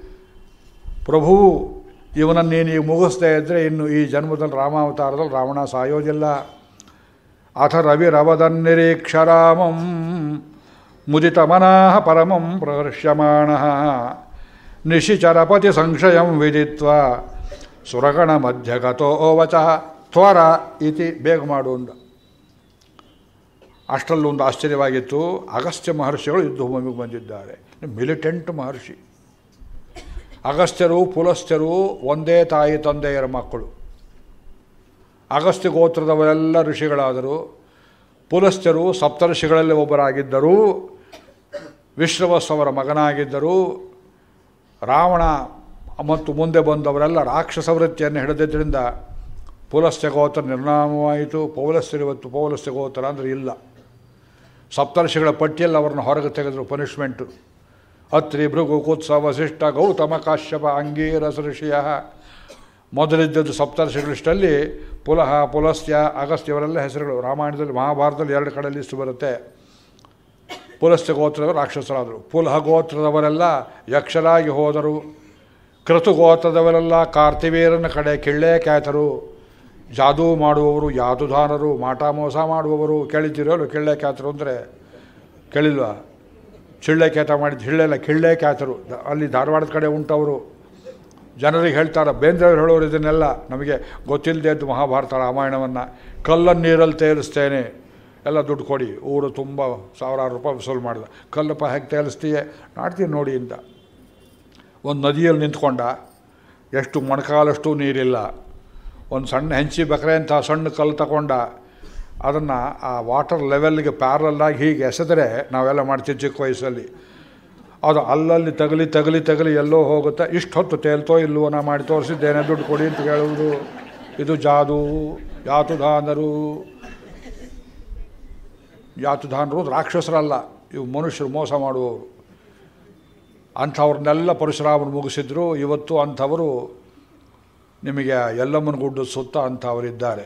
ಪ್ರಭು ಇವನನ್ನು ನೀನು ಮುಗಿಸ್ದೇ ಇದ್ದರೆ ಇನ್ನು ಈ ಜನ್ಮದಲ್ಲಿ ರಾಮಾವತಾರದಲ್ಲಿ ರಾವಣ ಸಾಯೋದಿಲ್ಲ. ಅಥ ರವಿರವದನ್ನಿರೀಕ್ಷರಾಮಂ ಮುದಿತ ಮನಃ ಪರಮಂ ಪ್ರಹರ್ಷ್ಯಮಾಣಃ ನಿಶಿಚರಪತಿ ಸಂಶಯಂ ವಿದಿತ್ವ ಸುರಗಣ ಮಧ್ಯಗತೋ ವಚಃ ತ್ವರ ಇತಿ, ಬೇಗ ಮಾಡು ಅಂದ. ಅಷ್ಟರಲ್ಲೊಂದು ಆಶ್ಚರ್ಯವಾಗಿತ್ತು. ಅಗಸ್ತ್ಯ ಮಹರ್ಷಿಗಳು ಯುದ್ಧಭೂಮಿಗೆ ಬಂದಿದ್ದಾರೆ. ಮಿಲಿಟೆಂಟ್ ಮಹರ್ಷಿ. ಅಗಸ್ತ್ಯರು ಪುಲಸ್ತ್ಯರು ಒಂದೇ ತಾಯಿ ತಂದೆಯರ ಮಕ್ಕಳು. ಅಗಸ್ತ್ಯ ಗೋತ್ರದವರೆಲ್ಲ ಋಷಿಗಳಾದರು. ಪುಲಸ್ತ್ಯರು ಸಪ್ತಋಷಿಗಳಲ್ಲಿ ಒಬ್ಬರಾಗಿದ್ದರು. ವಿಶ್ರವಸ್ಸವರ ಮಗನಾಗಿದ್ದರು. ರಾವಣ ಮತ್ತು ಮುಂದೆ ಬಂದವರೆಲ್ಲ ರಾಕ್ಷಸ ವೃತ್ತಿಯನ್ನು ಹಿಡಿದಿದ್ದರಿಂದ ಪುಲಸ್ತ್ಯ ಗೋತ್ರ ನಿರ್ನಾಮವಾಯಿತು. ಪೌಲಸ್ತ್ಯರಿವತ್ತು ಪೌಲಸ್ತ್ಯ ಗೋತ್ರ ಅಂದರೆ ಇಲ್ಲ. ಸಪ್ತರ್ಷಿಗಳ ಪಟ್ಟಿಯಲ್ಲಿ ಅವರನ್ನು ಹೊರಗೆ ತೆಗೆದರು. ಪನಿಷ್ಮೆಂಟು ಅತ್ರಿ ಭೃಗು ಕುತ್ಸ ವಸಿಷ್ಠ ಗೌತಮ ಕಾಶ್ಯಪ ಅಂಗೀರಸ ಋಷಿಯ. ಮೊದಲಿದ್ದದ್ದು ಸಪ್ತರ್ಷಿಗಳಿಷ್ಟಲ್ಲಿ ಪುಲಹ ಪುಲಸ್ತ್ಯ ಅಗಸ್ತ್ಯ ಇವರೆಲ್ಲ ಹೆಸರುಗಳು. ರಾಮಾಯಣದಲ್ಲಿ ಮಹಾಭಾರತದಲ್ಲಿ 2 ಕಡೆ ಲಿಸ್ಟ್ ಬರುತ್ತೆ. ಪುಲಸ್ತ್ಯ ಗೋತ್ರದವರು ರಾಕ್ಷಸರಾದರು. ಪುಲಹ ಗೋತ್ರದವರೆಲ್ಲ ಯಕ್ಷರಾಗಿ ಹೋದರು. ಕ್ರತು ಗೋತ್ರದವರೆಲ್ಲ ಕಾರ್ತಿವೀರನ ಕಡೆ ಕಿಳ್ಳೆ ಕ್ಯಾತರು, ಜಾದೂ ಮಾಡುವವರು, ಯಾದುಧಾನರು, ಮಾಟ ಮೋಸ ಮಾಡುವವರು. ಕೇಳಿದ್ದೀರೋ ಕಿಳ್ಳೆ ಕ್ಯಾತರು ಅಂದರೆ? ಕೇಳಿಲ್ವಾ? ಚಿಳ್ಳೆ ಕ್ಯಾತ ಮಾಡಿದ್ದು ಹಿಳ್ಳೆಲ್ಲ ಕಿಳ್ಳೆ ಕ್ಯಾತರು. ಅಲ್ಲಿ ಧಾರವಾಡದ ಕಡೆ ಉಂಟವರು. ಜನರಿಗೆ ಹೇಳ್ತಾರೆ, ಬೇಂದ್ರವ್ರು ಹೇಳೋರು ಇದನ್ನೆಲ್ಲ. ನಮಗೆ ಗೊತ್ತಿಲ್ಲದೆ ಇದ್ದು ಮಹಾಭಾರತ ರಾಮಾಯಣವನ್ನು. ಕಲ್ಲನ್ನು ನೀರಲ್ಲಿ ತೇಲಿಸ್ತೇನೆ, ಎಲ್ಲ ದುಡ್ಡು ಕೊಡಿ. ಊರು ತುಂಬ ಸಾವಿರಾರು ರೂಪಾಯಿ ವಸೂಲು ಮಾಡಿದ. ಕಲ್ಲಪ್ಪ ಹೇಗೆ ತೇಲಿಸ್ತೀಯೇ? ನಾಡ್ತೀನಿ ನೋಡಿ ಅಂತ. ಒಂದು ನದಿಯಲ್ಲಿ ನಿಂತ್ಕೊಂಡ. ಎಷ್ಟು ಮೊಣಕಾಲಷ್ಟು ನೀರಿಲ್ಲ. ಒಂದು ಸಣ್ಣ ಹೆಂಚಿ ಬಕರೆ ಅಂತ ಸಣ್ಣ ಕಲ್ಲು ತಗೊಂಡ. ಅದನ್ನು ಆ ವಾಟರ್ ಲೆವೆಲ್ಗೆ ಪ್ಯಾರಲಾಗಿ ಹೀಗೆ ಎಸೆದರೆ, ನಾವೆಲ್ಲ ಮಾಡ್ತೀವಿ ಚಿಕ್ಕ ವಯಸ್ಸಲ್ಲಿ, ಅದು ಅಲ್ಲಲ್ಲಿ ತಗಲಿ ಎಲ್ಲೋ ಹೋಗುತ್ತೆ. ಇಷ್ಟು ಹೊತ್ತು ತೇಲ್ತೋ ಇಲ್ವೋ, ನಾ ಮಾಡಿ ತೋರಿಸಿದ್ದೇನೆ, ದುಡ್ಡು ಕೊಡಿ ಅಂತ ಹೇಳುವುದು. ಇದು ಜಾದೂ. ಯಾತುಧಾನರು ರಾಕ್ಷಸರಲ್ಲ, ಇವು ಮನುಷ್ಯರು ಮೋಸ ಮಾಡುವವರು. ಅಂಥವ್ರನ್ನೆಲ್ಲ ಪರಶುರಾಮರು ಮುಗಿಸಿದ್ರು. ಇವತ್ತು ಅಂಥವರು ನಿಮಗೆ ಯಲ್ಲಮ್ಮನ ಗುಡ್ಡದ ಸುತ್ತ ಅಂಥವರಿದ್ದಾರೆ.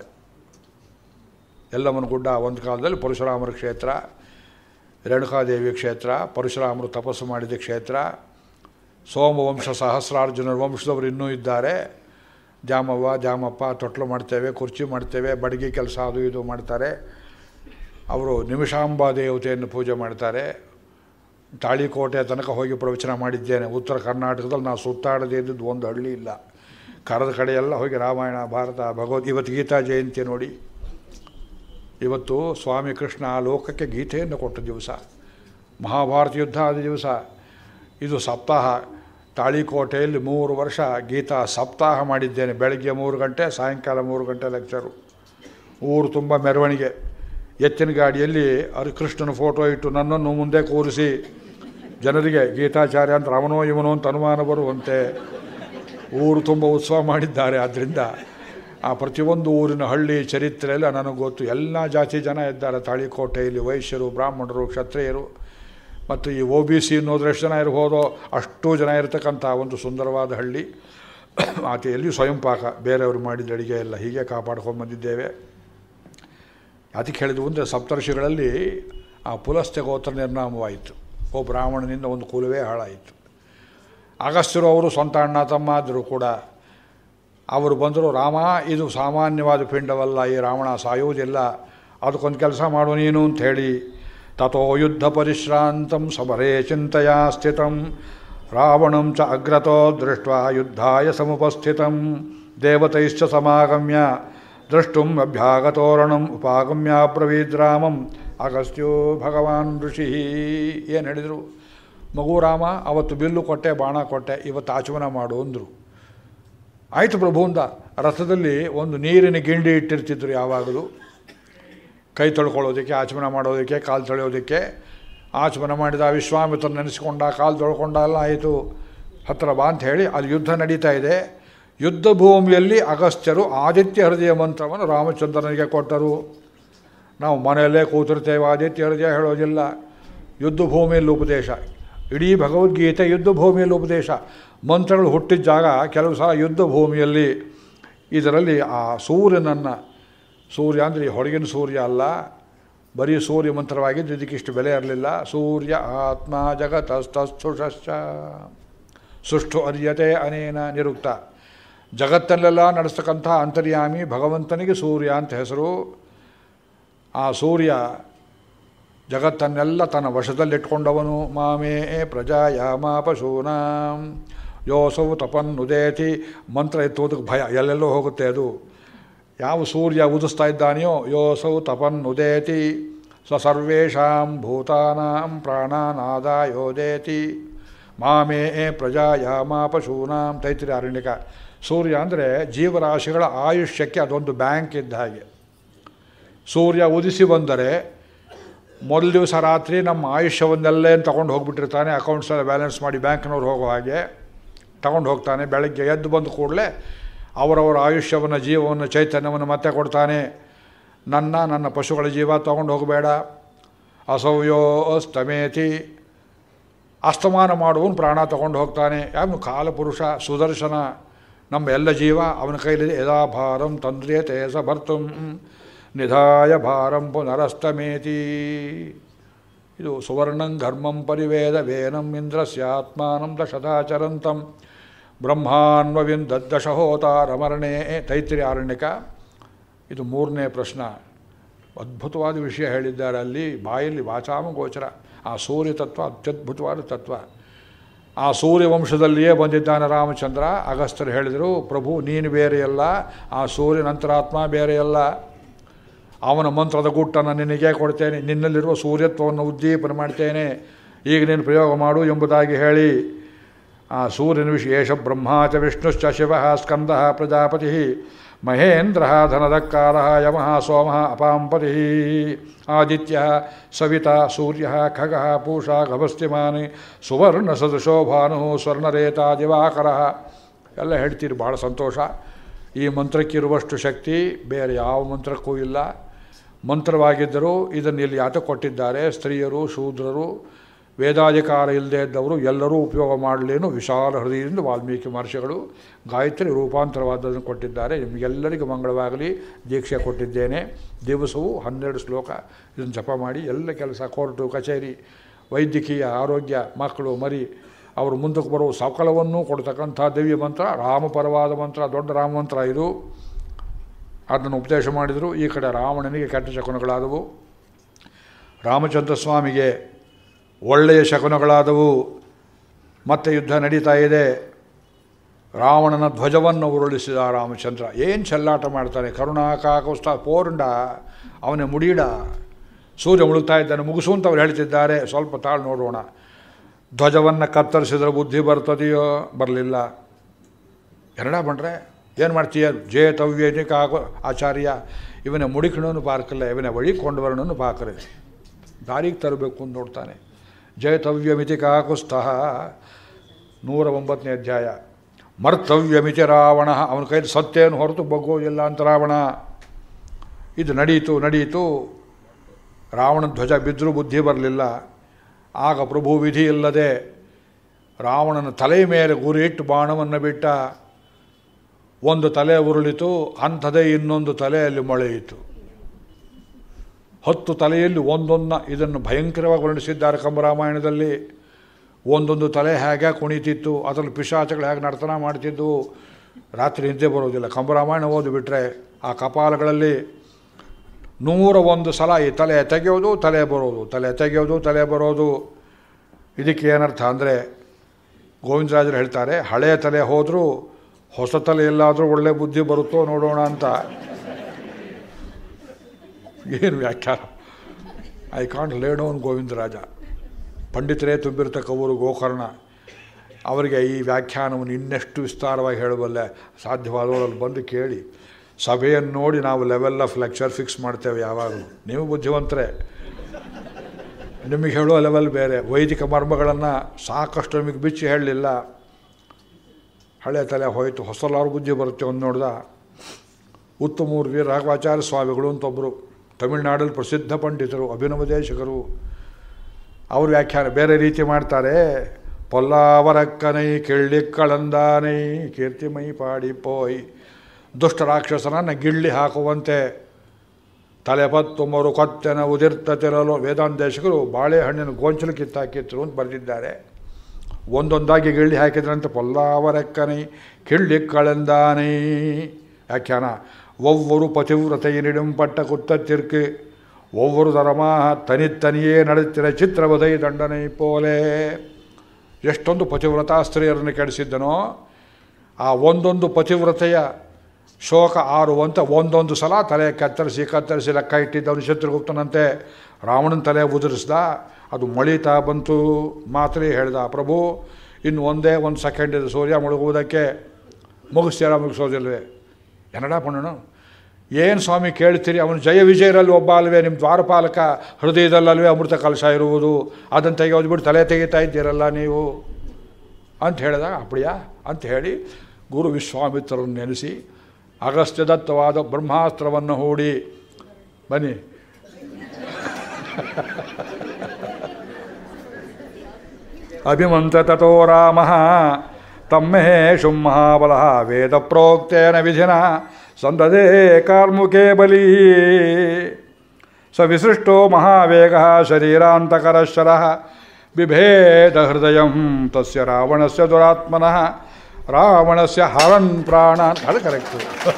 ಯಲ್ಲಮ್ಮನ ಗುಡ್ಡ ಒಂದು ಕಾಲದಲ್ಲಿ ಪರಶುರಾಮರ ಕ್ಷೇತ್ರ, ರೇಣುಕಾದೇವಿ ಕ್ಷೇತ್ರ, ಪರಶುರಾಮರು ತಪಸ್ಸು ಮಾಡಿದ ಕ್ಷೇತ್ರ. ಸೋಮವಂಶ ಸಹಸ್ರಾರ್ಜುನರ ವಂಶದವರು ಇನ್ನೂ ಇದ್ದಾರೆ. ದ್ಯಾಮಪ್ಪ ತೊಟ್ಲು ಮಾಡ್ತೇವೆ, ಕುರ್ಚಿ ಮಾಡ್ತೇವೆ, ಬಡಗಿ ಕೆಲಸ ಅದು ಇದು ಮಾಡ್ತಾರೆ. ಅವರು ನಿಮಿಷಾಂಬಾ ದೇವತೆಯನ್ನು ಪೂಜೆ ಮಾಡ್ತಾರೆ. ತಾಳಿಕೋಟೆ ತನಕ ಹೋಗಿ ಪ್ರವಚನ ಮಾಡಿದ್ದೇನೆ. ಉತ್ತರ ಕರ್ನಾಟಕದಲ್ಲಿ ನಾವು ಸುತ್ತಾಡದೇ ಇದ್ದದ್ದು ಒಂದು ಹಳ್ಳಿ ಇಲ್ಲ. ಕರೆದ ಕಡೆಯೆಲ್ಲ ಹೋಗಿ ರಾಮಾಯಣ, ಭಾರತ, ಇವತ್ತು ಗೀತಾ ಜಯಂತಿ ನೋಡಿ. ಇವತ್ತು ಸ್ವಾಮಿ ಕೃಷ್ಣ ಲೋಕಕ್ಕೆ ಗೀತೆಯನ್ನು ಕೊಟ್ಟ ದಿವಸ, ಮಹಾಭಾರತ ಯುದ್ಧ ಆದ ದಿವಸ. ಇದು ಸಪ್ತಾಹ. ತಾಳಿಕೋಟೆಯಲ್ಲಿ 3 ವರ್ಷ ಗೀತಾ ಸಪ್ತಾಹ ಮಾಡಿದ್ದೇನೆ. ಬೆಳಗ್ಗೆ 3 ಗಂಟೆ, ಸಾಯಂಕಾಲ 3 ಗಂಟೆ ಲೆಕ್ಚರು. ಊರು ತುಂಬ ಮೆರವಣಿಗೆ. ಎತ್ತಿನ ಗಾಡಿಯಲ್ಲಿ ಕೃಷ್ಣನ ಫೋಟೋ ಇಟ್ಟು ನನ್ನನ್ನು ಮುಂದೆ ಕೂರಿಸಿ ಜನರಿಗೆ ಗೀತಾಚಾರ್ಯ ಅಂತ ಅವನೋ ಇವನೋ ಅಂತ ಅನುಮಾನ ಬರುವಂತೆ ಊರು ತುಂಬ ಉತ್ಸವ ಮಾಡಿದ್ದಾರೆ. ಆದ್ದರಿಂದ ಆ ಪ್ರತಿಯೊಂದು ಊರಿನ ಹಳ್ಳಿ ಚರಿತ್ರೆಯಲ್ಲ ನನಗೆ ಗೊತ್ತು. ಎಲ್ಲ ಜಾತಿ ಜನ ಇದ್ದಾರೆ ತಾಳಿಕೋಟೆಯಲ್ಲಿ. ವೈಶ್ಯರು, ಬ್ರಾಹ್ಮಣರು, ಕ್ಷತ್ರಿಯರು ಮತ್ತು ಈ OBC ಅನ್ನೋದ್ರೆ ಎಷ್ಟು ಜನ ಇರ್ಬೋದೋ ಅಷ್ಟು ಜನ ಇರತಕ್ಕಂಥ ಒಂದು ಸುಂದರವಾದ ಹಳ್ಳಿ. ಆಕೆಯಲ್ಲಿ ಸ್ವಯಂ ಪಾಕ, ಬೇರೆಯವರು ಮಾಡಿದ ಅಡಿಗೆ ಎಲ್ಲ ಹೀಗೆ ಕಾಪಾಡ್ಕೊಂಡ್ಬಂದಿದ್ದೇವೆ. ಅದಕ್ಕೆ ಹೇಳಿದ್ವು ಅಂದರೆ ಸಪ್ತರ್ಷಿಗಳಲ್ಲಿ ಆ ಪುಲಸ್ತ್ಯ ಗೋತ್ರ ನಿರ್ನಾಮವಾಯಿತು. ಬ್ರಾಹ್ಮಣನಿಂದ ಒಂದು ಕುಲವೇ ಹಾಳಾಯಿತು. ಅಗಸ್ತ್ಯರು ಅವರು ಸ್ವಂತ ಅಣ್ಣ ತಮ್ಮ ಆದರೂ ಕೂಡ ಅವರು ಬಂದರು. ರಾಮ, ಇದು ಸಾಮಾನ್ಯವಾದ ಪಿಂಡವಲ್ಲ, ಈ ರಾವಣ ಸಾಯುವುದಿಲ್ಲ, ಅದಕ್ಕೊಂದು ಕೆಲಸ ಮಾಡು ನೀನು ಅಂತ ಹೇಳಿ. ತಥೋ ಯುದ್ಧ ಪರಿಶ್ರಾಂತಂ ಸಮರೇ ಚಿಂತೆಯ ಸ್ಥಿತಂ ರಾವಣಂ ಚ ಅಗ್ರತೋ ದೃಷ್ಟ ಯುದ್ಧಾಯ ಸಮುಪಸ್ಥಿತಂ ದೇವತೈಶ್ಚ ಸಮಾಗಮ್ಯ ದ್ರಷ್ಟುಂ ಅಭ್ಯಾಗತೋರಣಂ ಉಪಾಗಮ್ಯ ಬ್ರವೀದ್ರಾಮಂ ಅಗಸ್ತ್ಯೋ ಭಗವಾನ್ ಋಷಿ. ಏನು ಹೇಳಿದರು? ಮಗು ರಾಮ, ಅವತ್ತು ಬಿಲ್ಲು ಕೊಟ್ಟೆ, ಬಾಣ ಕೊಟ್ಟೆ, ಇವತ್ತು ಆಚಮನ ಮಾಡು ಅಂದರು. ಆಯಿತು ಪ್ರಭು ಅಂದ. ರಥದಲ್ಲಿ ಒಂದು ನೀರಿನ ಗಿಂಡಿ ಇಟ್ಟಿರ್ತಿದ್ರು ಯಾವಾಗಲೂ, ಕೈ ತೊಳ್ಕೊಳ್ಳೋದಕ್ಕೆ, ಆಚಮನ ಮಾಡೋದಕ್ಕೆ, ಕಾಲು ತೊಳೆಯೋದಕ್ಕೆ. ಆಚಮನ ಮಾಡಿದ ವಿಶ್ವಾಮಿತ್ರ ನೆನೆಸ್ಕೊಂಡ, ಕಾಲು ತೊಳ್ಕೊಂಡ, ಎಲ್ಲ ಆಯಿತು. ಹತ್ತಿರ ಬಾ ಅಂತ ಹೇಳಿ ಅಲ್ಲಿ ಯುದ್ಧ ನಡೀತಾ ಇದೆ. ಯುದ್ಧ ಭೂಮಿಯಲ್ಲಿ ಅಗಸ್ತ್ಯರು ಆದಿತ್ಯ ಹೃದಯ ಮಂತ್ರವನ್ನು ರಾಮಚಂದ್ರನಿಗೆ ಕೊಟ್ಟರು. ನಾವು ಮನೆಯಲ್ಲೇ ಕೂತಿರ್ತೇವೆ, ಆದಿತ್ಯ ಹೃದಯ ಹೇಳೋದಿಲ್ಲ. ಯುದ್ಧ ಭೂಮಿಯಲ್ಲಿ ಉಪದೇಶ. ಇಡೀ ಭಗವದ್ಗೀತೆ ಯುದ್ಧ ಭೂಮಿಯಲ್ಲಿ ಉಪದೇಶ. ಮಂತ್ರಗಳು ಹುಟ್ಟಿದ ಜಾಗ ಕೆಲವು ಸಲ ಯುದ್ಧ ಭೂಮಿಯಲ್ಲಿ. ಇದರಲ್ಲಿ ಆ ಸೂರ್ಯನನ್ನು, ಸೂರ್ಯ ಅಂದರೆ ಹೊರಗಿನ ಸೂರ್ಯ ಅಲ್ಲ, ಬರೀ ಸೂರ್ಯ ಮಂತ್ರವಾಗಿದ್ದು ಇದಕ್ಕಿಷ್ಟು ಬೆಲೆ ಇರಲಿಲ್ಲ. ಸೂರ್ಯ ಆತ್ಮ ಜಗತಸ್ತುಷಶ್ಚ ಸುಷ್ಠು ಅರ್ಯತೆ ಅನೇನ ನಿರುಕ್ತ. ಜಗತ್ತಲ್ಲೆಲ್ಲ ನಡೆಸ್ತಕ್ಕಂಥ ಅಂತರ್ಯಾಮಿ ಭಗವಂತನಿಗೆ ಸೂರ್ಯ ಅಂತ ಹೆಸರು. ಆ ಸೂರ್ಯ ಜಗತ್ತನ್ನೆಲ್ಲ ತನ್ನ ವಶದಲ್ಲಿಟ್ಕೊಂಡವನು. ಮಾಮೇ ಪ್ರಜಾಯಾಮ ಪಶೂನಾಂ ಯೋಸೌ ತಪನ್ನುದೇತಿ. ಮಂತ್ರ ಎತ್ತುವುದಕ್ಕೆ ಭಯ, ಎಲ್ಲೆಲ್ಲೋ ಹೋಗುತ್ತೆ ಅದು. ಯಾವ ಸೂರ್ಯ ಉದಿಸ್ತಾ ಇದ್ದಾನೆಯೋ ಯೋಸೌ ತಪನ್ನುದೇತಿ ಸ ಸರ್ವೇಷಾಂ ಭೂತಾನಾಂ ಪ್ರಾಣಾನಾದಾಯೋದೇತಿ. ಮಾಮೇ ಪ್ರಜಾಯಾಮ ಪಶೂನಾಂ. ತೈತ್ರಿಯ ಆರಣ್ಯಕ. ಸೂರ್ಯ ಅಂದರೆ ಜೀವರಾಶಿಗಳ ಆಯುಷ್ಯಕ್ಕೆ ಅದೊಂದು ಬ್ಯಾಂಕ್ ಇದ್ದ ಹಾಗೆ. ಸೂರ್ಯ ಉದಿಸಿ ಬಂದರೆ ಮೊದಲ ದಿವಸ ರಾತ್ರಿ ನಮ್ಮ ಆಯುಷ್ಯವನ್ನೆಲ್ಲೇ ತಗೊಂಡು ಹೋಗ್ಬಿಟ್ಟಿರ್ತಾನೆ. ಅಕೌಂಟ್ಸೆಲ್ಲ ಬ್ಯಾಲೆನ್ಸ್ ಮಾಡಿ ಬ್ಯಾಂಕ್ನವ್ರು ಹೋಗೋ ಹಾಗೆ ತಗೊಂಡು ಹೋಗ್ತಾನೆ. ಬೆಳಗ್ಗೆ ಎದ್ದು ಬಂದ ಕೂಡಲೇ ಅವರವರ ಆಯುಷ್ಯವನ್ನು, ಜೀವವನ್ನು, ಚೈತನ್ಯವನ್ನು ಮತ್ತೆ ಕೊಡ್ತಾನೆ. ನನ್ನ ಪಶುಗಳ ಜೀವ ತಗೊಂಡು ಹೋಗಬೇಡ. ಅಸೌಯೋ ಅಸ್ತಮೇತಿ. ಅಸ್ತಮಾನ ಮಾಡುವನು ಪ್ರಾಣ ತಗೊಂಡು ಹೋಗ್ತಾನೆ. ಯಾವನು ಕಾಲಪುರುಷ ಸುದರ್ಶನ. ನಮ್ಮ ಎಲ್ಲ ಜೀವ ಅವನ ಕೈಲಿದೆ. ಯದಾ ಭಾರಂ ತಂದ್ರಿಯತೆ ಸ ಭರ್ತುಂ ನಿಧಾಯ ಭಾರಂ ಪುನರಸ್ತಮೇತಿ. ಇದು ಸುವರ್ಣಂ ಘರ್ಮಂ ಪರಿವೇದ ವೇನಂ ಇಂದ್ರಸ್ಯಾತ್ಮಾನಂ ದಶದಾಚರಂತಂ ಬ್ರಹ್ಮಾನ್ವವಿಂದದ್ದಶಹೋತಾರಮರಣೇ. ತೈತ್ರಿಯ ಆರಣ್ಯಕ. ಇದು 3ನೇ ಪ್ರಶ್ನ. ಅದ್ಭುತವಾದ ವಿಷಯ ಹೇಳಿದ್ದಾರೆ ಅಲ್ಲಿ. ಬಾಯಲ್ಲಿ ವಾಚಾಮ ಗೋಚರ. ಆ ಸೂರ್ಯ ತತ್ವ ಅತ್ಯದ್ಭುತವಾದ ತತ್ವ. ಆ ಸೂರ್ಯ ವಂಶದಲ್ಲಿಯೇ ಬಂದಿದ್ದಾನೆ ರಾಮಚಂದ್ರ. ಅಗಸ್ತ್ಯರು ಹೇಳಿದರು, ಪ್ರಭು ನೀನು ಬೇರೆಯಲ್ಲ, ಆ ಸೂರ್ಯನ ಅಂತರಾತ್ಮ ಬೇರೆಯಲ್ಲ. ಅವನ ಮಂತ್ರದ ಗುಟ್ಟನ್ನು ನಿನಗೆ ಕೊಡ್ತೇನೆ, ನಿನ್ನಲ್ಲಿರುವ ಸೂರ್ಯತ್ವವನ್ನು ಉದ್ದೀಪನ ಮಾಡ್ತೇನೆ, ಈಗ ನೀನು ಪ್ರಯೋಗ ಮಾಡು ಎಂಬುದಾಗಿ ಹೇಳಿ ಆ ಸೂರ್ಯನ ವಿಶೇಷ ಬ್ರಹ್ಮಾಚ ವಿಷ್ಣುಶ್ಚ ಶಿವ ಸ್ಕಂದ ಪ್ರಜಾಪತಿ ಮಹೇಂದ್ರ ಧನದಕ್ಕಾರ ಯಮಃ ಸೋಮ ಅಪಾಂಪತಿ ಆದಿತ್ಯ ಸವಿತಾ ಸೂರ್ಯ ಖಗ ಪೂಷಾ ಗಭಸ್ತಿಮಾನಿ ಸುವರ್ಣ ಸದೃಶೋ ಭಾನು ಸ್ವರ್ಣರೇತ ದಿವಾಕರ ಎಲ್ಲ ಹೇಳ್ತೀರಿ. ಭಾಳ ಸಂತೋಷ. ಈ ಮಂತ್ರಕ್ಕಿರುವಷ್ಟು ಶಕ್ತಿ ಬೇರೆ ಯಾವ ಮಂತ್ರಕ್ಕೂ ಇಲ್ಲ. ಮಂತ್ರವಾಗಿದ್ದರೂ ಇದನ್ನು ಇಲ್ಲಿ ಯಾತ ಕೊಟ್ಟಿದ್ದಾರೆ. ಸ್ತ್ರೀಯರು, ಶೂದ್ರರು, ವೇದಾಧಿಕಾರ ಇಲ್ಲದೆ ಇದ್ದವರು ಎಲ್ಲರೂ ಉಪಯೋಗ ಮಾಡಲೇನು ವಿಶಾಲ ಹೃದಯದಿಂದ ವಾಲ್ಮೀಕಿ ಮಹರ್ಷಿಗಳು ಗಾಯತ್ರಿ ರೂಪಾಂತರವಾದದನ್ನು ಕೊಟ್ಟಿದ್ದಾರೆ. ನಿಮಗೆಲ್ಲರಿಗೂ ಮಂಗಳವಾಗಲಿ. ದೀಕ್ಷೆ ಕೊಟ್ಟಿದ್ದೇನೆ. ದಿವಸವೂ 12 ಶ್ಲೋಕ ಇದನ್ನು ಜಪ ಮಾಡಿ ಎಲ್ಲ ಕೆಲಸ, ಕೋರ್ಟು ಕಚೇರಿ, ವೈದ್ಯಕೀಯ, ಆರೋಗ್ಯ, ಮಕ್ಕಳು ಮರಿ ಅವರು ಮುಂದಕ್ಕೆ ಬರುವ ಸಕಲವನ್ನೂ ಕೊಡ್ತಕ್ಕಂಥ ದಿವ್ಯ ಮಂತ್ರ, ರಾಮಪರವಾದ ಮಂತ್ರ, ದೊಡ್ಡ ರಾಮ ಮಂತ್ರ ಇದು. ಅದನ್ನು ಉಪದೇಶ ಮಾಡಿದರು. ಈ ಕಡೆ ರಾವಣನಿಗೆ ಕೆಟ್ಟ ಶಕುನಗಳಾದವು, ರಾಮಚಂದ್ರ ಸ್ವಾಮಿಗೆ ಒಳ್ಳೆಯ ಶಕುನಗಳಾದವು. ಮತ್ತೆ ಯುದ್ಧ ನಡೀತಾ ಇದೆ. ರಾವಣನ ಧ್ವಜವನ್ನು ಉರುಳಿಸಿದ ರಾಮಚಂದ್ರ. ಏನು ಚೆಲ್ಲಾಟ ಮಾಡ್ತಾನೆ. ಕರುಣಾಕಾಕುಸ್ತ ಪೋರ್ಂಡ, ಅವನೇ ಮುಡೀಡ. ಸೂರ್ಯ ಮುಳುಗ್ತಾ ಇದ್ದಾನೆ, ಮುಗಿಸು ಅಂತ ಅವ್ರು ಹೇಳ್ತಿದ್ದಾರೆ. ಸ್ವಲ್ಪ ತಾಳು ನೋಡೋಣ. ಧ್ವಜವನ್ನು ಕತ್ತರಿಸಿದ್ರೆ ಬುದ್ಧಿ ಬರ್ತದೆಯೋ? ಬರಲಿಲ್ಲ. ಎರಡ ಬಂಡ್ರೆ ಏನು ಮಾಡ್ತೀಯ? ಜೇತವ್ಯನಿ ಕಾಕು ಆಚಾರ್ಯ. ಇವನೇ ಮುಡಿಕಣನು ಪಾರ್ಕಲ್ಲ, ಇವನೇ ಒಳಿಕೊಂಡು ಬರೋಣನು ಪಾಕರೆ. ದಾರಿಗೆ ತರಬೇಕು ಅಂತ ನೋಡ್ತಾನೆ. ಜೇತವ್ಯಮಿತಿ ಕಾಕುಸ್ತಃ 109ನೇ ಅಧ್ಯಾಯ. ಮರ್ತವ್ಯಮಿತಿ ರಾವಣ. ಅವನ ಕೈಲಿ ಸತ್ಯೇನು ಹೊರತು ಬಗ್ಗೋದಿಲ್ಲ ಅಂತ ರಾವಣ. ಇದು ನಡೀತು. ರಾವಣ ಧ್ವಜ ಬಿದ್ದರೂ ಬುದ್ಧಿ ಬರಲಿಲ್ಲ. ಆಗ ಪ್ರಭು ವಿಧಿ ಇಲ್ಲದೆ ರಾವಣನ ತಲೆ ಮೇಲೆ ಗುರಿಯಿಟ್ಟು ಬಾಣವನ್ನು ಬಿಟ್ಟ. ಒಂದು ತಲೆ ಉರುಳಿತು, ಅಂಥದೇ ಇನ್ನೊಂದು ತಲೆಯಲ್ಲಿ ಮೊಳೆಯಿತು. 10 ತಲೆಯಲ್ಲಿ ಒಂದೊಂದು. ಇದನ್ನು ಭಯಂಕರವಾಗಿ ವರ್ಣಿಸಿದ್ದಾರೆ ಕಂಬರಾಮಾಯಣದಲ್ಲಿ. ಒಂದೊಂದು ತಲೆ ಹೇಗೆ ಕುಣಿತಿತ್ತು, ಅದರಲ್ಲಿ ಪಿಶಾಚಗಳು ಹೇಗೆ ನರ್ತನ ಮಾಡ್ತಿದ್ದವು. ರಾತ್ರಿ ನಿದ್ದೆ ಬರೋದಿಲ್ಲ. ಕಂಬರಾಮಾಯಣ ಓದಿಬಿಟ್ರೆ ಆ ಕಪಾಲಗಳಲ್ಲಿ 101 ಸಲ ಈ ತಲೆ ತೆಗೆಯೋದು, ತಲೆ ಬರೋದು, ತಲೆ ತೆಗೆಯೋದು, ತಲೆ ಬರೋದು. ಇದಕ್ಕೆ ಏನರ್ಥ ಅಂದರೆ, ಗೋವಿಂದರಾಜರು ಹೇಳ್ತಾರೆ, ಹಳೆಯ ತಲೆ ಹೋದರೂ ಹೊಸ ತಲೆ ಎಲ್ಲಾದರೂ ಒಳ್ಳೆ ಬುದ್ಧಿ ಬರುತ್ತೋ ನೋಡೋಣ ಅಂತ. ಏನು ವ್ಯಾಖ್ಯಾನ! I can't lay down Govindaraja. ಪಂಡಿತರೇ ತುಂಬಿರ್ತಕ್ಕವರು ಗೋಕರ್ಣ. ಅವರಿಗೆ ಈ ವ್ಯಾಖ್ಯಾನವನ್ನು ಇನ್ನೆಷ್ಟು ವಿಸ್ತಾರವಾಗಿ ಹೇಳಬಲ್ಲೆ. ಸಾಧ್ಯವಾದವರಲ್ಲಿ ಬಂದು ಕೇಳಿ. ಸಭೆಯನ್ನು ನೋಡಿ ನಾವು ಲೆವೆಲ್ ಆಫ್ ಲೆಕ್ಚರ್ ಫಿಕ್ಸ್ ಮಾಡ್ತೇವೆ ಯಾವಾಗಲೂ. ನೀವು ಬುದ್ಧಿವಂತರೇ, ನಿಮಗೆ ಹೇಳೋ ಲೆವೆಲ್ ಬೇರೆ. ವೈದಿಕ ಮರ್ಮಗಳನ್ನು ಸಾಕಷ್ಟು ನಿಮಗೆ ಬಿಚ್ಚಿ ಹೇಳಲಿಲ್ಲ. ಹಳೆ ತಲೆ ಹೋಯಿತು, ಹೊಸಲಾರು ಬುದ್ಧಿ ಬರುತ್ತೆ ಒಂದು ನೋಡ್ದ. ಉತ್ತಮೂರು ವೀರ ರಾಘವಾಚಾರ್ಯ ಸ್ವಾಮಿಗಳು ಅಂತೊಬ್ಬರು, ತಮಿಳುನಾಡಲ್ಲಿ ಪ್ರಸಿದ್ಧ ಪಂಡಿತರು, ಅಭಿನವ ದೇಶಕರು. ಅವರು ವ್ಯಾಖ್ಯಾನ ಬೇರೆ ರೀತಿ ಮಾಡ್ತಾರೆ. ಪೊಲ್ಲಾವರಕ್ಕನೈ ಕಿಳ್ಳಿಕ್ಕಳಂದಾನೈ ಕೀರ್ತಿಮೈ ಪಾಡಿ ಪೋಯ್. ದುಷ್ಟ ರಾಕ್ಷಸನನ್ನು ಗಿಳ್ಳಿ ಹಾಕುವಂತೆ ತಲೆಪತ್ತು ಮರು ಕೊತ್ತೆನ ಉದಿರ್ತತಿರಲು ವೇದಾಂತೇಶಕರು ಬಾಳೆಹಣ್ಣಿನ ಗೋಂಚಲು ಕಿತ್ತಾಕಿದ್ರು ಅಂತ ಬರೆದಿದ್ದಾರೆ. ಒಂದೊಂದಾಗಿ ಗಿಳ್ಳಿ ಹಾಕಿದ್ರಂತೆ ಪೊಲ್ಲಾವರೆಕ್ಕನೈ ಕಿಳ್ಳಿ ಕಳೆಂದಾನೈ ವ್ಯಾಖ್ಯಾನ. ಒವ್ವರು ಪತಿವ್ರತೆಯಿನಿಡುಂ ಪಟ್ಟ ಕುತ್ತತ್ತಿರ್ಕು ಒವ್ವರು ತರಮಾಹ ತನಿತ್ತನಿಯೇ ನಡೆತಿರ ಚಿತ್ರವದೈ ದಂಡನೈ ಪೋಲೆ. ಎಷ್ಟೊಂದು ಪತಿವ್ರತಾ ಸ್ತ್ರೀಯರನ್ನು ಕೆಡಿಸಿದ್ದನೋ ಆ ಒಂದೊಂದು ಪತಿವ್ರತೆಯ ಶೋಕ ಆರುವಂತ ಒಂದೊಂದು ಸಲ ತಲೆ ಕತ್ತರಿಸಿ ಲೆಕ್ಕ ಇಟ್ಟಿದ್ದವನು ಶತ್ರುಗುಪ್ತನಂತೆ ರಾವಣನ ತಲೆ ಉದುರಿಸ್ದ. ಅದು ಮೊಳಿತಾ ಬಂತು. ಮಾತ್ರ ಹೇಳ್ದ, ಪ್ರಭು ಇನ್ನು ಒಂದೇ ಒಂದು ಸೆಕೆಂಡ್ ಇದೆ ಸೂರ್ಯ ಮುಳುಗುವುದಕ್ಕೆ, ಮುಗಿಸೋದಿಲ್ವೇ? ಏನಡಾ ಪಣ್ಣನು, ಏನು ಸ್ವಾಮಿ ಕೇಳ್ತೀರಿ? ಅವನು ಜಯ ವಿಜಯರಲ್ಲಿ ಒಬ್ಬ ಅಲ್ವೇ? ನಿಮ್ಮ ದ್ವಾರಪಾಲಕ ಹೃದಯದಲ್ಲಲ್ವೇ ಅಮೃತ ಕಲಶ ಇರುವುದು? ಅದನ್ನು ತೆಗೆಯೋದು ಬಿಟ್ಟು ತಲೆ ತೆಗಿತಾ ಇದ್ದೀರಲ್ಲ ನೀವು ಅಂತ ಹೇಳಿದಾಗ, ಅಪ್ಪಡಿಯಾ ಅಂತ ಹೇಳಿ ಗುರು ವಿಶ್ವಾಮಿತ್ರರನ್ನು ನೆನೆಸಿ ಅಗಸ್ತ್ಯದತ್ತವಾದ ಬ್ರಹ್ಮಾಸ್ತ್ರವನ್ನು ಹೂಡಿ, ಬನ್ನಿ ಅಭಿಮಂತ ತಥೋ ರಾಮ ತಮ್ಮೇಷು ಮಹಾಬಲ ವೇದ ಪ್ರೋಕ್ತೇನ ವಿಧಿನ ಸಂದದೇ ಕಾರ್ಮುಖೇ ಬಲಿ ಸ ವಿಸೃಷ್ಟೋ ಮಹಾವೇಗ ಶರೀರಾಂತಕರಶ್ಚರ ಬಿಭೇದ ಹೃದಯ ತಸ್ಯ ರಾವಣಸ್ಯ ದುರಾತ್ಮನಃ ರಾವಣಸ್ಯ ಹರನ್ ಪ್ರಾಣಾನ್. ಅದು ಕರೆಕ್ಟು.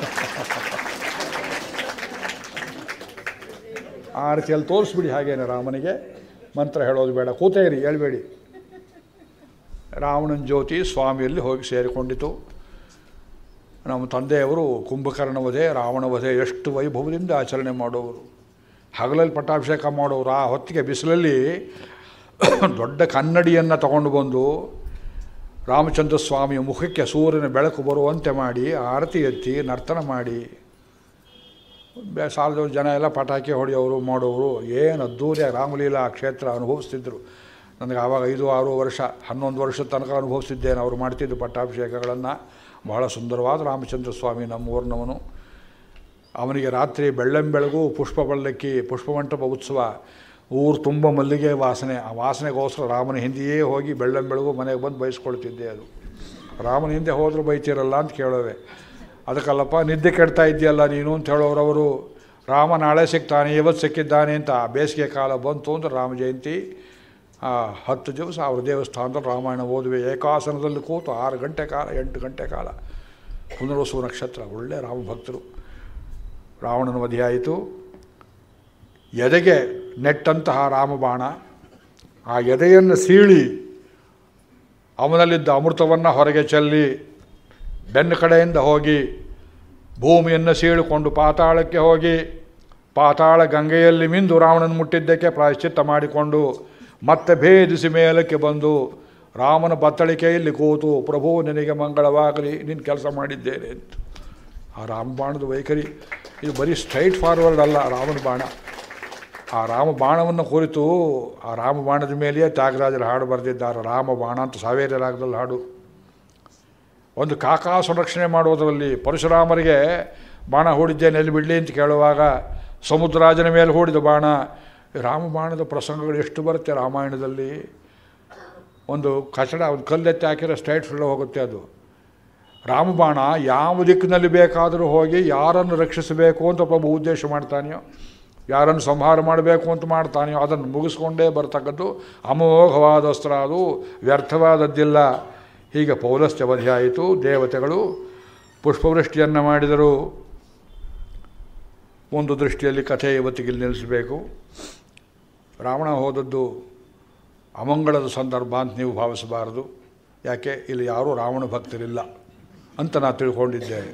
ಆ ರೀತಿಯಲ್ಲಿ ತೋರಿಸ್ಬಿಡಿ. ಹಾಗೇನೆ ರಾಮನಿಗೆ ಮಂತ್ರ ಹೇಳೋದು ಬೇಡ, ಕೂತೇರಿ ಹೇಳ್ಬೇಡಿ. ರಾವಣನ ಜ್ಯೋತಿ ಸ್ವಾಮಿಯಲ್ಲಿ ಹೋಗಿ ಸೇರಿಕೊಂಡಿತು. ನಮ್ಮ ತಂದೆಯವರು ಕುಂಭಕರ್ಣ ವಧೆ, ರಾವಣ ವಧೆ ಎಷ್ಟು ವೈಭವದಿಂದ ಆಚರಣೆ ಮಾಡೋರು. ಹಗಲಲ್ಲಿ ಪಟ್ಟಾಭಿಷೇಕ ಮಾಡೋರು. ಆ ಹೊತ್ತಿಗೆ ಬಿಸಿಲಲ್ಲಿ ದೊಡ್ಡ ಕನ್ನಡಿಯನ್ನು ತಗೊಂಡು ಬಂದು ರಾಮಚಂದ್ರ ಸ್ವಾಮಿಯ ಮುಖಕ್ಕೆ ಸೂರ್ಯನ ಬೆಳಕು ಬರುವಂತೆ ಮಾಡಿ ಆರತಿ ಎತ್ತಿ ನರ್ತನ ಮಾಡಿ ಸಾಲದವ್ರ ಜನ ಎಲ್ಲ ಪಟಾಕಿ ಹೊಡೆಯೋರು ಮಾಡೋರು. ಏನು ಅದ್ದೂರಿಯ ರಾಮಲೀಲಾ ಕ್ಷೇತ್ರ ಅನುಭವಿಸ್ತಿದ್ರು. ನನಗೆ ಆವಾಗ 5-6 ವರ್ಷ 11 ವರ್ಷದ ತನಕ ಅನುಭವಿಸಿದ್ದೇನೆ. ಅವರು ಮಾಡ್ತಿದ್ದು ಪಟ್ಟಾಭಿಷೇಕಗಳನ್ನು. ಬಹಳ ಸುಂದರವಾದ ರಾಮಚಂದ್ರ ಸ್ವಾಮಿ ನಮ್ಮೂರಿನವನು. ಅವನಿಗೆ ರಾತ್ರಿ ಬೆಳ್ಳಂಬೆಳಗು ಪುಷ್ಪ ಪಲ್ಲಕ್ಕಿ ಪುಷ್ಪಮಂಟಪ ಉತ್ಸವ, ಊರು ತುಂಬ ಮಲ್ಲಿಗೆ ವಾಸನೆ. ಆ ವಾಸನೆಗೋಸ್ಕರ ರಾಮನ ಹಿಂದೆಯೇ ಹೋಗಿ ಬೆಳ್ಳಂಬೆಳಗು ಮನೆಗೆ ಬಂದು ಬಯಸ್ಕೊಳ್ತಿದ್ದೆ. ಅದು ರಾಮನ ಹಿಂದೆ ಹೋದರೂ ಬೈತಿರಲ್ಲ ಅಂತ ಕೇಳೋವೆ. ಅದಕ್ಕಲ್ಲಪ್ಪ ನಿದ್ದೆ ಕೆಡ್ತಾ ಇದೆಯಲ್ಲ ನೀನು ಅಂತ ಹೇಳೋರವರು. ರಾಮ ನಾಳೆ ಸಿಗ್ತಾನೆ, ಇವತ್ತು ಸಿಕ್ಕಿದ್ದಾನೆ ಅಂತ. ಬೇಸಿಗೆ ಕಾಲ ಬಂತು ಅಂದರೆ ರಾಮ ಜಯಂತಿ 10 ದಿವಸ ಅವ್ರ ದೇವಸ್ಥಾನದಲ್ಲಿ ರಾಮಾಯಣ ಓದುವೆ. ಏಕಾಸನದಲ್ಲಿ ಕೂತು 6 ಗಂಟೆ ಕಾಲ 8 ಗಂಟೆ ಕಾಲ. ಪುನರ್ವಸು ನಕ್ಷತ್ರ. ಒಳ್ಳೆ ರಾಮಭಕ್ತರು. ರಾವಣನ ವಧೆಯಾಯಿತು. ಎದೆಗೆ ನೆಟ್ಟಂತಹ ರಾಮಬಾಣ ಆ ಎದೆಯನ್ನು ಸೀಳಿ ಅವನಲ್ಲಿದ್ದ ಅಮೃತವನ್ನು ಹೊರಗೆ ಚೆಲ್ಲಿ ಬೆನ್ನ ಕಡೆಯಿಂದ ಹೋಗಿ ಭೂಮಿಯನ್ನು ಸೀಳಿಕೊಂಡು ಪಾತಾಳಕ್ಕೆ ಹೋಗಿ ಪಾತಾಳ ಗಂಗೆಯಲ್ಲಿ ಮಿಂದು ರಾವಣನ ಮುಟ್ಟಿದ್ದಕ್ಕೆ ಪ್ರಾಯಶ್ಚಿತ್ತ ಮಾಡಿಕೊಂಡು ಮತ್ತೆ ಭೇದಿಸಿ ಮೇಲಕ್ಕೆ ಬಂದು ರಾಮನ ಬತ್ತಳಿಕೆಯಲ್ಲಿ ಕೂತು, ಪ್ರಭು ನಿನಗೆ ಮಂಗಳವಾಗಲಿ, ನಿನ್ನ ಕೆಲಸ ಮಾಡಿದ್ದೇನೆ ಅಂತ. ಆ ರಾಮಬಾಣದ ವೈಖರಿ ಇದು ಬರೀ ಸ್ಟ್ರೈಟ್ ಫಾರ್ವರ್ಡ್ ಅಲ್ಲ. ರಾಮನ ಬಾಣ, ಆ ರಾಮಬಾಣವನ್ನು ಕುರಿತು ಆ ರಾಮಬಾಣದ ಮೇಲೆಯೇ ತ್ಯಾಗರಾಜರ ಹಾಡು ಬರೆದಿದ್ದಾರೆ. ರಾಮಬಾಣ ಅಂತ ಸಾವೇರಿ ರಾಗದಲ್ಲಿ ಹಾಡು. ಒಂದು ಕಾಕಾ ಸಂರಕ್ಷಣೆ ಮಾಡೋದರಲ್ಲಿ ಪರಶುರಾಮರಿಗೆ ಬಾಣ ಹೂಡಿದ್ದೇನೆ ಎಲ್ಲಿ ಬಿಡಲಿ ಅಂತ ಕೇಳುವಾಗ ಸಮುದ್ರರಾಜನ ಮೇಲೆ ಹೂಡಿದ ಬಾಣ. ರಾಮಬಾಣದ ಪ್ರಸಂಗಗಳು ಎಷ್ಟು ಬರುತ್ತೆ ರಾಮಾಯಣದಲ್ಲಿ. ಒಂದು ಕಚಡ, ಒಂದು ಕಲ್ಲೆತ್ತಿ ಹಾಕಿರೋ ಸ್ಟ್ರೈಟ್ ಫೀಲ್ಡ್ ಹೋಗುತ್ತೆ. ಅದು ರಾಮಬಾಣ ಯಾವ ದಿಕ್ಕಿನಲ್ಲಿ ಬೇಕಾದರೂ ಹೋಗಿ ಯಾರನ್ನು ರಕ್ಷಿಸಬೇಕು ಅಂತ ಪ್ರಭು ಉದ್ದೇಶ ಮಾಡ್ತಾನೆಯೋ, ಯಾರನ್ನು ಸಂಹಾರ ಮಾಡಬೇಕು ಅಂತ ಮಾಡ್ತಾನೆಯೋ ಅದನ್ನು ಮುಗಿಸ್ಕೊಂಡೇ ಬರ್ತಕ್ಕದ್ದು ಅಮೋಘವಾದ ಅಸ್ತ್ರ. ಅದು ವ್ಯರ್ಥವಾದದ್ದಿಲ್ಲ. ಹೀಗೆ ಪೌಲಸ್ತ್ಯ ವಧೆಯಾಯಿತು. ದೇವತೆಗಳು ಪುಷ್ಪವೃಷ್ಟಿಯನ್ನು ಮಾಡಿದರು. ಒಂದು ದೃಷ್ಟಿಯಲ್ಲಿ ಕಥೆ ಇವತ್ತಿಗೆ ನಿಲ್ಲಿಸಬೇಕು. ರಾವಣ ಹೋದದ್ದು ಅಮಂಗಳದ ಸಂದರ್ಭ ಅಂತ ನೀವು ಭಾವಿಸಬಾರದು. ಯಾಕೆ ಇಲ್ಲಿ ಯಾರೂ ರಾವಣ ಭಕ್ತರಿಲ್ಲ ಅಂತ ನಾನು ತಿಳ್ಕೊಂಡಿದ್ದೇನೆ.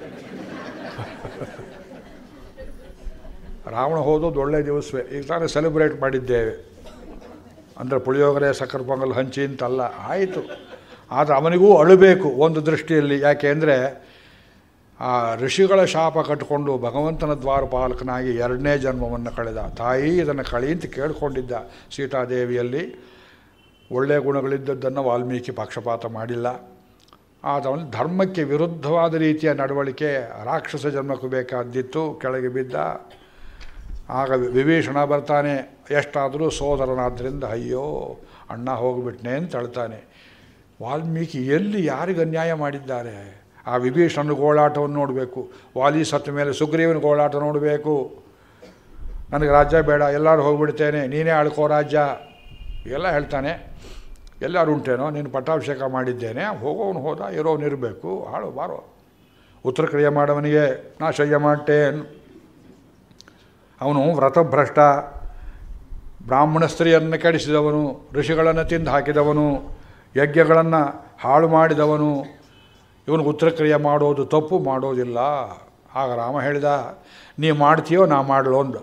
ರಾವಣ ಹೋದದ್ದು ಒಳ್ಳೆಯ ದಿವಸವೇ. ಈಗ ತಾನೇ ಸೆಲೆಬ್ರೇಟ್ ಮಾಡಿದ್ದೇವೆ. ಅಂದರೆ ಪುಳಿಯೋಗರೆ ಸಕ್ಕರೆ ಪೊಂಗಲ್ ಹಂಚಿ ಅಂತಲ್ಲ, ಆಯಿತು. ಆದರೆ ಅವನಿಗೂ ಅಳಬೇಕು ಒಂದು ದೃಷ್ಟಿಯಲ್ಲಿ. ಯಾಕೆ ಅಂದರೆ ಆ ಋಷಿಗಳ ಶಾಪ ಕಟ್ಟಿಕೊಂಡು ಭಗವಂತನ ದ್ವಾರಪಾಲಕನಾಗಿ 2ನೇ ಜನ್ಮವನ್ನು ಕಳೆದ. ತಾಯಿ ಇದನ್ನು ಕಳಿ ಅಂತ ಕೇಳಿಕೊಂಡಿದ್ದ ಸೀತಾದೇವಿಯಲ್ಲಿ. ಒಳ್ಳೆಯ ಗುಣಗಳಿದ್ದದ್ದನ್ನು ವಾಲ್ಮೀಕಿ ಪಕ್ಷಪಾತ ಮಾಡಿಲ್ಲ. ಆದರೆ ಅವನು ಧರ್ಮಕ್ಕೆ ವಿರುದ್ಧವಾದ ರೀತಿಯ ನಡವಳಿಕೆ, ರಾಕ್ಷಸ ಜನ್ಮಕ್ಕೂ ಬೇಕಾದ್ದಿತ್ತು. ಕೆಳಗೆ ಬಿದ್ದ. ಆಗ ವಿಭೀಷಣ ಬರ್ತಾನೆ. ಎಷ್ಟಾದರೂ ಸೋದರನಾದ್ದರಿಂದ ಅಯ್ಯೋ ಅಣ್ಣ ಹೋಗಿಬಿಟ್ನೆ ಅಂತ ಹೇಳ್ತಾನೆ. ವಾಲ್ಮೀಕಿ ಎಲ್ಲಿ ಯಾರಿಗೆ ಅನ್ಯಾಯ ಮಾಡಿದ್ದಾರೆ? ಆ ವಿಭೀಷಣನ ಗೋಳಾಟವನ್ನು ನೋಡಬೇಕು. ವಾಲಿ ಸತ್ತ ಮೇಲೆ ಸುಗ್ರೀವನ ಗೋಳಾಟ ನೋಡಬೇಕು. ನನಗೆ ರಾಜ್ಯ ಬೇಡ, ಎಲ್ಲರೂ ಹೋಗ್ಬಿಡ್ತೇನೆ, ನೀನೇ ಆಳ್ಕೋ ರಾಜ್ಯ ಎಲ್ಲ ಹೇಳ್ತಾನೆ. ಎಲ್ಲರೂ ಉಂಟೇನೋ, ನೀನು ಪಟ್ಟಾಭಿಷೇಕ ಮಾಡಿದ್ದೇನೆ, ಹೋಗೋನು ಹೋದ, ಇರೋನು ಇರಬೇಕು, ಹಾಳು ಬಾರೋ. ಉತ್ತರ ಕ್ರಿಯೆ ಮಾಡವನಿಗೆ ನಾ ಶಯ್ಯ ಮಾಡ್ತೇನು. ಅವನು ವ್ರತಭ್ರಷ್ಟ, ಬ್ರಾಹ್ಮಣ ಸ್ತ್ರೀಯನ್ನು ಕೆಡಿಸಿದವನು, ಋಷಿಗಳನ್ನು ತಿಂದು ಹಾಕಿದವನು, ಯಜ್ಞಗಳನ್ನು ಹಾಳು ಮಾಡಿದವನು. ಇವನಿಗೆ ಉತ್ತರ ಕ್ರಿಯೆ ಮಾಡೋದು ತಪ್ಪು, ಮಾಡೋದಿಲ್ಲ. ಆಗ ರಾಮ ಹೇಳಿದ, ನೀ ಮಾಡ್ತೀಯೋ ನಾ ಮಾಡಲೋ ಅಂದ.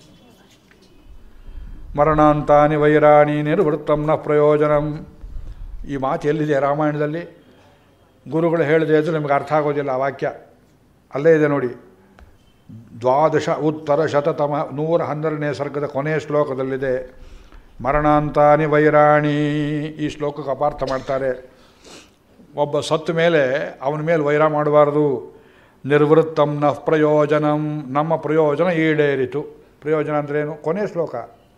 ಮರಣಾಂತಾನಿ ವೈರಾಣಿ ನಿರ್ವೃತ್ತಂ ನ ಪ್ರಯೋಜನಂ. ಈ ಮಾತು ಎಲ್ಲಿದೆ ರಾಮಾಯಣದಲ್ಲಿ? ಗುರುಗಳು ಹೇಳಿದೆ ಅದು ನಿಮಗೆ ಅರ್ಥ ಆಗೋದಿಲ್ಲ ಆ ವಾಕ್ಯ. ಅಲ್ಲೇ ಇದೆ ನೋಡಿ, 12 ಉತ್ತರ ಶತತಮ 112ನೇ ಸರ್ಗದ ಕೊನೆಯ ಶ್ಲೋಕದಲ್ಲಿದೆ. ಮರಣಾಂತಾನಿ ವೈರಾಣಿ. ಈ ಶ್ಲೋಕಕ್ಕೆ ಅಪಾರ್ಥ ಮಾಡ್ತಾರೆ. ಒಬ್ಬ ಸತ್ತ ಮೇಲೆ ಅವನ ಮೇಲೆ ವೈರ ಮಾಡಬಾರ್ದು. ನಿರ್ವೃತ್ತಂ ನ ಪ್ರಯೋಜನಂ. ನಮ್ಮ ಪ್ರಯೋಜನ ಈಡೇರಿತು. ಪ್ರಯೋಜನ ಅಂದ್ರೇನು? ಕೊನೆಯ ಶ್ಲೋಕ.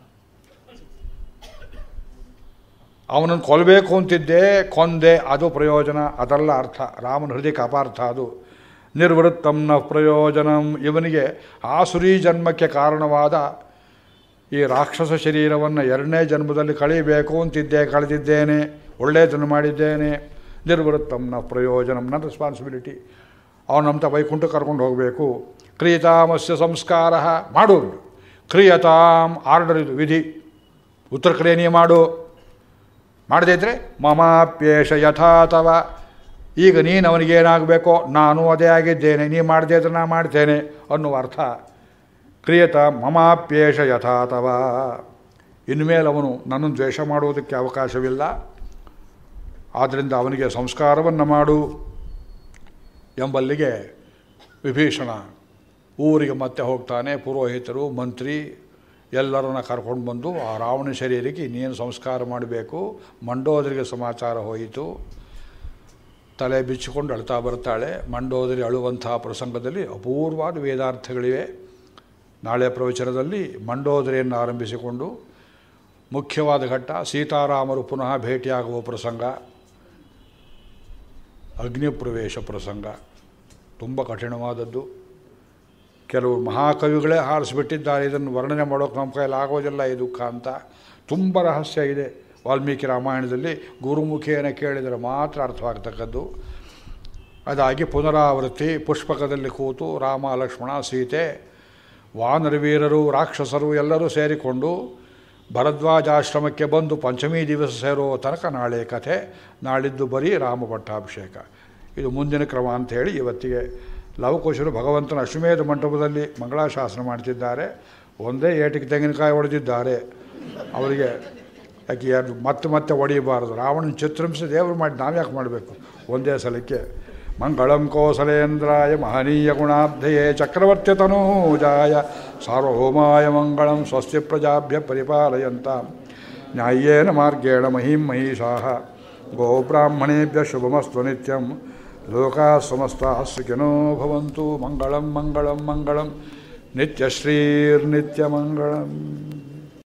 ಅವನನ್ನು ಕೊಲ್ಲಬೇಕು ಅಂತಿದ್ದೆ, ಕೊಂದೆ, ಅದು ಪ್ರಯೋಜನ, ಅದಲ್ಲ ಅರ್ಥ. ರಾಮನ ಹೃದಯಕ್ಕೆ ಅಪಾರ್ಥ ಅದು. ನಿರ್ವೃತ್ತಂ ನ ಪ್ರಯೋಜನಂ. ಇವನಿಗೆ ಆಸುರಿ ಜನ್ಮಕ್ಕೆ ಕಾರಣವಾದ ಈ ರಾಕ್ಷಸ ಶರೀರವನ್ನು 2ನೇ ಜನ್ಮದಲ್ಲಿ ಕಳೀಬೇಕು ಅಂತಿದ್ದೆ, ಕಳೆದಿದ್ದೇನೆ, ಒಳ್ಳೆಯದನ್ನು ಮಾಡಿದ್ದೇನೆ. ನಿರ್ವೃತ್ತಂ ನ ಪ್ರಯೋಜನಂ, ನನ್ನ ರೆಸ್ಪಾನ್ಸಿಬಿಲಿಟಿ. ಅವನಂತ ವೈಕುಂಠ ಕರ್ಕೊಂಡು ಹೋಗಬೇಕು. ಕ್ರಿಯತಾಮಸ್ಯ ಸಂಸ್ಕಾರ ಮಾಡೋದು. ಕ್ರಿಯತಾಂ ಆರ್ಡರ್, ಇದು ವಿಧಿ. ಉತ್ತರ ಕ್ರಿಯೆ ನೀ ಮಾಡು. ಮಾಡದೇ ಇದ್ದರೆ ಮಮಾಪ್ಯೇಷ ಯಥಾತವ. ಈಗ ನೀನು ಅವನಿಗೇನಾಗಬೇಕೋ ನಾನು ಅದೇ ಆಗಿದ್ದೇನೆ, ನೀ ಮಾಡದೇ ಇದ್ರೆ ನಾ ಮಾಡ್ತೇನೆ ಅನ್ನುವ ಅರ್ಥ. ಕ್ರಿಯತ ಮಮಾಪ್ಯೇಷ ಯಥಾತವ. ಇನ್ಮೇಲೆ ಅವನು ನನ್ನನ್ನು ದ್ವೇಷ ಮಾಡುವುದಕ್ಕೆ ಅವಕಾಶವಿಲ್ಲ. ಆದ್ದರಿಂದ ಅವನಿಗೆ ಸಂಸ್ಕಾರವನ್ನು ಮಾಡು ಎಂಬಲ್ಲಿಗೆ ವಿಭೀಷಣ ಊರಿಗೆ ಮತ್ತೆ ಹೋಗ್ತಾನೆ. ಪುರೋಹಿತರು, ಮಂತ್ರಿ ಎಲ್ಲರನ್ನ ಕರ್ಕೊಂಡು ಬಂದು ಆ ರಾವಣ ಶರೀರಕ್ಕೆ ಇನ್ನೇನು ಸಂಸ್ಕಾರ ಮಾಡಬೇಕು. ಮಂಡೋದರಿಗೆ ಸಮಾಚಾರ ಹೋಯಿತು. ತಲೆ ಬಿಚ್ಚಿಕೊಂಡು ಅಳ್ತಾ ಬರ್ತಾಳೆ. ಮಂಡೋದರಿ ಅಳುವಂಥ ಪ್ರಸಂಗದಲ್ಲಿ ಅಪೂರ್ವವಾದ ವೇದಾರ್ಥಗಳಿವೆ. ನಾಳೆ ಪ್ರವಚನದಲ್ಲಿ ಮಂಡೋದರಿಯನ್ನು ಆರಂಭಿಸಿಕೊಂಡು ಮುಖ್ಯವಾದ ಘಟ್ಟ ಸೀತಾರಾಮರು ಪುನಃ ಭೇಟಿಯಾಗುವ ಪ್ರಸಂಗ, ಅಗ್ನಿಪ್ರವೇಶ ಪ್ರಸಂಗ ತುಂಬ ಕಠಿಣವಾದದ್ದು. ಕೆಲವು ಮಹಾಕವಿಗಳೇ ಹಾರಿಸಿಬಿಟ್ಟಿದ್ದಾರೆ. ಇದನ್ನು ವರ್ಣನೆ ಮಾಡೋಕ್ಕೆ ನಮ್ಮ ಕೈಯಲ್ಲಿ ಆಗೋದಿಲ್ಲ ಈ ದುಃಖ ಅಂತ. ತುಂಬ ರಹಸ್ಯ ಇದೆ ವಾಲ್ಮೀಕಿ ರಾಮಾಯಣದಲ್ಲಿ. ಗುರುಮುಖೇನ ಕೇಳಿದರೆ ಮಾತ್ರ ಅರ್ಥವಾಗ್ತಕ್ಕದ್ದು. ಅದಾಗಿ ಪುನರಾವೃತ್ತಿ. ಪುಷ್ಪಕದಲ್ಲಿ ಕೂತು ರಾಮ, ಲಕ್ಷ್ಮಣ, ಸೀತೆ, ವಾನರವೀರರು, ರಾಕ್ಷಸರು ಎಲ್ಲರೂ ಸೇರಿಕೊಂಡು ಭರದ್ವಾಜಾಶ್ರಮಕ್ಕೆ ಬಂದು ಪಂಚಮೀ ದಿವಸ ಸೇರೋ ತನಕ ನಾಳೆ ಕಥೆ. ನಾಳಿದ್ದು ಬರೀ ರಾಮ ಪಟ್ಟಾಭಿಷೇಕ. ಇದು ಮುಂದಿನ ಕ್ರಮ ಅಂಥೇಳಿ ಇವತ್ತಿಗೆ ಲವಕುಶರು ಭಗವಂತನ ಅಶ್ವಮೇಧ ಮಂಟಪದಲ್ಲಿ ಮಂಗಳಾಶಾಸನ ಮಾಡ್ತಿದ್ದಾರೆ. ಒಂದೇ ಏಟಿಗೆ ತೆಂಗಿನಕಾಯಿ ಹೊಡೆದಿದ್ದಾರೆ. ಅವರಿಗೆ ಯಾಕೆ ಯಾರು ಮತ್ತೆ ಹೊಡೆಯಬಾರದು. ರಾವಣನ ಚಿತ್ರಂಶ ದೇವರು ಮಾಡಿ ನಾವ್ಯಾಕೆ ಮಾಡಬೇಕು ಒಂದೇ ಸಲಕ್ಕೆ. ಮಂಗಳಂ ಕೋಸಲೇಂದ್ರಾಯ ಮಹನೀಯ ಗುಣಾಬ್ಧಯೇ ಚಕ್ರವರ್ತಿ ತನೂಜಾಯ ಸಾರ್ವಭೌಮಾಯ ಮಂಗಳಂ. ಸ್ವಸ್ತಿ ಪ್ರಜಾಭ್ಯ ಪರಿಪಾಲಯಂತಾಂ ನ್ಯಾಯೇನ ಮಾರ್ಗೇಣ ಮಹಿಂ ಮಹಿಷಾಃ. ಗೋಬ್ರಾಹ್ಮಣೇಭ್ಯ ಶುಭಮಸ್ತು ನಿತ್ಯಂ. ಲೋಕಾಃ ಸಮಸ್ತಾಃ ಸುಖಿನೋ ಭವಂತು. ಮಂಗಳಂ ಮಂಗಳಂ ಮಂಗಳಂ. ನಿತ್ಯಶ್ರೀರ್ನಿತ್ಯಮಂಗಳಂ.